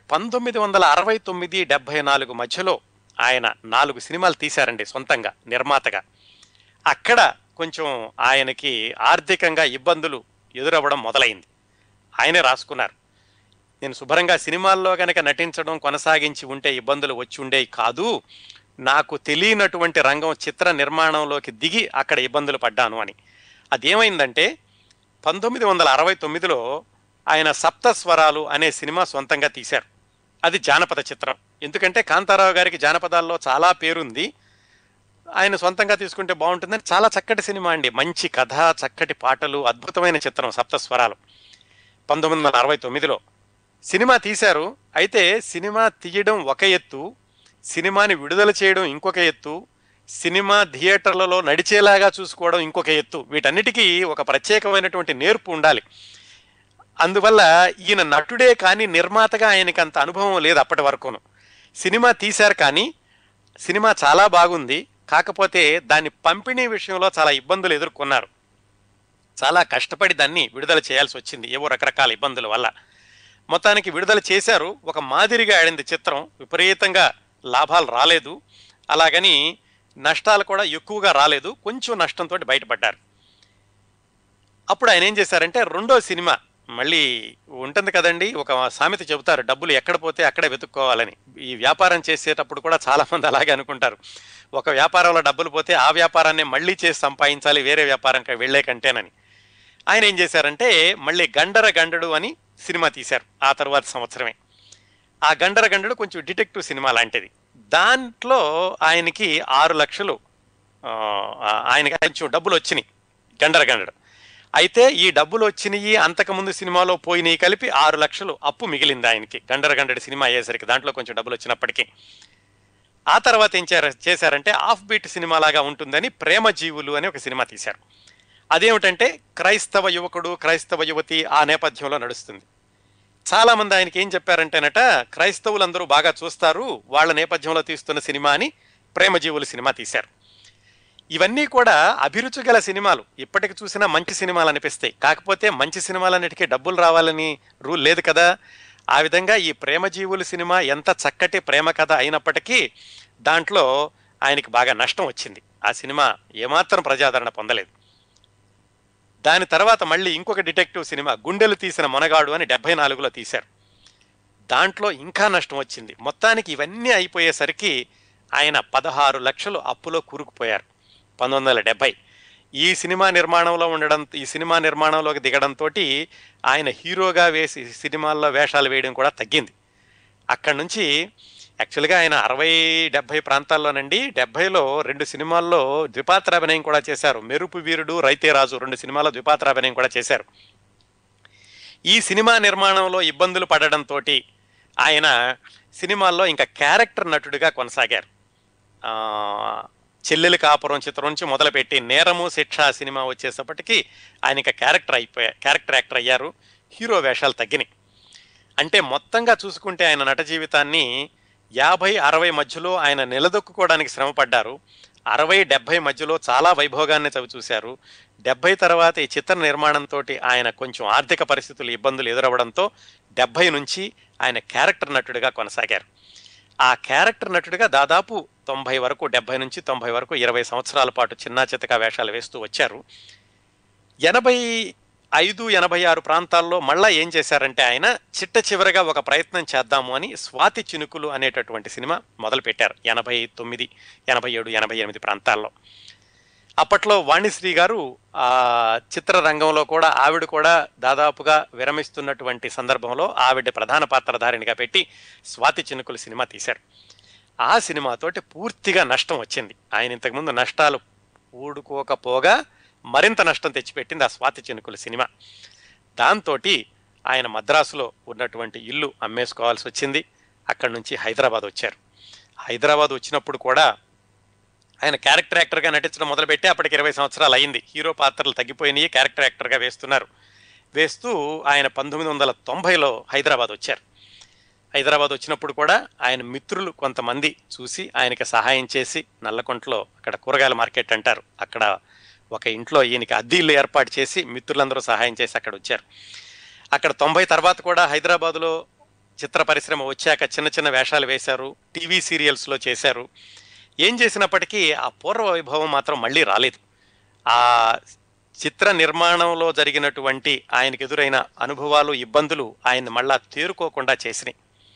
1969-74 మధ్యలో ఆయన 4 సినిమాలు తీశారండి సొంతంగా నిర్మాతగా. అక్కడ కొంచెం ఆయనకి ఆర్థికంగా ఇబ్బందులు ఎదురవ్వడం మొదలైంది. ఆయనే రాసుకున్నారు, నేను శుభ్రంగా సినిమాల్లో కనుక నటించడం కొనసాగించి ఉంటే ఇబ్బందులు వచ్చి ఉండేవి కాదు, నాకు తెలియనటువంటి రంగం చిత్ర నిర్మాణంలోకి దిగి అక్కడ ఇబ్బందులు పడ్డాను అని. అదేమైందంటే 1969లో ఆయన సప్తస్వరాలు అనే సినిమా సొంతంగా తీశారు. అది జానపద చిత్రం. ఎందుకంటే కాంతారావు గారికి జానపదాల్లో చాలా పేరుంది, ఆయన సొంతంగా తీసుకుంటే బాగుంటుందని చాలా చక్కటి సినిమా అండి. మంచి కథ, చక్కటి పాటలు, అద్భుతమైన చిత్రం సప్తస్వరాలు. 1969లో సినిమా తీశారు. అయితే సినిమా తీయడం ఒక ఎత్తు, సినిమాని విడుదల చేయడం ఇంకొక ఎత్తు, సినిమా థియేటర్లలో నడిచేలాగా చూసుకోవడం ఇంకొక ఎత్తు. వీటన్నిటికీ ఒక ప్రత్యేకమైనటువంటి నేర్పు ఉండాలి. అందువల్ల ఈయన నటుడే కానీ నిర్మాతగా ఆయనకి అంత అనుభవం లేదు అప్పటి వరకును. సినిమా తీశారు కానీ సినిమా చాలా బాగుంది, కాకపోతే దాన్ని పంపిణీ విషయంలో చాలా ఇబ్బందులు ఎదుర్కొన్నారు. చాలా కష్టపడి దాన్ని విడుదల చేయాల్సి వచ్చింది ఏవో రకరకాల ఇబ్బందుల వల్ల. మొత్తానికి విడుదల చేశారు. ఒక మాదిరిగా ఆడింది చిత్రం, విపరీతంగా లాభాలు రాలేదు, అలాగని నష్టాలు కూడా ఎక్కువగా రాలేదు, కొంచెం నష్టంతో బయటపడ్డారు. అప్పుడు ఆయన ఏం చేశారంటే రెండో సినిమా మళ్ళీ ఉంటుంది కదండి, ఒక సామెత చెబుతారు, డబ్బులు ఎక్కడ పోతే అక్కడే వెతుక్కోవాలని. ఈ వ్యాపారం చేసేటప్పుడు కూడా చాలామంది అలాగే అనుకుంటారు, ఒక వ్యాపారంలో డబ్బులు పోతే ఆ వ్యాపారాన్ని మళ్ళీ చేసి సంపాదించాలి వేరే వ్యాపారం వెళ్ళే కంటేనని. ఆయన ఏం చేశారంటే మళ్ళీ గండర గండడు అని సినిమా తీశారు ఆ తర్వాత సంవత్సరమే. ఆ గండర గండడు కొంచెం డిటెక్టివ్ సినిమా లాంటిది. దాంట్లో ఆయనకి 6 లక్షలు ఆయనకి కొంచెం డబ్బులు వచ్చినాయి గండర గండడు. అయితే ఈ డబ్బులు వచ్చినాయి అంతకుముందు సినిమాలో పోయినాయి కలిపి 6 లక్షలు అప్పు మిగిలింది ఆయనకి గండర గండడి సినిమా అయ్యేసరికి. దాంట్లో కొంచెం డబ్బులు వచ్చినప్పటికీ ఆ తర్వాత ఏం చేశారంటే ఆఫ్ బీట్ సినిమా లాగా ఉంటుందని ప్రేమ జీవులు అని ఒక సినిమా తీశారు. అదేమిటంటే క్రైస్తవ యువకుడు క్రైస్తవ యువతి ఆ నేపథ్యంలో నడుస్తుంది. చాలామంది ఆయనకి ఏం చెప్పారంటేనట, క్రైస్తవులందరూ బాగా చూస్తారు, వాళ్ళ నేపథ్యంలో తీస్తున్న సినిమా అని ప్రేమ జీవులు సినిమా తీశారు. ఇవన్నీ కూడా అభిరుచి గల సినిమాలు, ఇప్పటికి చూసినా మంచి సినిమాలు అనిపిస్తాయి. కాకపోతే మంచి సినిమాలన్నిటికీ డబ్బులు రావాలని రూల్ లేదు కదా. ఆ విధంగా ఈ ప్రేమ జీవులు సినిమా ఎంత చక్కటి ప్రేమ కథ అయినప్పటికీ దాంట్లో ఆయనకి బాగా నష్టం వచ్చింది. ఆ సినిమా ఏమాత్రం ప్రజాదరణ పొందలేదు. దాని తర్వాత మళ్ళీ ఇంకొక డిటెక్టివ్ సినిమా గుండెలు తీసిన మొనగాడు అని 74లో తీశారు. దాంట్లో ఇంకా నష్టం వచ్చింది. మొత్తానికి ఇవన్నీ అయిపోయేసరికి ఆయన 16 లక్షలు అప్పులో కూరుకుపోయారు 1970. ఈ సినిమా నిర్మాణంలోకి దిగడంతో ఆయన హీరోగా వేసి సినిమాల్లో వేషాలు వేయడం కూడా తగ్గింది. అక్కడి నుంచి యాక్చువల్గా ఆయన 60-70 ప్రాంతాల్లోనండి 70లో 2 సినిమాల్లో ద్విపాత్రాభినయం కూడా చేశారు. మెరుపు వీరుడు, రైతే రాజు 2 సినిమాల్లో ద్విపాత్రాభినయం కూడా చేశారు. ఈ సినిమా నిర్మాణంలో ఇబ్బందులు పడడంతో ఆయన సినిమాల్లో ఇంకా క్యారెక్టర్ నటుడిగా కొనసాగారు. చెల్లెలి కాపురం చిత్రం నుంచి మొదలుపెట్టి నేరము శిక్ష సినిమా వచ్చేసప్పటికి ఆయన ఇంకా క్యారెక్టర్ యాక్టర్ అయ్యారు. హీరో వేషాలు తగ్గినాయి. అంటే మొత్తంగా చూసుకుంటే ఆయన నట జీవితాన్ని 50-60 మధ్యలో ఆయన నిలదొక్కుకోవడానికి శ్రమపడ్డారు. 60-70 మధ్యలో చాలా వైభోగాన్ని చవిచూశారు. 70 తర్వాత ఈ చిత్ర నిర్మాణంతో ఆయన కొంచెం ఆర్థిక పరిస్థితులు ఇబ్బందులు ఎదురవ్వడంతో 70 నుంచి ఆయన క్యారెక్టర్ నటుడిగా కొనసాగారు. ఆ క్యారెక్టర్ నటుడిగా దాదాపు 90 వరకు, 70 నుంచి 90 వరకు 20 సంవత్సరాల పాటు చిన్నా చితకా వేషాలు వేస్తూ వచ్చారు. 85-86 ప్రాంతాల్లో మళ్ళా ఏం చేశారంటే ఆయన చిట్ట చివరిగా ఒక ప్రయత్నం చేద్దాము అని స్వాతి చినుకులు అనేటటువంటి సినిమా మొదలుపెట్టారు 89, 87, 88 ప్రాంతాల్లో. అప్పట్లో వాణిశ్రీ గారు ఆ చిత్రరంగంలో కూడా ఆవిడ కూడా దాదాపుగా విరమిస్తున్నటువంటి సందర్భంలో ఆవిడ ప్రధాన పాత్రధారిణిగా పెట్టి స్వాతి చినుకులు సినిమా తీశారు. ఆ సినిమాతోటి పూర్తిగా నష్టం వచ్చింది. ఆయన ఇంతకుముందు నష్టాలు ఊడుకోకపోగా మరింత నష్టం తెచ్చిపెట్టింది ఆ స్వాతి చినుకుల సినిమా. దాంతో ఆయన మద్రాసులో ఉన్నటువంటి ఇల్లు అమ్మేసుకోవాల్సి వచ్చింది. అక్కడి నుంచి హైదరాబాద్ వచ్చారు. హైదరాబాద్ వచ్చినప్పుడు కూడా ఆయన క్యారెక్టర్ యాక్టర్గా నటించడం మొదలుపెట్టి అప్పటికి 20 సంవత్సరాలు అయింది. హీరో పాత్రలు తగ్గిపోయినాయి, క్యారెక్టర్ యాక్టర్గా వేస్తున్నారు. వేస్తూ ఆయన 1990లో హైదరాబాద్ వచ్చారు. హైదరాబాద్ వచ్చినప్పుడు కూడా ఆయన మిత్రులు కొంతమంది చూసి ఆయనకి సహాయం చేసి నల్లకుంటలో అక్కడ కూరగాయల మార్కెట్ అంటారు, అక్కడ ఒక ఇంట్లో ఈయనకి అద్దె ఇల్లు ఏర్పాటు చేసి మిత్రులందరూ సహాయం చేసి అక్కడ వచ్చారు. అక్కడ 90 తర్వాత కూడా హైదరాబాదులో చిత్ర పరిశ్రమ వచ్చాక చిన్న చిన్న వేషాలు వేశారు, టీవీ సీరియల్స్లో చేశారు. ఏం చేసినప్పటికీ ఆ పూర్వ వైభవం మాత్రం మళ్ళీ రాలేదు. ఆ చిత్ర నిర్మాణంలో జరిగినటువంటి ఆయనకు ఎదురైన అనుభవాలు, ఇబ్బందులు ఆయన్ని మళ్ళా తేరుకోకుండా చేసినాయి.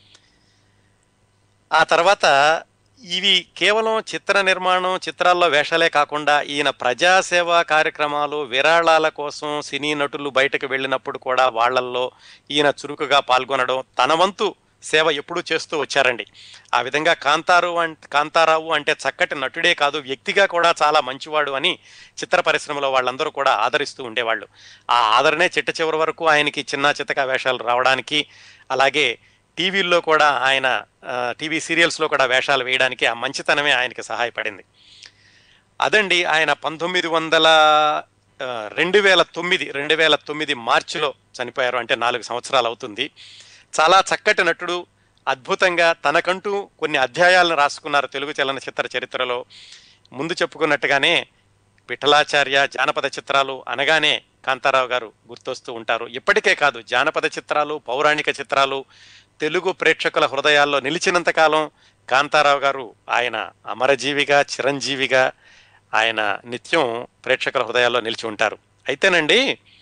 ఆ తర్వాత ఇవి కేవలం చిత్ర నిర్మాణం, చిత్రాల్లో వేషాలే కాకుండా ఈయన ప్రజాసేవా కార్యక్రమాలు, విరాళాల కోసం సినీ నటులు బయటకు వెళ్ళినప్పుడు కూడా వాళ్ళల్లో ఈయన చురుకుగా పాల్గొనడం, తన వంతు సేవ ఎప్పుడూ చేస్తూ వచ్చారండి. ఆ విధంగా కాంతారావు అంటే చక్కటి నటుడే కాదు, వ్యక్తిగా కూడా చాలా మంచివాడు అని చిత్ర పరిశ్రమలో వాళ్ళందరూ కూడా ఆదరిస్తూ ఉండేవాళ్ళు. ఆ ఆదరణే చిట్ట చివరి వరకు ఆయనకి చిన్న చితక వేషాలు రావడానికి, అలాగే టీవీల్లో కూడా ఆయన టీవీ సీరియల్స్లో కూడా వేషాలు వేయడానికి ఆ మంచితనమే ఆయనకి సహాయపడింది. అదండి ఆయన 2009 మార్చిలో చనిపోయారు. అంటే 4 సంవత్సరాలు అవుతుంది. చాలా చక్కటి నటుడు, అద్భుతంగా తనకంటూ కొన్ని అధ్యాయాలను రాసుకున్నారు తెలుగు చలనచిత్ర చరిత్రలో. ముందు చెప్పుకున్నట్టుగానే విఠలాచార్య జానపద చిత్రాలు అనగానే కాంతారావు గారు గుర్తొస్తూ ఉంటారు. ఇప్పటికే కాదు, జానపద చిత్రాలు, పౌరాణిక చిత్రాలు తెలుగు ప్రేక్షకుల హృదయాల్లో నిలిచినంతకాలం కాంతారావు గారు ఆయన అమరజీవిగా, చిరంజీవిగా ఆయన నిత్యం ప్రేక్షకుల హృదయాల్లో నిలిచి ఉంటారు. అయితేనండి,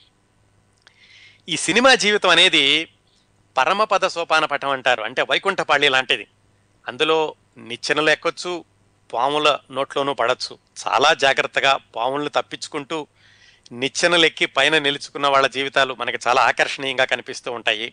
ఈ సినిమా జీవితం అనేది పరమపద సోపాన పటం అంటారు, అంటే వైకుంఠపాళి లాంటిది. అందులో నిచ్చెనలు ఎక్కొచ్చు, పాముల నోట్లోనూ పడచ్చు. చాలా జాగ్రత్తగా పాములను తప్పించుకుంటూ నిచ్చెనలు ఎక్కి పైన నిలుచుకున్న వాళ్ళ జీవితాలు మనకి చాలా ఆకర్షణీయంగా కనిపిస్తూ ఉంటాయి.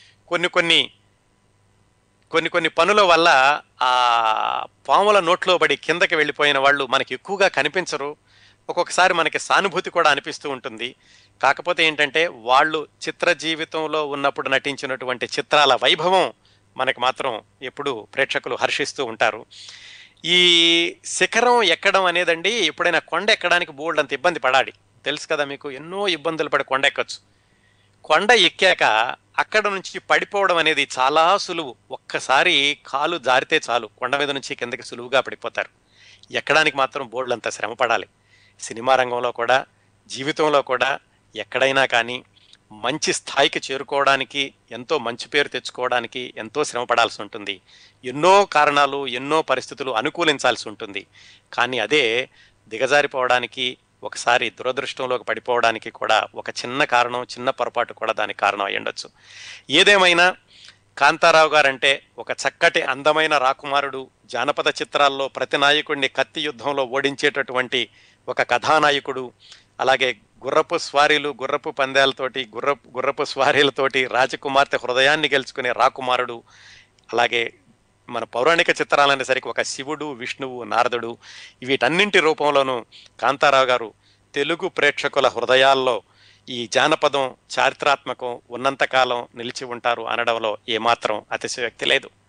కొన్ని పనుల వల్ల ఆ పాముల నోట్లో పడి కిందకి వెళ్ళిపోయిన వాళ్ళు మనకి ఎక్కువగా కనిపించరు. ఒక్కొక్కసారి మనకి సానుభూతి కూడా అనిపిస్తూ ఉంటుంది. కాకపోతే ఏంటంటే వాళ్ళు చిత్ర జీవితంలో ఉన్నప్పుడు నటించినటువంటి చిత్రాల వైభవం మనకి మాత్రం ఎప్పుడు ప్రేక్షకులు హర్షిస్తూ ఉంటారు. ఈ శిఖరం ఎక్కడం అనేదండి, ఎప్పుడైనా కొండ ఎక్కడానికి బోల్డంత ఇబ్బంది పడాలి. తెలుసు కదా మీకు, ఎన్నో ఇబ్బందులు పడి కొండ ఎక్కచ్చు. కొండ ఎక్కాక అక్కడ నుంచి పడిపోవడం అనేది చాలా సులువు. ఒక్కసారి కాలు జారితే చాలు, కొండ మీద నుంచి కిందకి సులువుగా పడిపోతారు. ఎక్కడానికి మాత్రం బోల్డంత శ్రమ పడాలి. సినిమా రంగంలో కూడా, జీవితంలో కూడా ఎక్కడైనా కానీ మంచి స్థాయికి చేరుకోవడానికి, ఎంతో మంచి పేరు తెచ్చుకోవడానికి ఎంతో శ్రమ పడాల్సి ఉంటుంది. ఎన్నో కారణాలు, ఎన్నో పరిస్థితులు అనుకూలించాల్సి ఉంటుంది. కానీ అదే దిగజారిపోవడానికి, ఒకసారి దురదృష్టంలోకి పడిపోవడానికి కూడా ఒక చిన్న కారణం, చిన్న పొరపాటు కూడా దానికి కారణం అయి ఉండొచ్చు. ఏదేమైనా కాంతారావు గారంటే ఒక చక్కటి అందమైన రాకుమారుడు, జానపద చిత్రాల్లో ప్రతి నాయకుడిని కత్తి యుద్ధంలో ఓడించేటటువంటి ఒక కథానాయకుడు, అలాగే గుర్రపు స్వారీలు, గుర్రపు పందాలతోటి, గుర్రపు స్వారీలతోటి రాజకుమార్తె హృదయాన్ని గెలుచుకునే రాకుమారుడు, అలాగే మన పౌరాణిక చిత్రాలనేసరికి ఒక శివుడు, విష్ణువు, నారదుడు, వీటన్నింటి రూపంలోనూ కాంతారావు గారు తెలుగు ప్రేక్షకుల హృదయాల్లో ఈ జానపదం, చారిత్రాత్మకం ఉన్నంతకాలం నిలిచి ఉంటారు అనడంలో ఏమాత్రం అతిశయోక్తి లేదు.